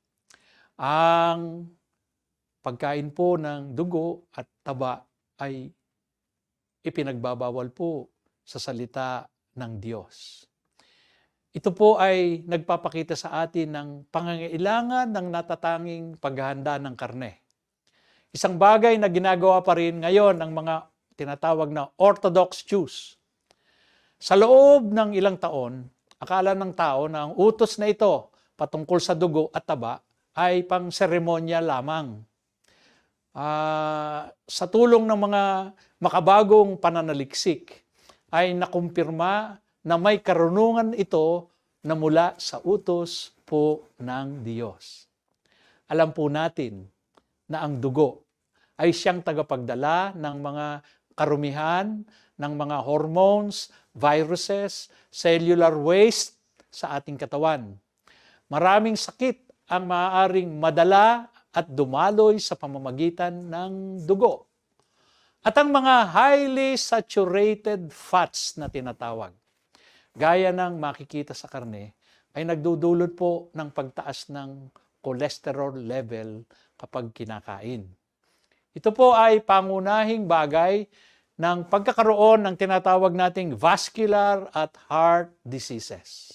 Ang pagkain po ng dugo at taba ay ipinagbabawal po sa salita ng Diyos. Ito po ay nagpapakita sa atin ng pangangailangan ng natatanging paghahanda ng karne. Isang bagay na ginagawa pa rin ngayon ng mga tinatawag na Orthodox Jews. Sa loob ng ilang taon, akala ng tao na ang utos na ito patungkol sa dugo at taba ay pang seremonya lamang. Sa tulong ng mga makabagong pananaliksik ay nakumpirma na may karunungan ito na mula sa utos po ng Diyos. Alam po natin na ang dugo ay siyang tagapagdala ng mga karumihan, ng mga hormones, viruses, cellular waste sa ating katawan. Maraming sakit ang maaaring madala at dumaloy sa pamamagitan ng dugo. At ang mga highly saturated fats na tinatawag, gaya ng makikita sa karne, ay nagdudulot po ng pagtaas ng cholesterol level kapag kinakain. Ito po ay pangunahing bagay ng pagkakaroon ng tinatawag nating vascular at heart diseases.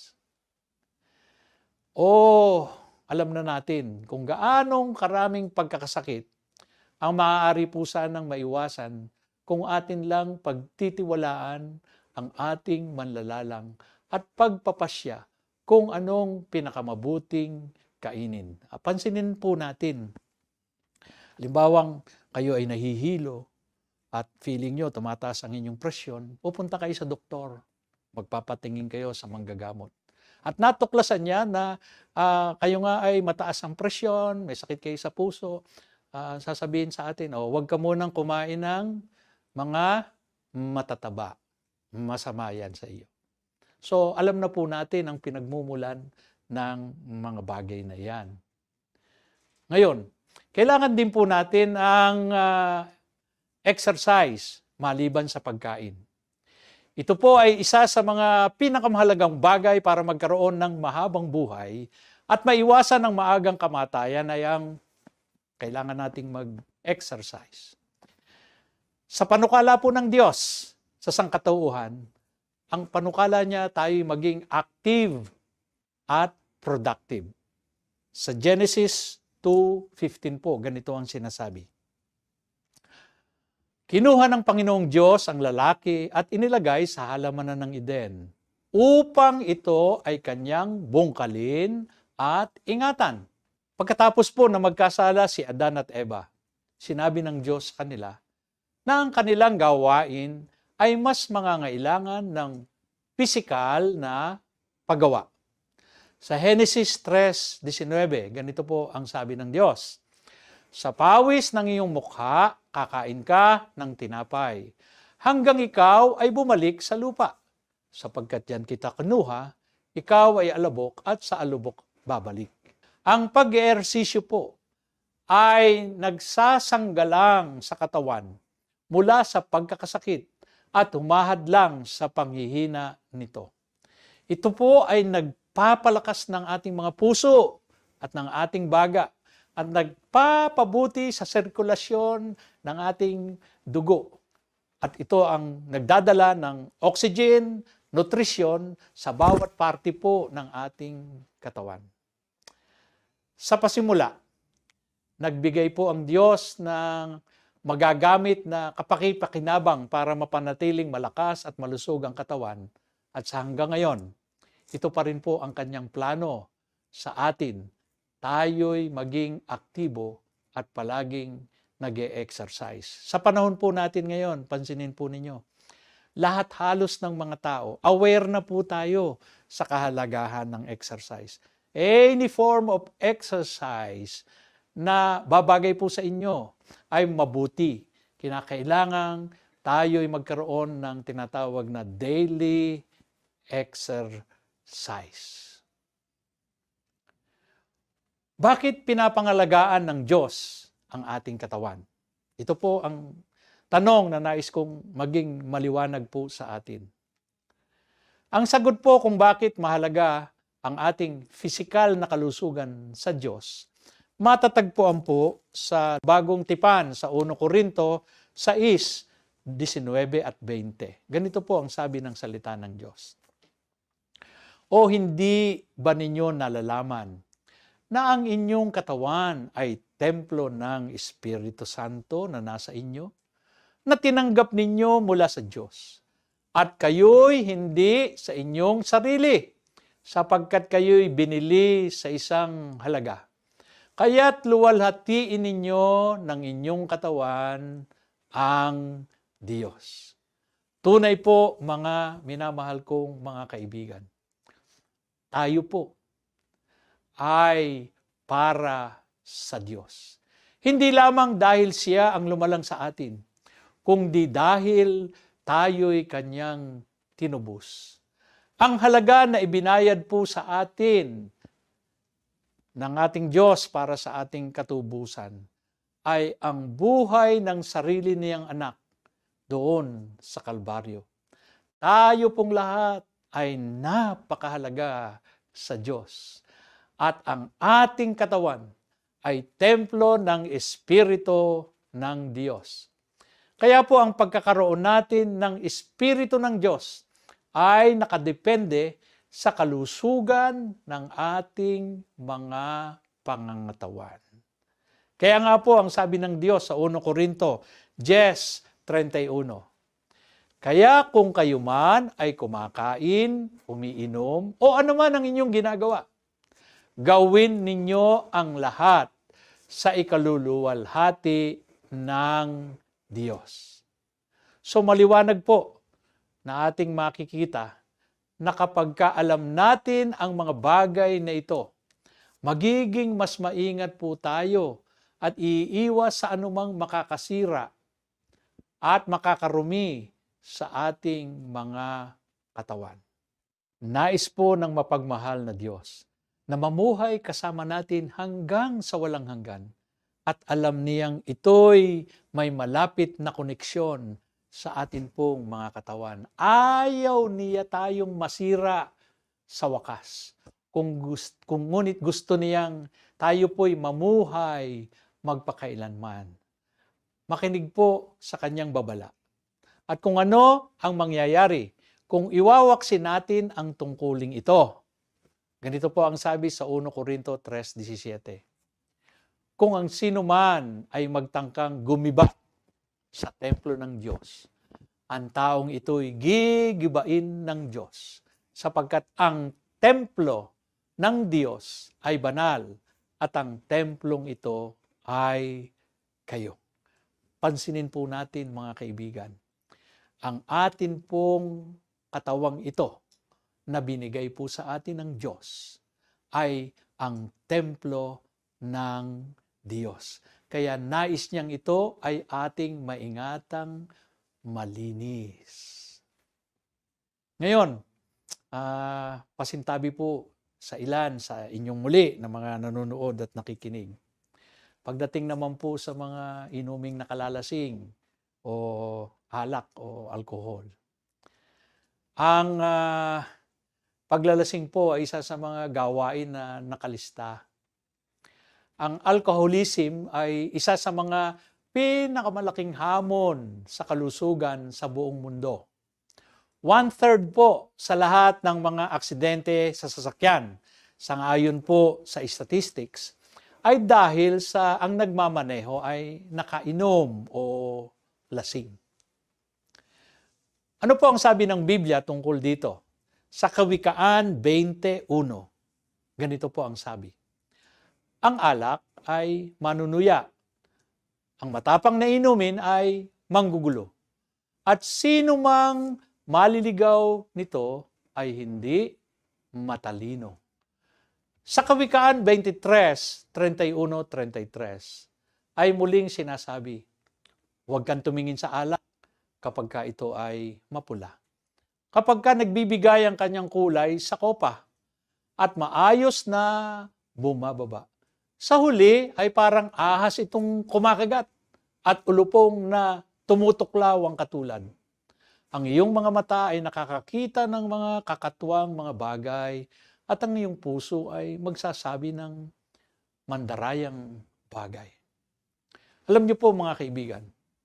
Alam na natin kung gaanong karaming pagkakasakit ang maaari po sanang maiwasan kung atin lang pagtitiwalaan ang ating manlalalang at pagpapasya kung anong pinakamabuting kainin. Pansinin po natin, halimbawang kayo ay nahihilo at feeling nyo tumataas ang inyong presyon, pupunta kayo sa doktor, magpapatingin kayo sa manggagamot. At natuklasan niya na kayo nga ay mataas ang presyon, may sakit kayo sa puso, sasabihin sa atin, huwag ka munang kumain ng mga matataba. Masama yan sa iyo. So, alam na po natin ang pinagmumulan ng mga bagay na yan. Ngayon, kailangan din po natin ang exercise maliban sa pagkain. Ito po ay isa sa mga pinakamahalagang bagay para magkaroon ng mahabang buhay at maiwasan ng maagang kamatayan ay ang kailangan nating mag-exercise. Sa panukala po ng Diyos sa sangkatauhan, ang panukala niya tayo maging active at productive. Sa Genesis 2:15 po, ganito ang sinasabi. Kinuha ng Panginoong Diyos ang lalaki at inilagay sa halamanan ng Eden upang ito ay kanyang bungkalin at ingatan. Pagkatapos po na magkasala si Adan at Eva, sinabi ng Diyos sa kanila na ang kanilang gawain ay mas mangangailangan ng pisikal na paggawa. Sa Genesis 3:19, ganito po ang sabi ng Diyos. Sa pawis ng iyong mukha, kakain ka ng tinapay, hanggang ikaw ay bumalik sa lupa. Sapagkat yan kita kinuha, ikaw ay alabok at sa alubok babalik. Ang pag-eehersisyo po ay nagsasanggalang sa katawan mula sa pagkakasakit at humahadlang sa panghihina nito. Ito po ay nagpapalakas ng ating mga puso at ng ating baga at nagpapabuti sa sirkulasyon ng ating dugo. At ito ang nagdadala ng oxygen, nutrition sa bawat parte po ng ating katawan. Sa pasimula, nagbigay po ang Diyos ng magagamit na kapaki-pakinabang para mapanatiling malakas at malusog ang katawan. At sa hanggang ngayon, ito pa rin po ang kanyang plano sa atin. Tayo'y maging aktibo at palaging nag-e-exercise. Sa panahon po natin ngayon, pansinin po ninyo, lahat halos ng mga tao, aware na po tayo sa kahalagahan ng exercise. Any form of exercise na babagay po sa inyo ay mabuti. Kinakailangan tayo'y magkaroon ng tinatawag na daily exercise. Bakit pinapangalagaan ng Diyos ang ating katawan? Ito po ang tanong na nais kong maging maliwanag po sa atin. Ang sagot po kung bakit mahalaga ang ating pisikal na kalusugan sa Diyos, matatagpuan po sa bagong tipan sa 1 Korinto 6:19 at 20. Ganito po ang sabi ng salita ng Diyos. O hindi ba ninyo nalalaman na ang inyong katawan ay templo ng Espiritu Santo na nasa inyo, na tinanggap ninyo mula sa Diyos, at kayo'y hindi sa inyong sarili, sapagkat kayo'y binili sa isang halaga. Kaya't luwalhatiin ninyo ng inyong katawan ang Diyos. Tunay po, mga minamahal kong mga kaibigan, tayo po ay para sa Diyos. Hindi lamang dahil siya ang lumalang sa atin, kundi dahil tayo'y kanyang tinubos. Ang halaga na ibinayad po sa atin ng ating Diyos para sa ating katubusan ay ang buhay ng sarili niyang anak doon sa Kalbaryo. Tayo pong lahat ay napakahalaga sa Diyos. At ang ating katawan ay templo ng Espiritu ng Diyos. Kaya po ang pagkakaroon natin ng Espiritu ng Diyos ay nakadepende sa kalusugan ng ating mga pangangatawan. Kaya nga po ang sabi ng Diyos sa 1 Korinto 10:31, kaya kung kayo man ay kumakain, umiinom, o anuman ang inyong ginagawa, gawin ninyo ang lahat sa ikaluluwalhati ng Diyos. So maliwanag po na ating makikita na kapag alam natin ang mga bagay na ito, magiging mas maingat po tayo at iiwas sa anumang makakasira at makakarumi sa ating mga katawan. Nais po ng mapagmahal na Diyos na mamuhay kasama natin hanggang sa walang hanggan at alam niyang ito'y may malapit na koneksyon sa atin pong mga katawan. Ayaw niya tayong masira sa wakas. Kung ngunit gusto niyang tayo po'y mamuhay magpakailanman. Makinig po sa kanyang babala. At kung ano ang mangyayari kung iwawaksin natin ang tungkuling ito. Ganito po ang sabi sa 1 Corinto 3:17. Kung ang sino man ay magtangkang gumiba sa templo ng Diyos, ang taong ito'y gigibain ng Diyos, sapagkat ang templo ng Diyos ay banal at ang templong ito ay kayo. Pansinin po natin mga kaibigan, ang atin pong katawang ito na binigay po sa atin ng Diyos ay ang templo ng Diyos. Kaya nais niyang ito ay ating maingatang malinis. Ngayon, pasintabi po sa ilan sa inyong muli na mga nanonood at nakikinig. Pagdating naman po sa mga inuming nakalalasing o alak o alkohol, ang paglalasing po ay isa sa mga gawain na nakalista. Ang alcoholism ay isa sa mga pinakamalaking hamon sa kalusugan sa buong mundo. 1/3 po sa lahat ng mga aksidente sa sasakyan, sangayon po sa statistics, ay dahil sa ang nagmamaneho ay nakainom o lasing. Ano po ang sabi ng Biblia tungkol dito? Sa Kawikaan 21, ganito po ang sabi. Ang alak ay manunuya. Ang matapang na inumin ay manggugulo. At sino mang maliligaw nito ay hindi matalino. Sa Kawikaan 23:31-33 ay muling sinasabi, huwag kang tumingin sa alak kapag ka ito ay mapula. Kapag ka nagbibigay ang kanyang kulay sa kopa at maayos na bumababa. Sa huli ay parang ahas itong kumakagat at ulupong na tumutuklaw ang katulad. Ang iyong mga mata ay nakakakita ng mga kakatuwang mga bagay at ang iyong puso ay magsasabi ng mandarayang bagay. Alam niyo po mga kaibigan,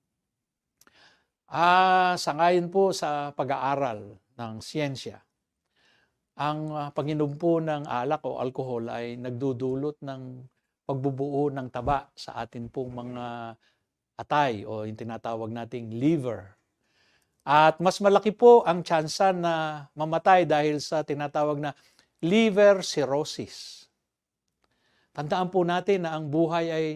sangayon po sa pag-aaral ng siyensya, ang pag-inom po ng alak o alkohol ay nagdudulot ng pagbubuo ng taba sa atin pong mga atay o yung tinatawag nating liver. At mas malaki po ang tsansa na mamatay dahil sa tinatawag na liver cirrhosis. Tandaan po natin na ang buhay ay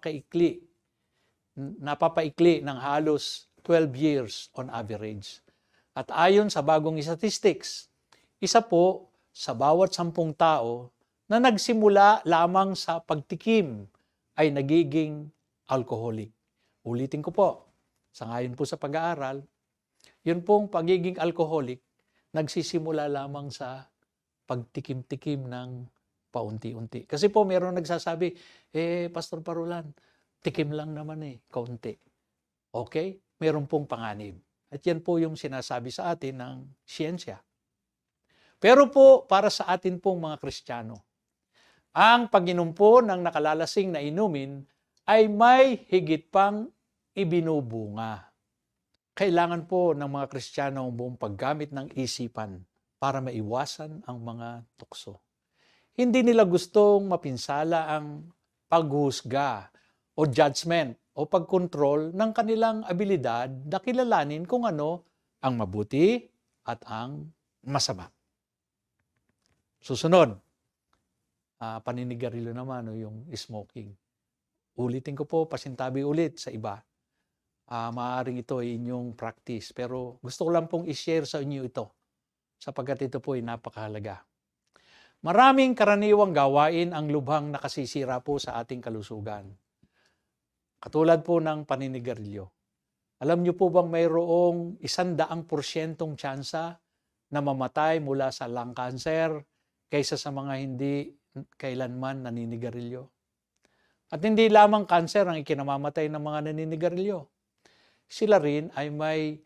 napapaikli ng halos 12 years on average. At ayon sa bagong statistics, isa po sa bawat 10 tao na nagsimula lamang sa pagtikim ay nagiging alcoholic. Ulitin ko po, sangayon po sa pag-aaral, yun pong pagiging alcoholic, nagsisimula lamang sa pagtikim-tikim ng paunti-unti. Kasi po mayroong nagsasabi, Pastor Parulan, tikim lang naman kaunti. Okay? Meron pong panganib. At yan po yung sinasabi sa atin ng siyensya. Pero po, para sa atin pong mga Kristiyano, ang pag-inom po ng nakalalasing na inumin ay may higit pang ibinubunga. Kailangan po ng mga Kristiyano ang buong paggamit ng isipan para maiwasan ang mga tukso. Hindi nila gustong mapinsala ang paghusga o judgment o pagkontrol ng kanilang abilidad na kilalanin kung ano ang mabuti at ang masama. Susunod, paninigarilyo naman o yung smoking. Ulitin ko po, pasintabi ulit sa iba. Maaaring ito ay inyong practice, pero gusto ko lang pong i-share sa inyo ito sapagkat ito po ay napakahalaga. Maraming karaniwang gawain ang lubhang nakasisira po sa ating kalusugan. Katulad po ng paninigarilyo. Alam niyo po bang mayroong 100% tsansa na mamatay mula sa lung cancer kaysa sa mga hindi kailanman naninigarilyo? At hindi lamang cancer ang ikinamamatay ng mga naninigarilyo. Sila rin ay may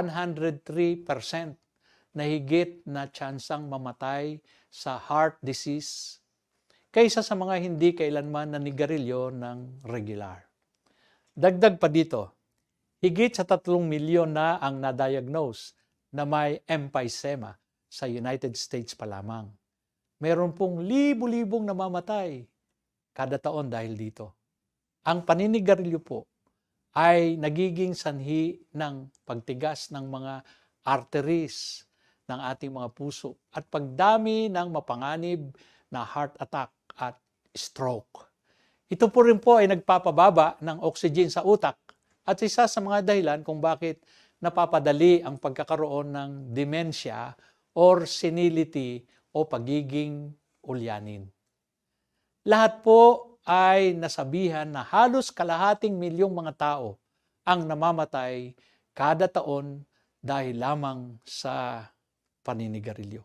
103% na higit na tsansang mamatay sa heart disease kaysa sa mga hindi kailanman naninigarilyo ng regular. Dagdag pa dito, higit sa 3 milyon na ang na-diagnose na may emphysema sa United States pa lamang. Meron pong libu-libong namamatay kada taon dahil dito. Ang paninigarilyo po ay nagiging sanhi ng pagtigas ng mga arteries ng ating mga puso at pagdami ng mapanganib na heart attack at stroke. Ito po rin po ay nagpapababa ng oxygen sa utak at isa sa mga dahilan kung bakit napapadali ang pagkakaroon ng dementia or senility o pagiging ulyanin. Lahat po ay nasabihan na halos kalahating milyong mga tao ang namamatay kada taon dahil lamang sa paninigarilyo.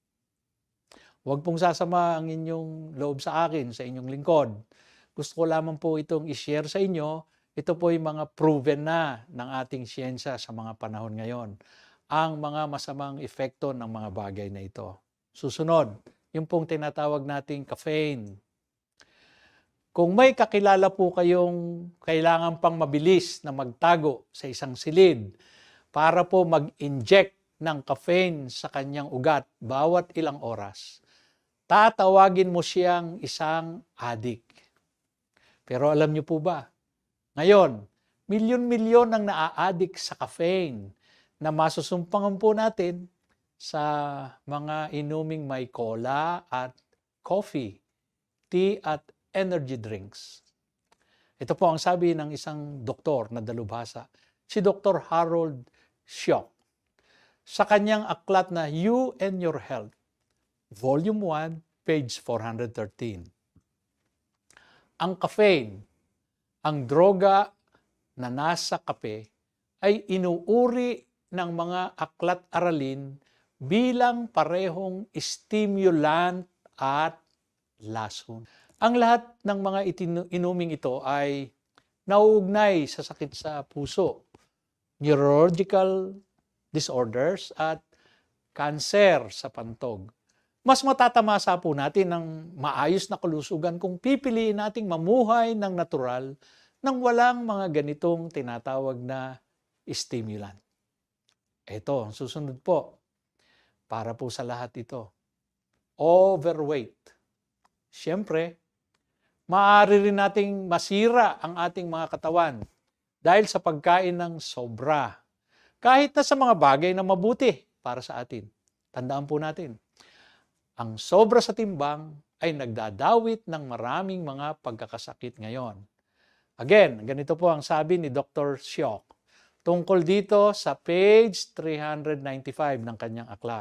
Huwag pong sasama ang inyong loob sa akin, sa inyong lingkod. Gusto ko lamang po itong i-share sa inyo. Ito po yung mga proven na ng ating siyensya sa mga panahon ngayon. Ang mga masamang epekto ng mga bagay na ito. Susunod, yung pong tinatawag nating caffeine. Kung may kakilala po kayong kailangan pang mabilis na magtago sa isang silid para po mag-inject ng caffeine sa kanyang ugat bawat ilang oras, tatawagin mo siyang isang addict. Pero alam niyo po ba, ngayon, milyon-milyon ang naa-addict sa caffeine na masusumpangan po natin sa mga inuming may cola at coffee, tea at energy drinks. Ito po ang sabi ng isang doktor na dalubhasa, si Dr. Harold Schock, sa kanyang aklat na You and Your Health, Volume 1, page 413. Ang caffeine, ang droga na nasa kape, ay inuuri ng mga aklat-aralin bilang parehong stimulant at lason. Ang lahat ng mga inuming ito ay nauugnay sa sakit sa puso, neurological disorders at cancer sa pantog. Mas matatamasa po natin ng maayos na kalusugan kung pipiliin nating mamuhay ng natural nang walang mga ganitong tinatawag na stimulant. Ito, ang susunod po, para po sa lahat ito. Overweight. Siyempre, maaari rin nating masira ang ating mga katawan dahil sa pagkain ng sobra. Kahit na sa mga bagay na mabuti para sa atin. Tandaan po natin, ang sobra sa timbang ay nagdadawit ng maraming mga pagkakasakit ngayon. Again, ganito po ang sabi ni Dr. Schock tungkol dito sa page 395 ng kanyang aklat.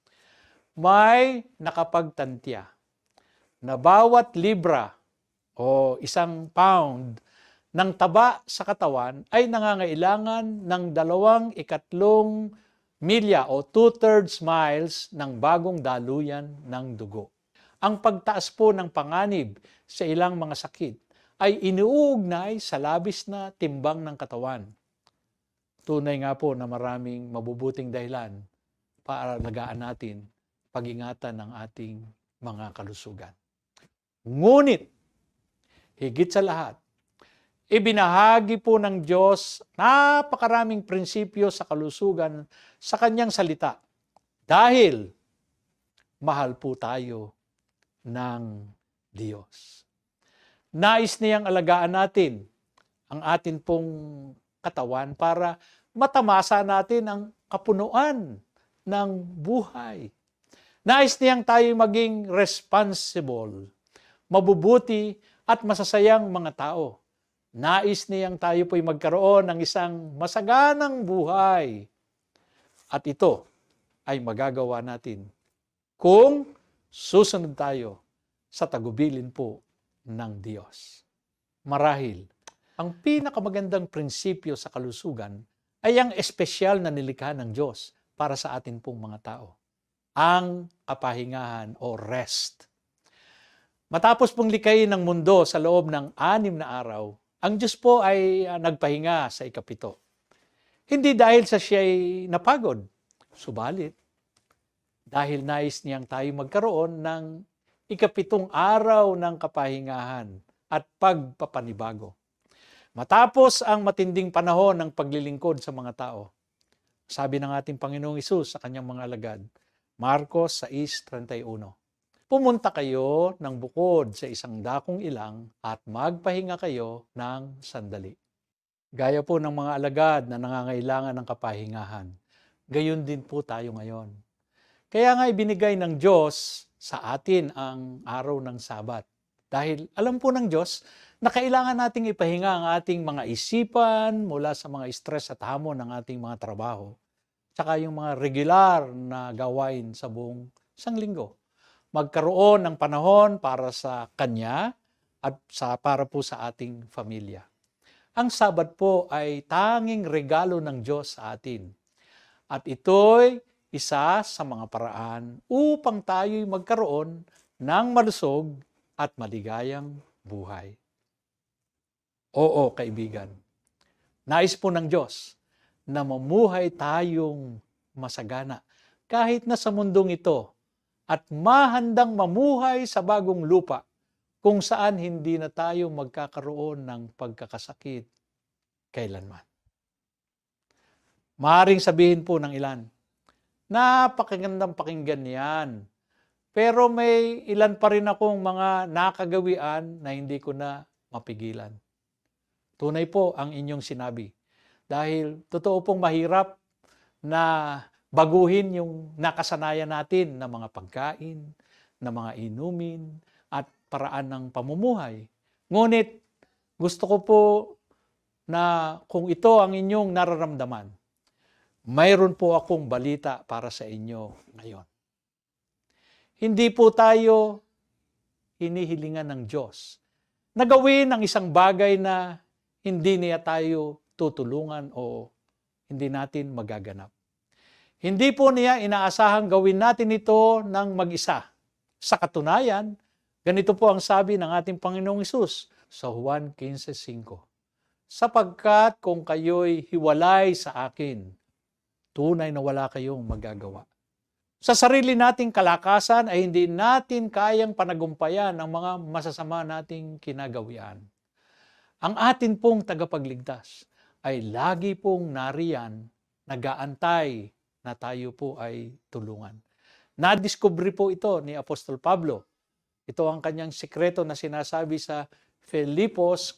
May nakapagtantya na bawat libra o 1 pound ng taba sa katawan ay nangangailangan ng 2/3 milya o 2/3 miles ng bagong daluyan ng dugo. Ang pagtaas po ng panganib sa ilang mga sakit ay iniuugnay sa labis na timbang ng katawan. Tunay nga po na maraming mabubuting dahilan para alagaan natin pag-ingatan ng ating mga kalusugan. Ngunit, higit sa lahat, ibinahagi po ng Diyos napakaraming prinsipyo sa kalusugan sa kanyang salita dahil mahal po tayo ng Diyos. Nais niyang alagaan natin ang atin pong katawan para matamasa natin ang kapunuan ng buhay. Nais niyang tayo maging responsible, mabubuti at masasayang mga tao. Nais niyang tayo po'y magkaroon ng isang masaganang buhay. At ito ay magagawa natin kung susunod tayo sa tagubilin po ng Diyos. Marahil, ang pinakamagandang prinsipyo sa kalusugan ay ang espesyal na nilikha ng Diyos para sa atin pong mga tao. Ang kapahingahan o rest. Matapos pong likayin ng mundo sa loob ng 6 na araw, ang Diyos po ay nagpahinga sa ikapito. Hindi dahil sa siya'y napagod, subalit dahil nais niyang tayo magkaroon ng ikapitong araw ng kapahingahan at pagpapanibago. Matapos ang matinding panahon ng paglilingkod sa mga tao, sabi ng ating Panginoong Hesus sa kanyang mga alagad, Marcos 6:31, pumunta kayo ng bukod sa isang dakong ilang at magpahinga kayo ng sandali. Gaya po ng mga alagad na nangangailangan ng kapahingahan, gayon din po tayo ngayon. Kaya nga ibinigay ng Diyos sa atin ang araw ng Sabat. Dahil alam po ng Diyos na kailangan nating ipahinga ang ating mga isipan mula sa mga stress at hamon ng ating mga trabaho. Tsaka yung mga regular na gawain sa buong sanglinggo. Magkaroon ng panahon para sa Kanya at para po sa ating pamilya. Ang Sabat po ay tanging regalo ng Diyos sa atin. At ito'y isa sa mga paraan upang tayo'y magkaroon ng malusog at maligayang buhay. Oo, kaibigan. Nais po ng Diyos na mamuhay tayong masagana kahit na sa mundong ito at mahandang mamuhay sa bagong lupa kung saan hindi na tayo magkakaroon ng pagkakasakit kailanman. Maaaring sabihin po ng ilan, napakagandang pakinggan yan. Pero may ilan pa rin akong mga nakagawian na hindi ko na mapigilan. Tunay po ang inyong sinabi. Dahil totoo pong mahirap na baguhin yung nakasanayan natin na mga pagkain, na mga inumin, at paraan ng pamumuhay. Ngunit gusto ko po na kung ito ang inyong nararamdaman, mayroon po akong balita para sa inyo ngayon. Hindi po tayo hinihilingan ng Diyos na gawin ang isang bagay na hindi niya tayo tutulungan o hindi natin magaganap. Hindi po niya inaasahang gawin natin ito ng mag-isa. Sa katunayan, ganito po ang sabi ng ating Panginoong Hesus sa Juan 15:5. Sapagkat kung kayo'y hiwalay sa akin, tunay na wala kayong magagawa. Sa sarili nating kalakasan ay hindi natin kayang panagumpayan ang mga masasama nating kinagawian. Ang atin pong tagapagligtas ay lagi pong nariyan, nag-aantay na tayo po ay tulungan. Nadiskubre po ito ni Apostol Pablo. Ito ang kanyang sikreto na sinasabi sa Filipos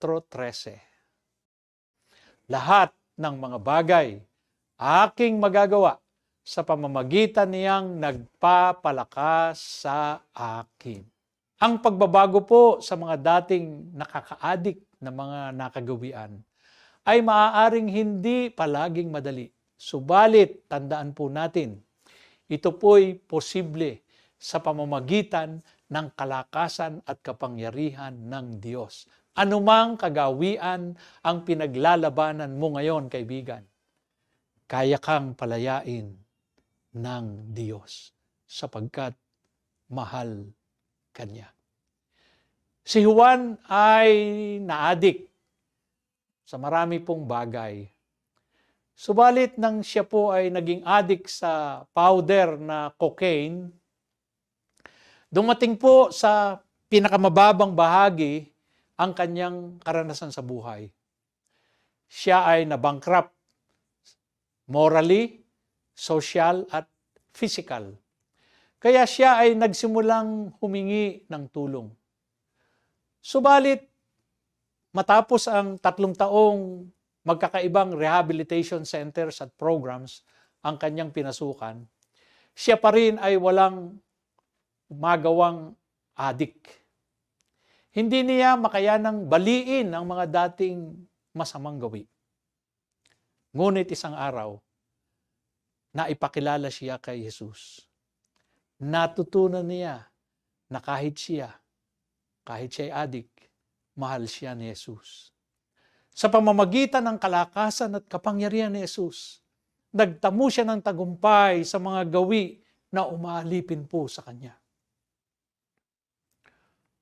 4:13. Lahat ng mga bagay aking magagawa sa pamamagitan niyang nagpapalakas sa akin. Ang pagbabago po sa mga dating nakaka-addict na mga nakagawian ay maaaring hindi palaging madali. Subalit, tandaan po natin, ito po'y posible sa pamamagitan ng kalakasan at kapangyarihan ng Diyos. Anumang kagawian ang pinaglalabanan mo ngayon, kaibigan, kaya kang palayain ng Diyos sapagkat mahal kanya. Si Juan ay naadik sa marami pong bagay. Subalit nang siya po ay naging adik sa powder na cocaine, dumating po sa pinakamababang bahagi ang kanyang karanasan sa buhay. Siya ay na-bankrupt morally, social at physical. Kaya siya ay nagsimulang humingi ng tulong. Subalit, matapos ang 3 taong magkakaibang rehabilitation centers at programs ang kanyang pinasukan, siya pa rin ay walang magawang adik. Hindi niya makayanang baliin ang mga dating masamang gawi. Ngunit isang araw, naipakilala siya kay Jesus. Natutunan niya na kahit siya'y adik, mahal siya ni Jesus. Sa pamamagitan ng kalakasan at kapangyarihan ni Jesus, nagtamo siya ng tagumpay sa mga gawi na umaalipin po sa kanya.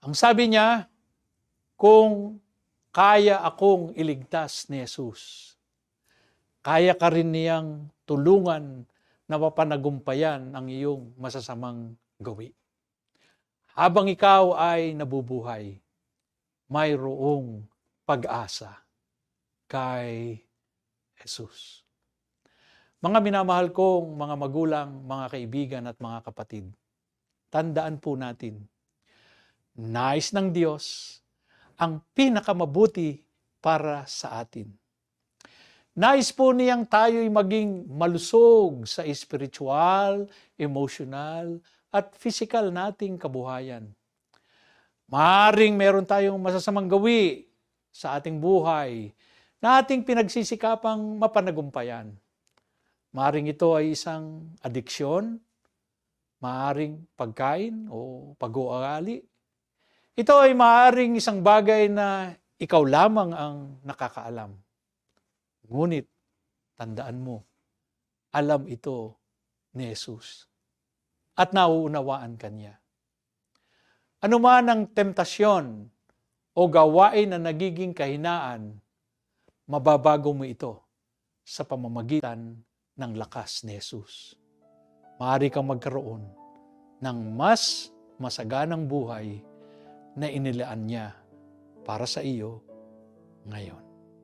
Ang sabi niya, kung kaya akong iligtas ni Jesus, kaya ka rin niyang tulungan na mapanagumpayan ang iyong masasamang gawi. Habang ikaw ay nabubuhay, mayroong pag-asa kay Jesus. Mga minamahal kong mga magulang, mga kaibigan at mga kapatid, tandaan po natin, nais ng Diyos ang pinakamabuti para sa atin. Nais po niyang tayo'y maging malusog sa spiritual, emotional, at physical nating kabuhayan. Maaring meron tayong masasamang gawi sa ating buhay na ating pinagsisikapang mapanagumpayan. Maaring ito ay isang adiksyon, maaring pagkain o pag-uugali. Ito ay maaring isang bagay na ikaw lamang ang nakakaalam. Ngunit, tandaan mo, alam ito ni Jesus at nauunawaan kanya. Ano man ang temptasyon o gawain na nagiging kahinaan, mababago mo ito sa pamamagitan ng lakas ni Jesus. Maaari kang magkaroon ng mas masaganang buhay na inilaan niya para sa iyo ngayon.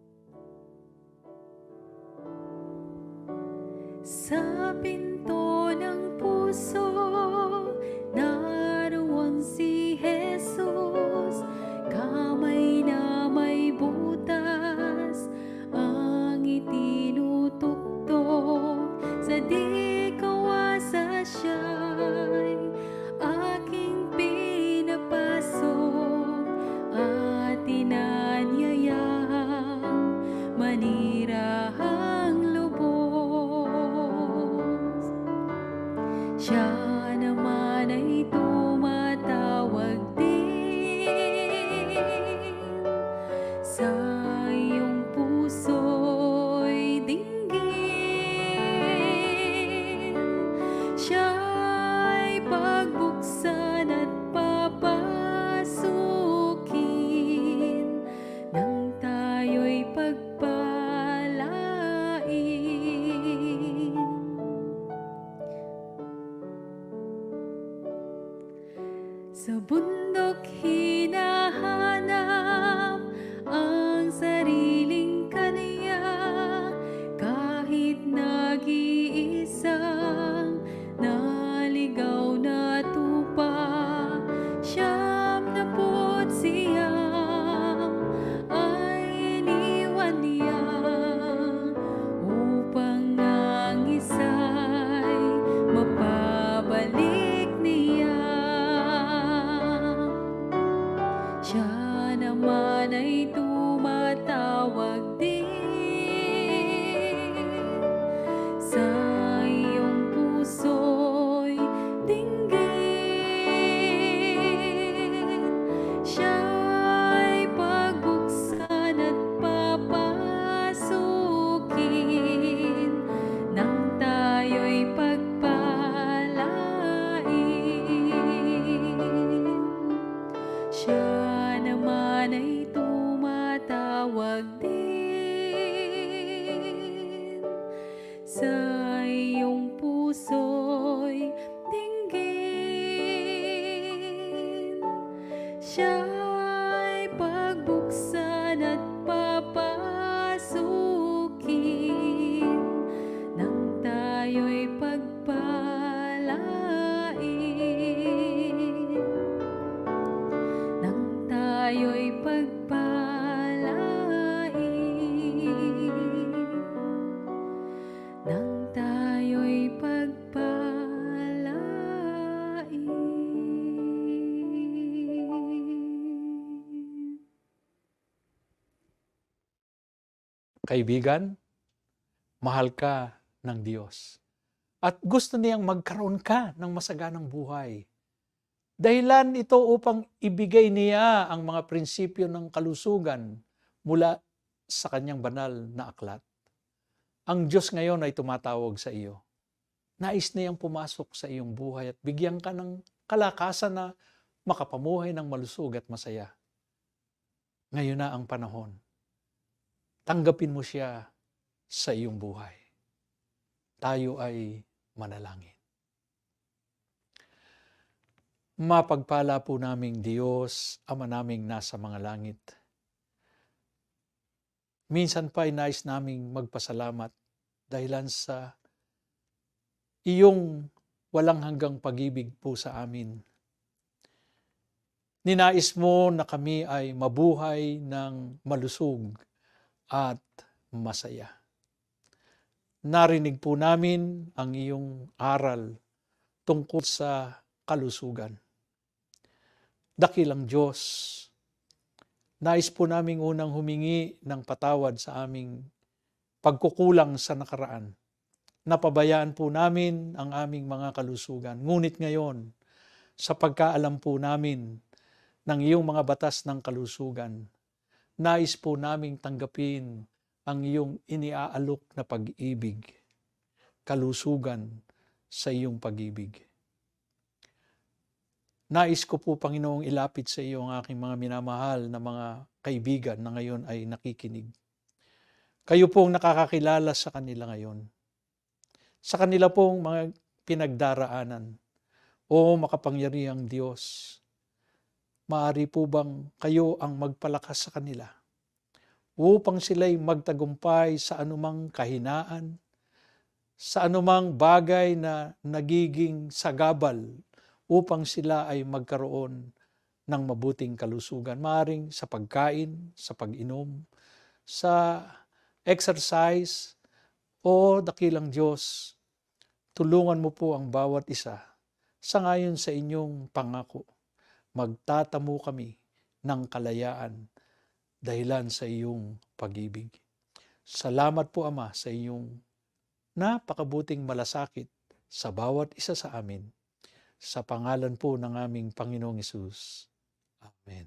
Sa pinto ng puso, naroon si Jesus, kamay na may butas, ang itinutuktok sa di kawasa siya'y aking pinapasok at inanyayang manirahang lubos. Siya naman ay tumatawag din sa iyong puso'y dinggin. Siya'y pagbuksan at papasukin nang tayo'y pagpalain. Sa bundok hinahanap ang sariling kaniya, kahit nag-iisang naligaw na tupa. 99 ay iniwan niya upang ang isa'y mapabalik niya. Siya naman ay tumatawag din sa iyong puso'y dinggin. Siya'y pagbuksan at papasukin nang tayo'y pagpalain. Siya naman ay tumatawag din sa iyong puso'y dinggin. Siya'y pagbuksan at papasukin nang tayo'y pagpalain. Nang tayo'y pagpalain. Nang tayo'y pagpalain.
Kaibigan, mahal ka ng Diyos. At gusto niyang magkaroon ka ng masaganang buhay. Dahilan ito upang ibigay niya ang mga prinsipyo ng kalusugan mula sa kanyang banal na aklat. Ang Diyos ngayon ay tumatawag sa iyo. Nais niyang pumasok sa iyong buhay at bigyan ka ng kalakasan na makapamuhay ng malusog at masaya. Ngayon na ang panahon. Tanggapin mo siya sa iyong buhay. Tayo ay manalangin. Mapagpala po naming Diyos, Ama naming nasa mga langit. Minsan pa ay nais naming magpasalamat dahilan sa iyong walang hanggang pag-ibig po sa amin. Ninais mo na kami ay mabuhay ng malusog at masaya. Narinig po namin ang iyong aral tungkol sa kalusugan. Dakilang Diyos, nais po naming unang humingi ng patawad sa aming pagkukulang sa nakaraan. Napabayaan po namin ang aming mga kalusugan. Ngunit ngayon, sa pagkaalam po namin ng iyong mga batas ng kalusugan, nais po naming tanggapin ang iyong iniaalok na pag-ibig, kalusugan sa iyong pag-ibig. Nais ko po, Panginoong, ilapit sa iyo ang aking mga minamahal na mga kaibigan na ngayon ay nakikinig. Kayo pong nakakakilala sa kanila ngayon. Sa kanila pong mga pinagdaraanan. O makapangyarihang Diyos, maaari po bang kayo ang magpalakas sa kanila upang sila'y magtagumpay sa anumang kahinaan, sa anumang bagay na nagiging sagabal upang sila ay magkaroon ng mabuting kalusugan. Maaring sa pagkain, sa pag-inom, sa exercise, o dakilang Diyos, tulungan mo po ang bawat isa sangayon sa inyong pangako. Magtatamo kami ng kalayaan dahilan sa iyong pag-ibig. Salamat po, Ama, sa iyong napakabuting malasakit sa bawat isa sa amin. Sa pangalan po ng aming Panginoong Hesus. Amen.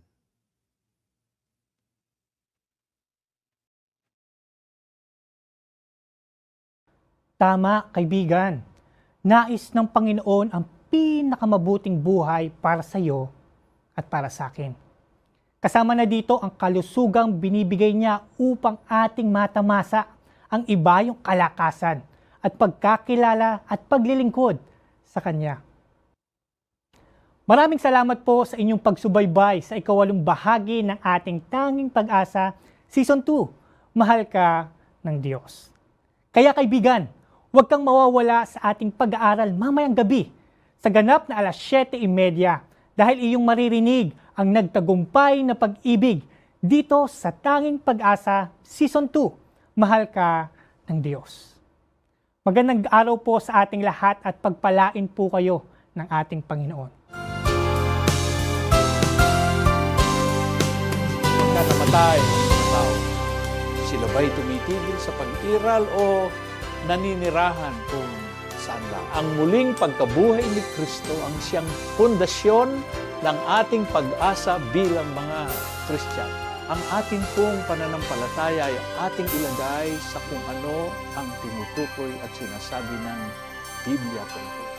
Tama, kaibigan. Nais ng Panginoon ang pinakamabuting buhay para sa iyo at para sa akin. Kasama na dito ang kalusugang binibigay niya upang ating matamasa ang ibayong kalakasan at pagkakilala at paglilingkod sa Kanya. Maraming salamat po sa inyong pagsubaybay sa ikawalong bahagi ng ating Tanging Pag-asa Season 2, Mahal Ka ng Diyos. Kaya kaibigan, huwag kang mawawala sa ating pag-aaral mamayang gabi sa ganap na 7:30 dahil iyong maririnig ang nagtagumpay na pag-ibig dito sa Tanging Pag-asa Season 2, Mahal Ka ng Diyos. Magandang araw po sa ating lahat at pagpalain po kayo ng ating Panginoon.
Pagka namatay ang tao, sila ba'y tumitigil sa pag-iral o naninirahan kung saan lang? Ang muling pagkabuhay ni Kristo ang siyang pundasyon ng ating pag-asa bilang mga Kristiyano. Ang ating pong pananampalataya ay ating ilagay sa kung ano ang tinutukoy at sinasabi ng Biblia tungkol.